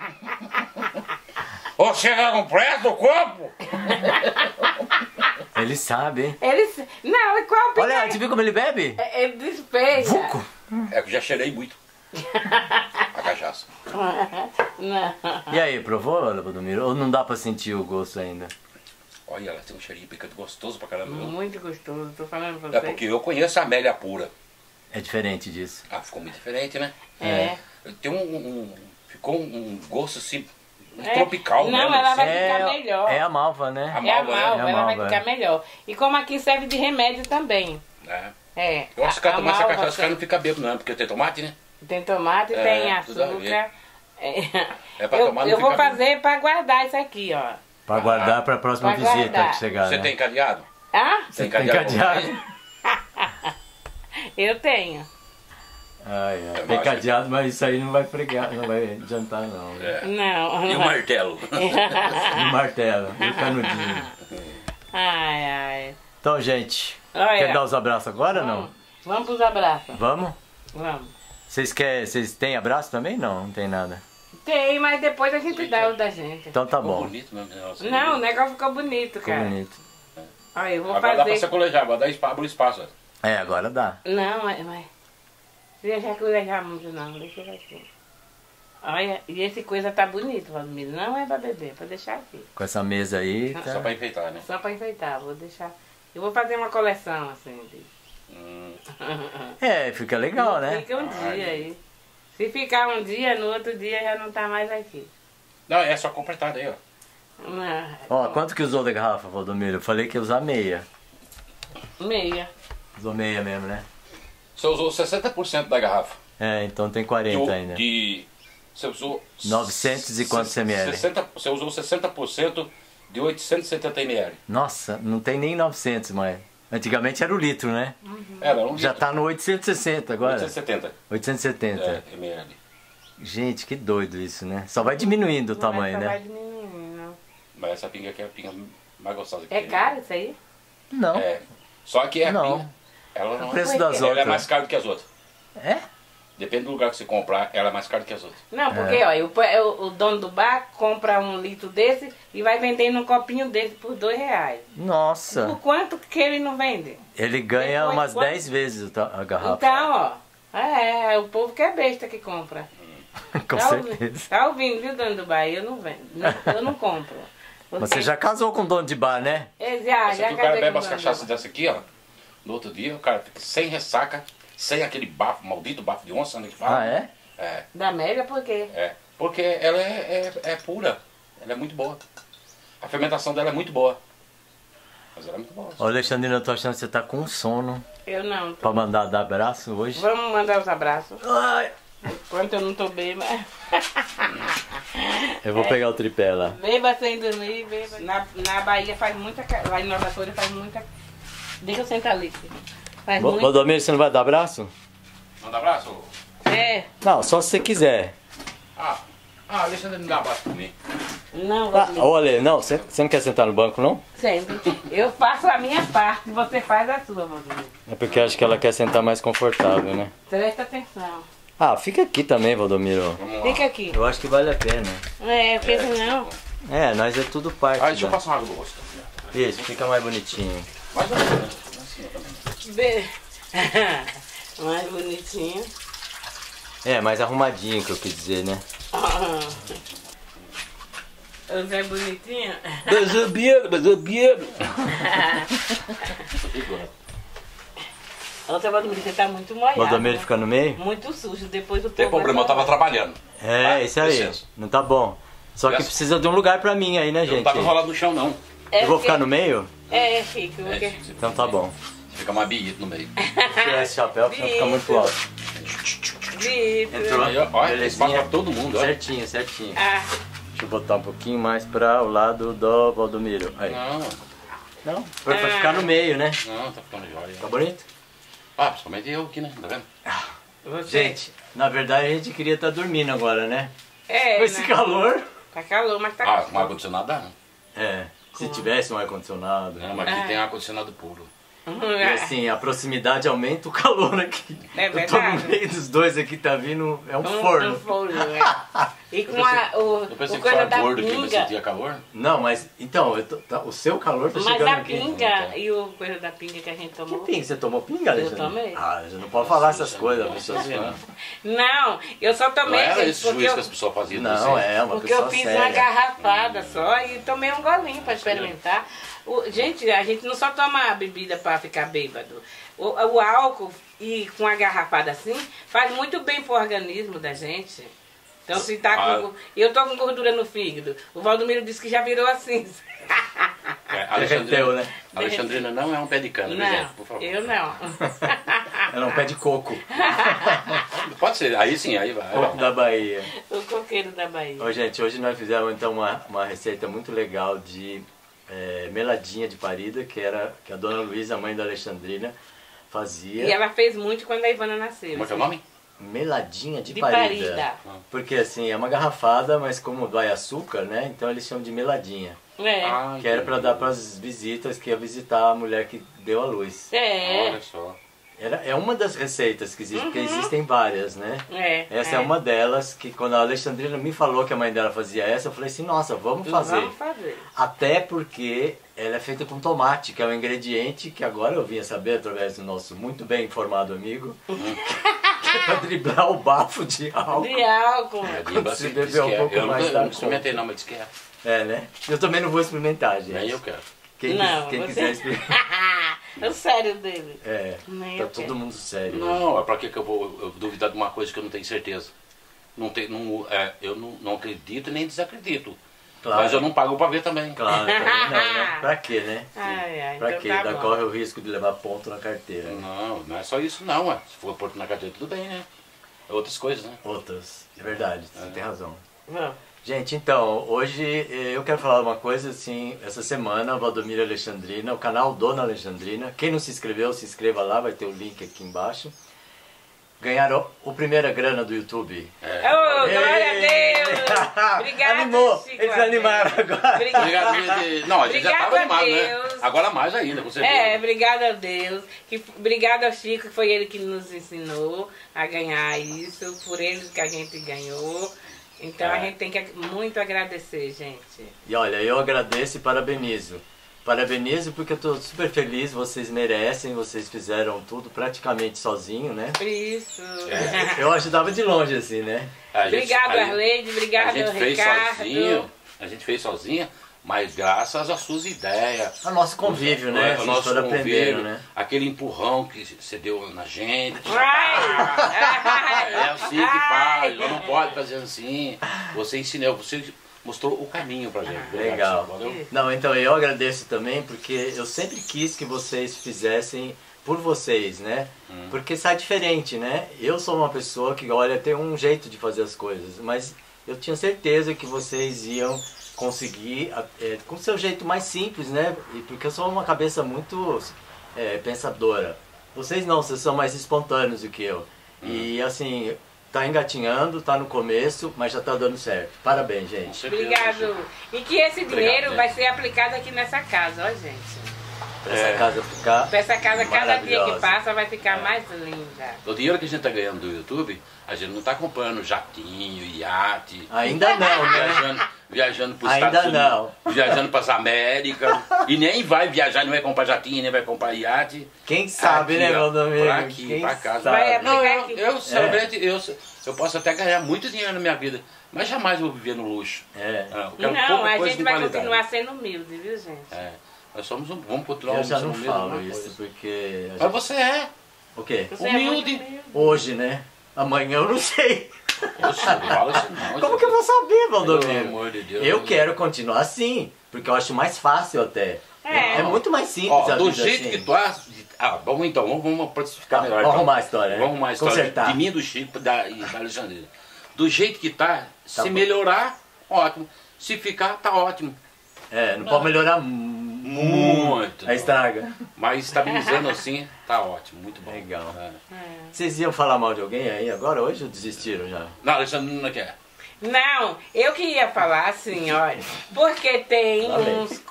B: Você tá com pressa do corpo?
A: Ele sabe, hein?
C: Eles... Não, e qual o
A: Olha, você viu como ele bebe?
C: Ele despeja.
A: Vuco!
B: É que eu já cheirei muito. A cachaça.
C: Não.
A: E aí, provou, Valdomiro? Ou não dá pra sentir o gosto ainda?
B: Olha, ela tem um cheirinho picante gostoso pra caramba. viu?
C: Muito gostoso, tô falando pra
B: É
C: você.
B: porque eu conheço a Amélia pura.
A: É diferente disso.
B: Ah, ficou muito diferente, né?
C: É.
B: Tem ficou um gosto assim,
C: É.
B: tropical,
C: Não,
B: né?
C: ela vai ficar melhor.
A: É a malva, né?
C: É a
B: malva, né?
C: malva,
A: É a
C: ela vai
A: malva,
C: ficar melhor. E como aqui serve de remédio também.
B: É.
C: É.
B: Eu acho que ela tomar essa
C: malva
B: cachaça, o cara não fica bêbado, não, porque tem tomate, né?
C: tem tomate,
B: É,
C: tem
B: tudo a ver.
C: açúcar.
B: É pra
C: eu
B: tomar, não
C: eu vou
B: fica
C: fazer pra guardar isso aqui, ó.
A: Pra guardar pra próxima
C: Pra
A: visita
C: guardar.
A: que chegar,
B: Você
A: né?
B: tem cadeado?
C: Ah?
A: Você tem cadeado?
C: Eu tenho.
A: Ai, ai.
B: Eu
A: Tem
B: acho
A: cadeado, mas isso aí não vai pregar, não vai adiantar não. Né?
B: É.
C: Não.
B: E o martelo?
A: E o martelo, e o canudinho.
C: Ai, ai.
A: Então, gente,
C: Olha.
A: quer dar os abraços agora ou não?
C: Vamos pros abraços.
A: Vamos?
C: Vamos.
A: Vocês têm abraço também? Não, não tem nada.
C: Tem, mas depois a gente dá o da gente.
A: Então tá
B: Ficou
A: bom.
B: bonito mesmo. Nossa,
C: Não, o negócio ficou bonito,
A: Ficou
C: cara.
A: bonito.
C: Olha, eu vou
B: Agora dá pra
C: fazer.
B: você colejar, vai dar espaço, abre o espaço.
A: É, agora dá.
C: Não, mas. Deixa colejar muito não, deixa ele aqui. Olha, e esse coisa tá bonito, Valdomiro. Não é pra beber, é pra deixar aqui.
A: Com essa mesa aí,
B: Só
A: tá?
B: pra enfeitar, né?
C: Só pra enfeitar, vou deixar. Eu vou fazer uma coleção assim.
A: É, fica legal, né?
C: Fica um dia aí. Se ficar um dia, no outro dia já não tá mais aqui.
B: Não, é só completar aí, ó.
C: Não,
A: Ó, quanto que usou da garrafa, Valdomiro? Eu falei que ia usar meia.
C: meia.
A: Usou meia mesmo, né?
B: Você usou 60% da garrafa.
A: É, então tem 40 ainda.
B: Você usou...
A: 900 e quantos ml?
B: Você usou 60% de 870 ml.
A: Nossa, não tem nem 900 mais. Antigamente era o litro, né?
B: Era um
A: Já
B: litro.
A: tá no 860 agora.
B: 870
A: 870.
B: ml.
A: Gente, que doido isso, né? Só vai diminuindo o tamanho,
C: Não vai
A: né?
C: diminuindo, não.
B: Mas essa pinga aqui é a pinga mais gostosa que
C: É
B: tem.
C: caro isso aí?
A: Não.
B: É. Só que é a
A: Não.
B: pinga. Ela não
A: O preço
C: Por
A: das
C: quê?
B: Ela é
A: outras.
B: mais cara do que as outras.
A: É?
B: Depende do lugar que você comprar, ela é mais cara do que as outras.
C: Não, porque o dono do bar compra um litro desse e vai vender num copinho desse por R$2.
A: Nossa.
C: Por quanto que ele não vende?
A: Ele ganha
C: Depois,
A: umas
C: quanto?
A: 10 vezes a garrafa.
C: Então, ó. O povo que é besta que compra.
A: Com
C: Tá
A: certeza.
C: ouvindo, tá ouvindo, viu, dono do bar? Eu não vendo. Eu não compro.
A: Você já casou com o dono de bar, né?
C: Já
B: Esse aqui, o cara
C: casei
B: bebe
C: com
B: as
C: o dono do
B: cachaças
C: bar.
B: dessa aqui, ó. No outro dia, o cara fica sem ressaca, sem aquele bafo, maldito bafo de onça, né? Que fala.
A: Ah, é?
B: É,
C: Da Amélia, por quê?
B: porque ela é pura, ela é muito boa. A fermentação dela é muito boa. Mas ela é muito boa.
A: Ô, Alexandrina, eu tô achando que você tá com sono.
C: Eu não.
A: Pra mandar dar abraço hoje.
C: Vamos mandar os abraços.
A: Ai,
C: Enquanto eu não tô bêbada.
A: eu vou pegar o tripé lá.
C: Beba sem dormir, beba. Na Bahia faz muita. Lá em Nova Folha faz muita. Deixa eu sentar ali, filho. Faz muito.
A: Valdomiro, você não vai dar abraço?
B: Manda abraço.
A: Não, só se você quiser.
B: Alexandre me dá um abraço pra mim.
C: Não,
A: Ô, Ale, não, você não quer sentar no banco, não?
C: sempre. Eu faço a minha parte, você faz a sua, Valdomiro.
A: É porque eu acho que ela quer sentar mais confortável, né?
C: Presta atenção.
A: Ah, fica aqui também, Valdomiro.
B: Vamos lá.
C: Fica aqui.
A: Eu acho que vale a pena.
C: Porque senão.
A: É, nós é tudo parte.
B: Deixa eu
A: da-
B: passar uma água no rosto.
A: Isso, fica mais bonitinho.
B: Mais ou menos, né? Assim, também.
C: Mais bonitinho.
A: É, mais arrumadinho que eu quis dizer, né?
C: Você é bonitinho?
B: Bezebeiro.
C: Outra Valdomiro, você tá muito molhado.
A: Valdomiro
C: né?
A: fica no meio?
C: Muito sujo, depois o
B: Tem
C: povo
B: problema, eu
C: vai
B: tava trabalhando.
A: É, isso aí.
B: Licença.
A: Não tá bom. Só que
B: Licença.
A: precisa de um lugar pra mim aí, né,
B: Eu não
A: gente?
B: tava enrolado no chão, não.
A: Eu vou ficar no meio?
C: Fica.
A: Então tá bom.
B: Fica mais bilhete no meio.
A: Vou tirar esse chapéu porque fica muito alto. Entrou.
B: Aí, ó, tem
A: Belezinha.
B: espaço pra todo mundo, ó.
A: Certinho, certinho.
C: Ah,
A: Deixa eu botar um pouquinho mais pra o lado do Valdomiro. Aí.
B: Não,
A: Não, pra ficar no meio, né?
B: não, tá ficando jóia.
A: Tá bonito?
B: Principalmente eu aqui, né? Tá vendo?
C: você.
A: Gente, na verdade a gente queria estar dormindo agora, né?
C: É,
A: Com esse
C: né?
A: calor.
C: Tá calor, mas tá
B: Com ar-condicionado dá, né?
A: É, se tivesse um ar-condicionado.
B: Não, mas aqui tem ar-condicionado puro.
A: E assim, a proximidade aumenta o calor aqui.
C: É
A: Eu tô no
C: verdade.
A: meio dos dois aqui, tá vindo. É um
C: Um
A: forno.
C: forno, é. E com
B: Eu pensei
C: o
B: que você
C: coisa
B: era
C: da
B: gordo que não
C: pinga.
B: sentia calor.
A: Não, mas. Então, o seu calor tá
C: Mas
A: chegando
C: a
A: aqui.
C: pinga e o coisa da pinga que a gente
A: Que
C: tomou.
A: pinga? Você tomou pinga, Alexandre?
C: tomei.
A: Ah, você não pode falar essas coisas, pessoas fãs.
C: Não, eu só
B: Não
C: tomei
B: era
C: gente,
B: esse
C: porque
B: juiz
C: eu,
B: que as pessoas faziam.
A: Não, é uma
C: porque eu
A: pessoa
C: fiz
A: séria.
C: uma garrafada só e tomei um golinho pra experimentar. Gente, a gente não só toma a bebida pra ficar bêbado. O álcool e com a garrafada assim faz muito bem pro organismo da gente. Então se tá com. Eu tô com gordura no fígado. O Valdomiro disse que já virou assim.
A: Derreteu, né?
B: Alexandrina não é um pé de cana, viu, gente?
C: Não,
B: Por favor.
C: eu não.
A: Era um pé de coco.
B: Pode ser, aí sim, aí vai.
A: Coco da Bahia.
C: O coqueiro da Bahia.
A: Ô, gente, hoje nós fizemos então uma receita muito legal de meladinha de parida, que a dona Luísa, a mãe da Alexandrina, fazia.
C: E ela fez muito quando a Ivana nasceu.
B: Como é que é o nome?
A: Meladinha de
C: De
A: parida.
C: parida.
A: Porque assim, é uma garrafada, mas como vai açúcar, né? Então eles chamam de meladinha.
C: É.
A: Que era pra dar pras visitas que ia visitar a mulher que deu a luz.
C: É.
B: Olha só.
A: É uma das receitas que existe, porque existem várias, né? Essa é uma delas que quando a Alexandrina me falou que a mãe dela fazia essa, eu falei assim, nossa, vamos fazer.
C: Vamos fazer.
A: Até porque ela é feita com tomate, que é um ingrediente que agora eu vim a saber através do nosso muito bem informado amigo, que é pra driblar o bafo de álcool.
C: De álcool.
A: Quando se beber um pouco
B: eu
A: mais
B: não,
A: da
B: eu não experimentei não, mas diz que é.
A: É, né? Eu também não vou experimentar, gente.
B: Nem eu quero.
A: Quem
C: Não,
A: quiser experimentar.
C: É o sério dele.
A: É,
C: Nem
A: tá
C: eu
A: todo
C: quero.
A: mundo sério.
B: Não, é pra que eu vou duvidar de uma coisa que eu não tenho certeza? Eu não acredito nem desacredito.
A: Claro.
B: Mas eu não pago pra ver também.
A: Claro, também não, né? Pra quê, né?
C: Ai,
A: Pra
C: então
A: quê?
C: tá
A: Ainda
C: bom.
A: corre o risco de levar ponto na carteira. né?
B: Não é só isso não, ué. Se for porto na carteira, tudo bem, né? É outras coisas, né?
A: Outras, é verdade, você tem razão.
C: Vamos.
A: Gente, então, hoje eu quero falar uma coisa assim, essa semana, Valdomiro e Alexandrina, o canal Dona Alexandrina, quem não se inscreveu, se inscreva lá, vai ter o link aqui embaixo. Ganharam o primeira grana do YouTube.
C: Oh, glória a Deus! Obrigada,
A: Animou,
C: Chico
A: eles
C: Abreu.
A: animaram agora.
C: Obrigada.
B: Obrigado, gente. Não, a gente já
C: Obrigado
B: tava
C: a
B: animado, né?
C: Deus.
B: Agora mais ainda, com certeza.
C: Obrigada a Deus. Obrigada ao Chico, que foi ele que nos ensinou a ganhar isso. Por ele que a gente ganhou. Então a gente tem que muito agradecer, gente.
A: E olha, eu agradeço e parabenizo. Parabenizo porque eu estou super feliz, vocês merecem, vocês fizeram tudo praticamente sozinho, né?
C: Isso.
A: Eu ajudava de longe, assim, né?
C: Obrigado, Arleide, obrigado, Ricardo.
B: A gente fez sozinha, mas graças às suas ideias.
A: O nosso convívio, né?
B: O nosso convívio,
A: né?
B: Aquele empurrão que você deu na gente.
C: Ai.
B: É assim que faz, não pode fazer assim. Você ensinou, você mostrou o caminho pra gente.
A: Legal.
B: Valeu?
A: Não, então eu agradeço também porque eu sempre quis que vocês fizessem por vocês, né? Porque sai diferente, né? Eu sou uma pessoa que, olha, tem um jeito de fazer as coisas, mas eu tinha certeza que vocês iam conseguir com o seu jeito mais simples, né? Porque eu sou uma cabeça muito pensadora. Vocês não, vocês são mais espontâneos do que eu. E assim, tá engatinhando, tá no começo, mas já tá dando certo. Parabéns, gente.
C: Obrigado. E que esse dinheiro vai ser aplicado aqui nessa casa, ó, gente.
A: Pra essa casa ficar
C: Pra essa casa, cada dia que passa, vai ficar mais linda.
B: O dinheiro que a gente tá ganhando do YouTube, a gente não tá comprando jatinho, iate.
A: Ainda não, né?
B: Viajando pros
A: Ainda
B: Estados Unidos.
A: não.
B: Viajando pras Américas. E nem vai viajar, nem vai comprar jatinho, nem vai comprar iate.
A: Quem sabe,
B: Aqui,
A: né,
B: ó,
A: meu domingo?
B: pra aqui,
A: Quem
B: pra casa.
A: sabe?
C: Vai
B: Não,
C: aplicar aqui.
B: eu sinceramente, eu posso até ganhar muito dinheiro na minha vida, mas jamais vou viver no luxo.
A: É.
B: Eu quero
C: Não,
B: pouca
C: a
B: coisa
C: gente
B: de
C: vai
B: qualidade.
C: continuar sendo humilde, viu, gente?
B: Nós somos vamos continuar
A: Eu já não
B: sendo humilde,
A: falo
B: alguma
A: isso,
B: coisa.
A: porque...
B: Mas você é.
A: O quê?
C: Você é muito
B: Humilde.
C: humilde.
A: Hoje, né? Amanhã eu não sei.
B: Poxa, não fala isso não.
A: Como que eu vou saber,
B: Pelo
A: Valdomiro?
B: amor de Deus.
A: Eu quero continuar assim, porque eu acho mais fácil até.
C: É.
A: É muito mais simples
B: Ó,
A: a
B: do
A: vida
B: jeito
A: assim.
B: que tu vamos então, vamos precificar melhor.
A: Vamos
B: então.
A: arrumar a história, né?
B: Vamos arrumar a história
A: Consertar.
B: de mim, do Chico e da Alexandrina. Do jeito que tá, se
A: bom.
B: melhorar, ótimo. Se ficar, tá ótimo.
A: Não pode melhorar
B: Muito.
A: Aí estraga.
B: Mas estabilizando assim, tá ótimo, muito bom.
A: Legal.
B: É.
A: Vocês iam falar mal de alguém aí agora, hoje, ou desistiram já?
B: Não, Alexandrina não quer.
C: Não, eu queria falar assim, olha, porque tem
A: Lá vem.
C: uns...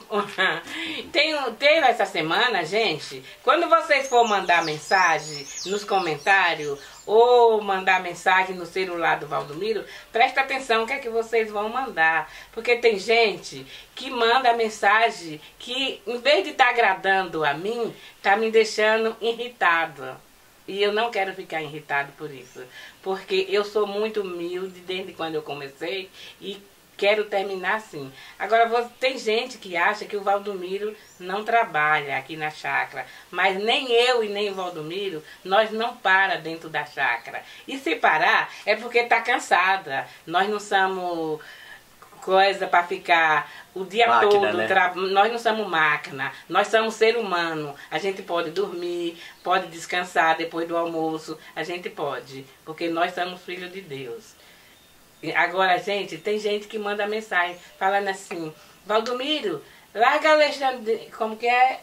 C: Teve essa semana, gente, quando vocês for mandar mensagem nos comentários ou mandar mensagem no celular do Valdomiro, presta atenção o que é que vocês vão mandar. Porque tem gente que manda mensagem que, em vez de estar agradando a mim, tá me deixando irritada. E eu não quero ficar irritado por isso. Porque eu sou muito humilde desde quando eu comecei e quero terminar assim. Agora, tem gente que acha que o Valdomiro não trabalha aqui na chácara. Mas nem eu e nem o Valdomiro, nós não para dentro da chácara. E se parar, é porque está cansada. Nós não somos coisa para ficar o dia
A: Máquina,
C: todo.
A: né?
C: Nós não somos máquina, nós somos ser humano. A gente pode dormir, pode descansar depois do almoço, a gente pode, porque nós somos filhos de Deus. Agora, gente, tem gente que manda mensagem falando assim: Valdomiro, larga Alexandre, como que é?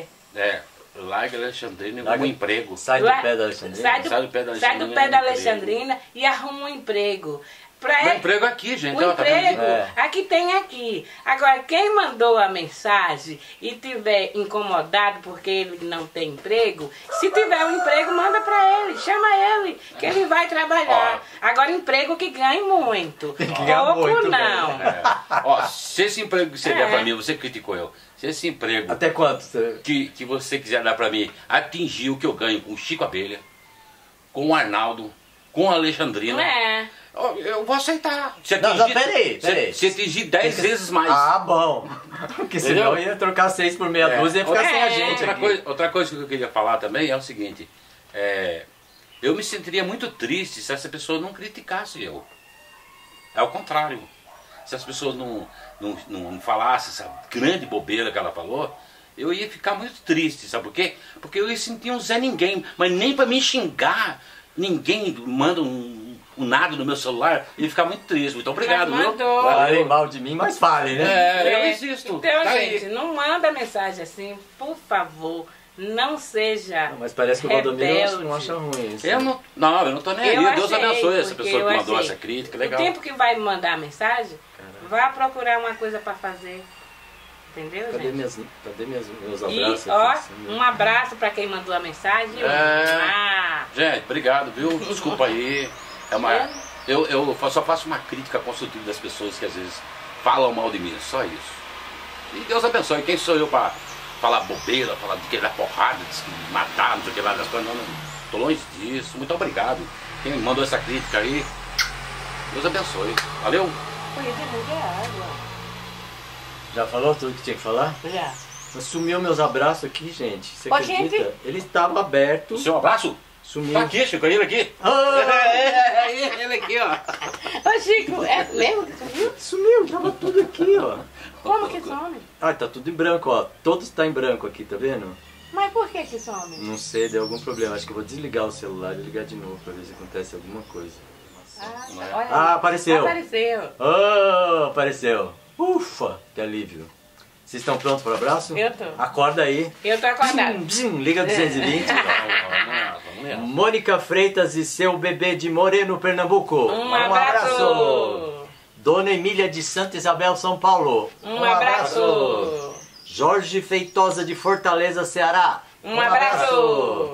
B: Larga Alexandrina
A: Larga-
B: um emprego.
A: Sai do pé da Alexandrina.
C: Sai do
B: Sai do pé da
C: sai do
B: Alexandrina
C: pé da
B: e um
C: Alexandrina e arruma um emprego.
B: Meu emprego aqui, gente.
C: O
B: ó, tá vendo
C: emprego,
B: aqui?
C: aqui tem aqui. Agora, quem mandou a mensagem e tiver incomodado porque ele não tem emprego, se tiver um emprego, manda pra ele, chama ele, que ele vai trabalhar. Agora, emprego que ganhe muito.
A: Tem que ganhar
C: Pouco
A: muito,
C: não.
A: né?
B: Ó, se esse emprego que você der pra mim, você criticou eu. Se esse emprego
A: Até quanto?
B: que você quiser dar pra mim atingir o que eu ganho com o Chico Abelha, com o Arnaldo, com a Alexandrina,
C: É.
B: eu vou aceitar. Se
A: Não, não, peraí.
B: Se atingir 10 vezes mais.
A: Ah, bom. Porque senão ia trocar 6 por meia dúzia e ia ficar sem a gente aqui.
B: Outra coisa que eu queria falar também é o seguinte. Eu me sentiria muito triste se essa pessoa não criticasse eu. É o contrário. Se as pessoas não falassem essa grande bobeira que ela falou, eu ia ficar muito triste, sabe por quê? Porque eu ia sentir um Zé Ninguém, mas nem pra me xingar, ninguém manda um nada no meu celular, eu ia ficar muito triste. Muito obrigado,
C: Mas
B: viu?
C: mandou.
A: Falem mal de mim, mas falem, né?
B: Eu insisto.
C: Então,
B: Tá
C: gente,
B: aí.
C: não manda mensagem assim, por favor. Não seja
A: Não, mas parece que o Valdomiro
C: rebelde.
A: não acha ruim isso.
B: Eu não tô nem
C: Eu
B: aí. Deus
C: achei,
B: abençoe essa
C: porque
B: pessoa que
C: eu
B: mandou
C: achei.
B: essa crítica,
C: O
B: legal.
C: tempo que vai mandar mensagem, vá procurar uma coisa para fazer. Entendeu,
A: Cadê
C: gente?
A: meus
C: E,
A: abraços?
C: ó,
A: aqui?
C: um abraço pra quem mandou a mensagem.
B: Gente, obrigado, viu? Desculpa aí. Eu só faço uma crítica construtiva das pessoas que às vezes falam mal de mim, só isso. E Deus abençoe. Quem sou eu pra falar bobeira, falar de querer porrada, de matar, não sei o que lá das coisas? Não, tô longe disso. Muito obrigado. Quem mandou essa crítica aí, Deus abençoe. Valeu?
A: Já falou tudo que tinha que falar?
C: Já.
A: Mas sumiu meus abraços aqui, gente. Você
C: Ô,
A: acredita?
C: gente.
A: Ele estava aberto.
B: O seu abraço?
A: Sumiu.
B: Tá aqui, Chico, ele aqui. Ele aqui, ó.
C: Ô, Chico, é mesmo que sumiu?
A: Sumiu, tava tudo aqui, ó.
C: Como que some?
A: Ah, tá tudo em branco, ó. Todos tá em branco aqui, tá vendo?
C: Mas por que some?
A: Não sei, deu algum problema. Acho que eu vou desligar o celular e ligar de novo pra ver se acontece alguma coisa.
C: Olha aí.
A: Ah, apareceu.
C: Apareceu.
A: Oh, apareceu. Ufa, que alívio. Vocês estão prontos para o abraço?
C: Eu tô.
A: Acorda aí.
C: Eu tô acordada.
A: Liga 220. Mônica Freitas e seu bebê de Moreno, Pernambuco.
C: Um abraço.
A: Dona Emília de Santa Isabel, São Paulo.
C: Um abraço.
A: Jorge Feitosa de Fortaleza, Ceará.
C: Um abraço.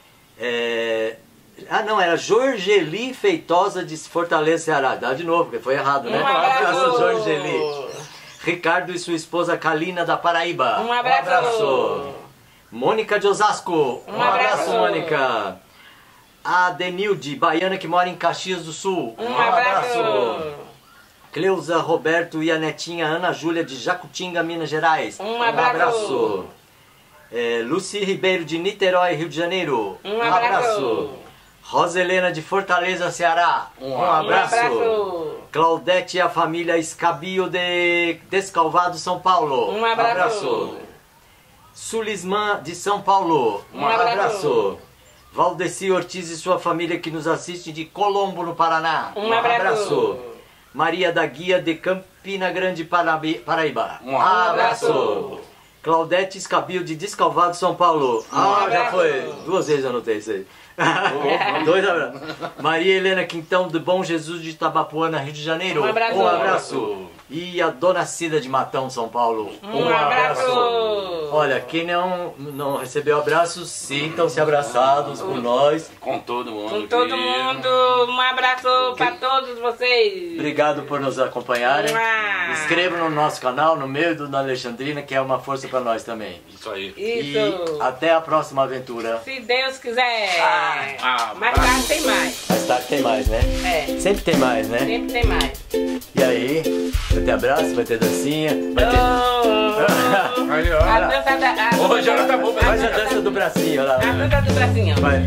A: Ah, não, era Jorgeli Feitosa de Fortaleza, Ceará. Dá de novo, porque foi errado, né?
C: Um abraço.
A: Jorgeli. Ricardo e sua esposa Kalina da Paraíba.
C: Um abraço.
A: Mônica de Osasco.
C: Um abraço.
A: Mônica. A Denilde, baiana que mora em Caxias do Sul.
C: Um abraço.
A: Cleusa, Roberto e a netinha Ana Júlia de Jacutinga, Minas Gerais.
C: Um abraço.
A: Luci Ribeiro de Niterói, Rio de Janeiro.
C: Um abraço.
A: Rosa Helena de Fortaleza, Ceará. Um abraço. Claudete e a família Escabio de Descalvado, São Paulo.
C: Um abraço.
A: Sulismã de São Paulo.
C: Um abraço.
A: Valdeci Ortiz e sua família que nos assiste de Colombo, no Paraná.
C: Um abraço.
A: Maria da Guia de Campina Grande, Paraíba.
B: Um
A: abraço. Claudete Escabio de Descalvado, São Paulo. Já foi. 2 vezes eu anotei isso aí. 2 abraços. Maria Helena Quintão de Bom Jesus de Itabapuana, Rio de Janeiro.
C: Um abraço.
A: Um abraço. E a Dona Cida de Matão, São Paulo.
C: Um abraço.
A: Olha, quem não recebeu abraços, sintam-se abraçados por nós.
B: Com todo mundo.
C: Com todo mundo. Um abraço para todos vocês.
A: Obrigado por nos acompanharem. Inscrevam no nosso canal, no meio do da Alexandrina, que é uma força para nós também.
B: Isso aí.
C: Isso.
A: E até a próxima aventura.
C: Se Deus quiser. Mais
B: bravo.
C: tarde tem mais.
A: Mais tarde tem mais, né?
C: É.
A: Sempre tem mais, né?
C: Sempre tem mais.
A: E aí, vai ter abraço, vai ter dancinha, vai ter...
B: Aí, ó.
C: A dança da...
B: Ô, já tá bom,
A: Faz a dança do bracinho, olha lá.
C: A dança do bracinho.
A: Vai.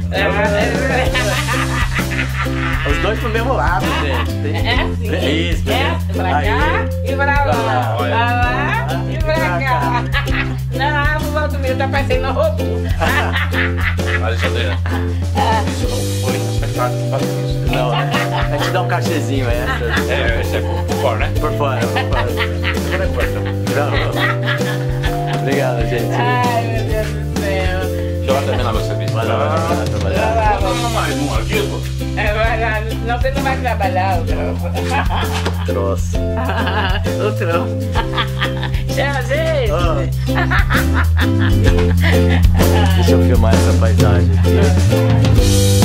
A: Os dois pro mesmo lado, gente.
C: É assim.
A: Isso,
C: Pra cá e pra lá. Pra lá e pra cá. Não, o volta meu tá parecendo um robô.
B: Alexandrina, isso não foi acertado pra fazer isso.
A: Não, a gente dá um cachezinho,
B: Esse é por fora, né?
A: Por fora, por fora. Obrigado, gente.
C: Ai, meu Deus do céu.
B: Deixa eu lá terminar meu serviço.
A: Vai lá trabalhar.
B: Vamos mais um aqui, pô.
C: Vai lá, senão você não vai trabalhar, o troço.
A: Troço.
C: O troço. Chama, gente.
A: Deixa eu filmar essa paisagem aqui.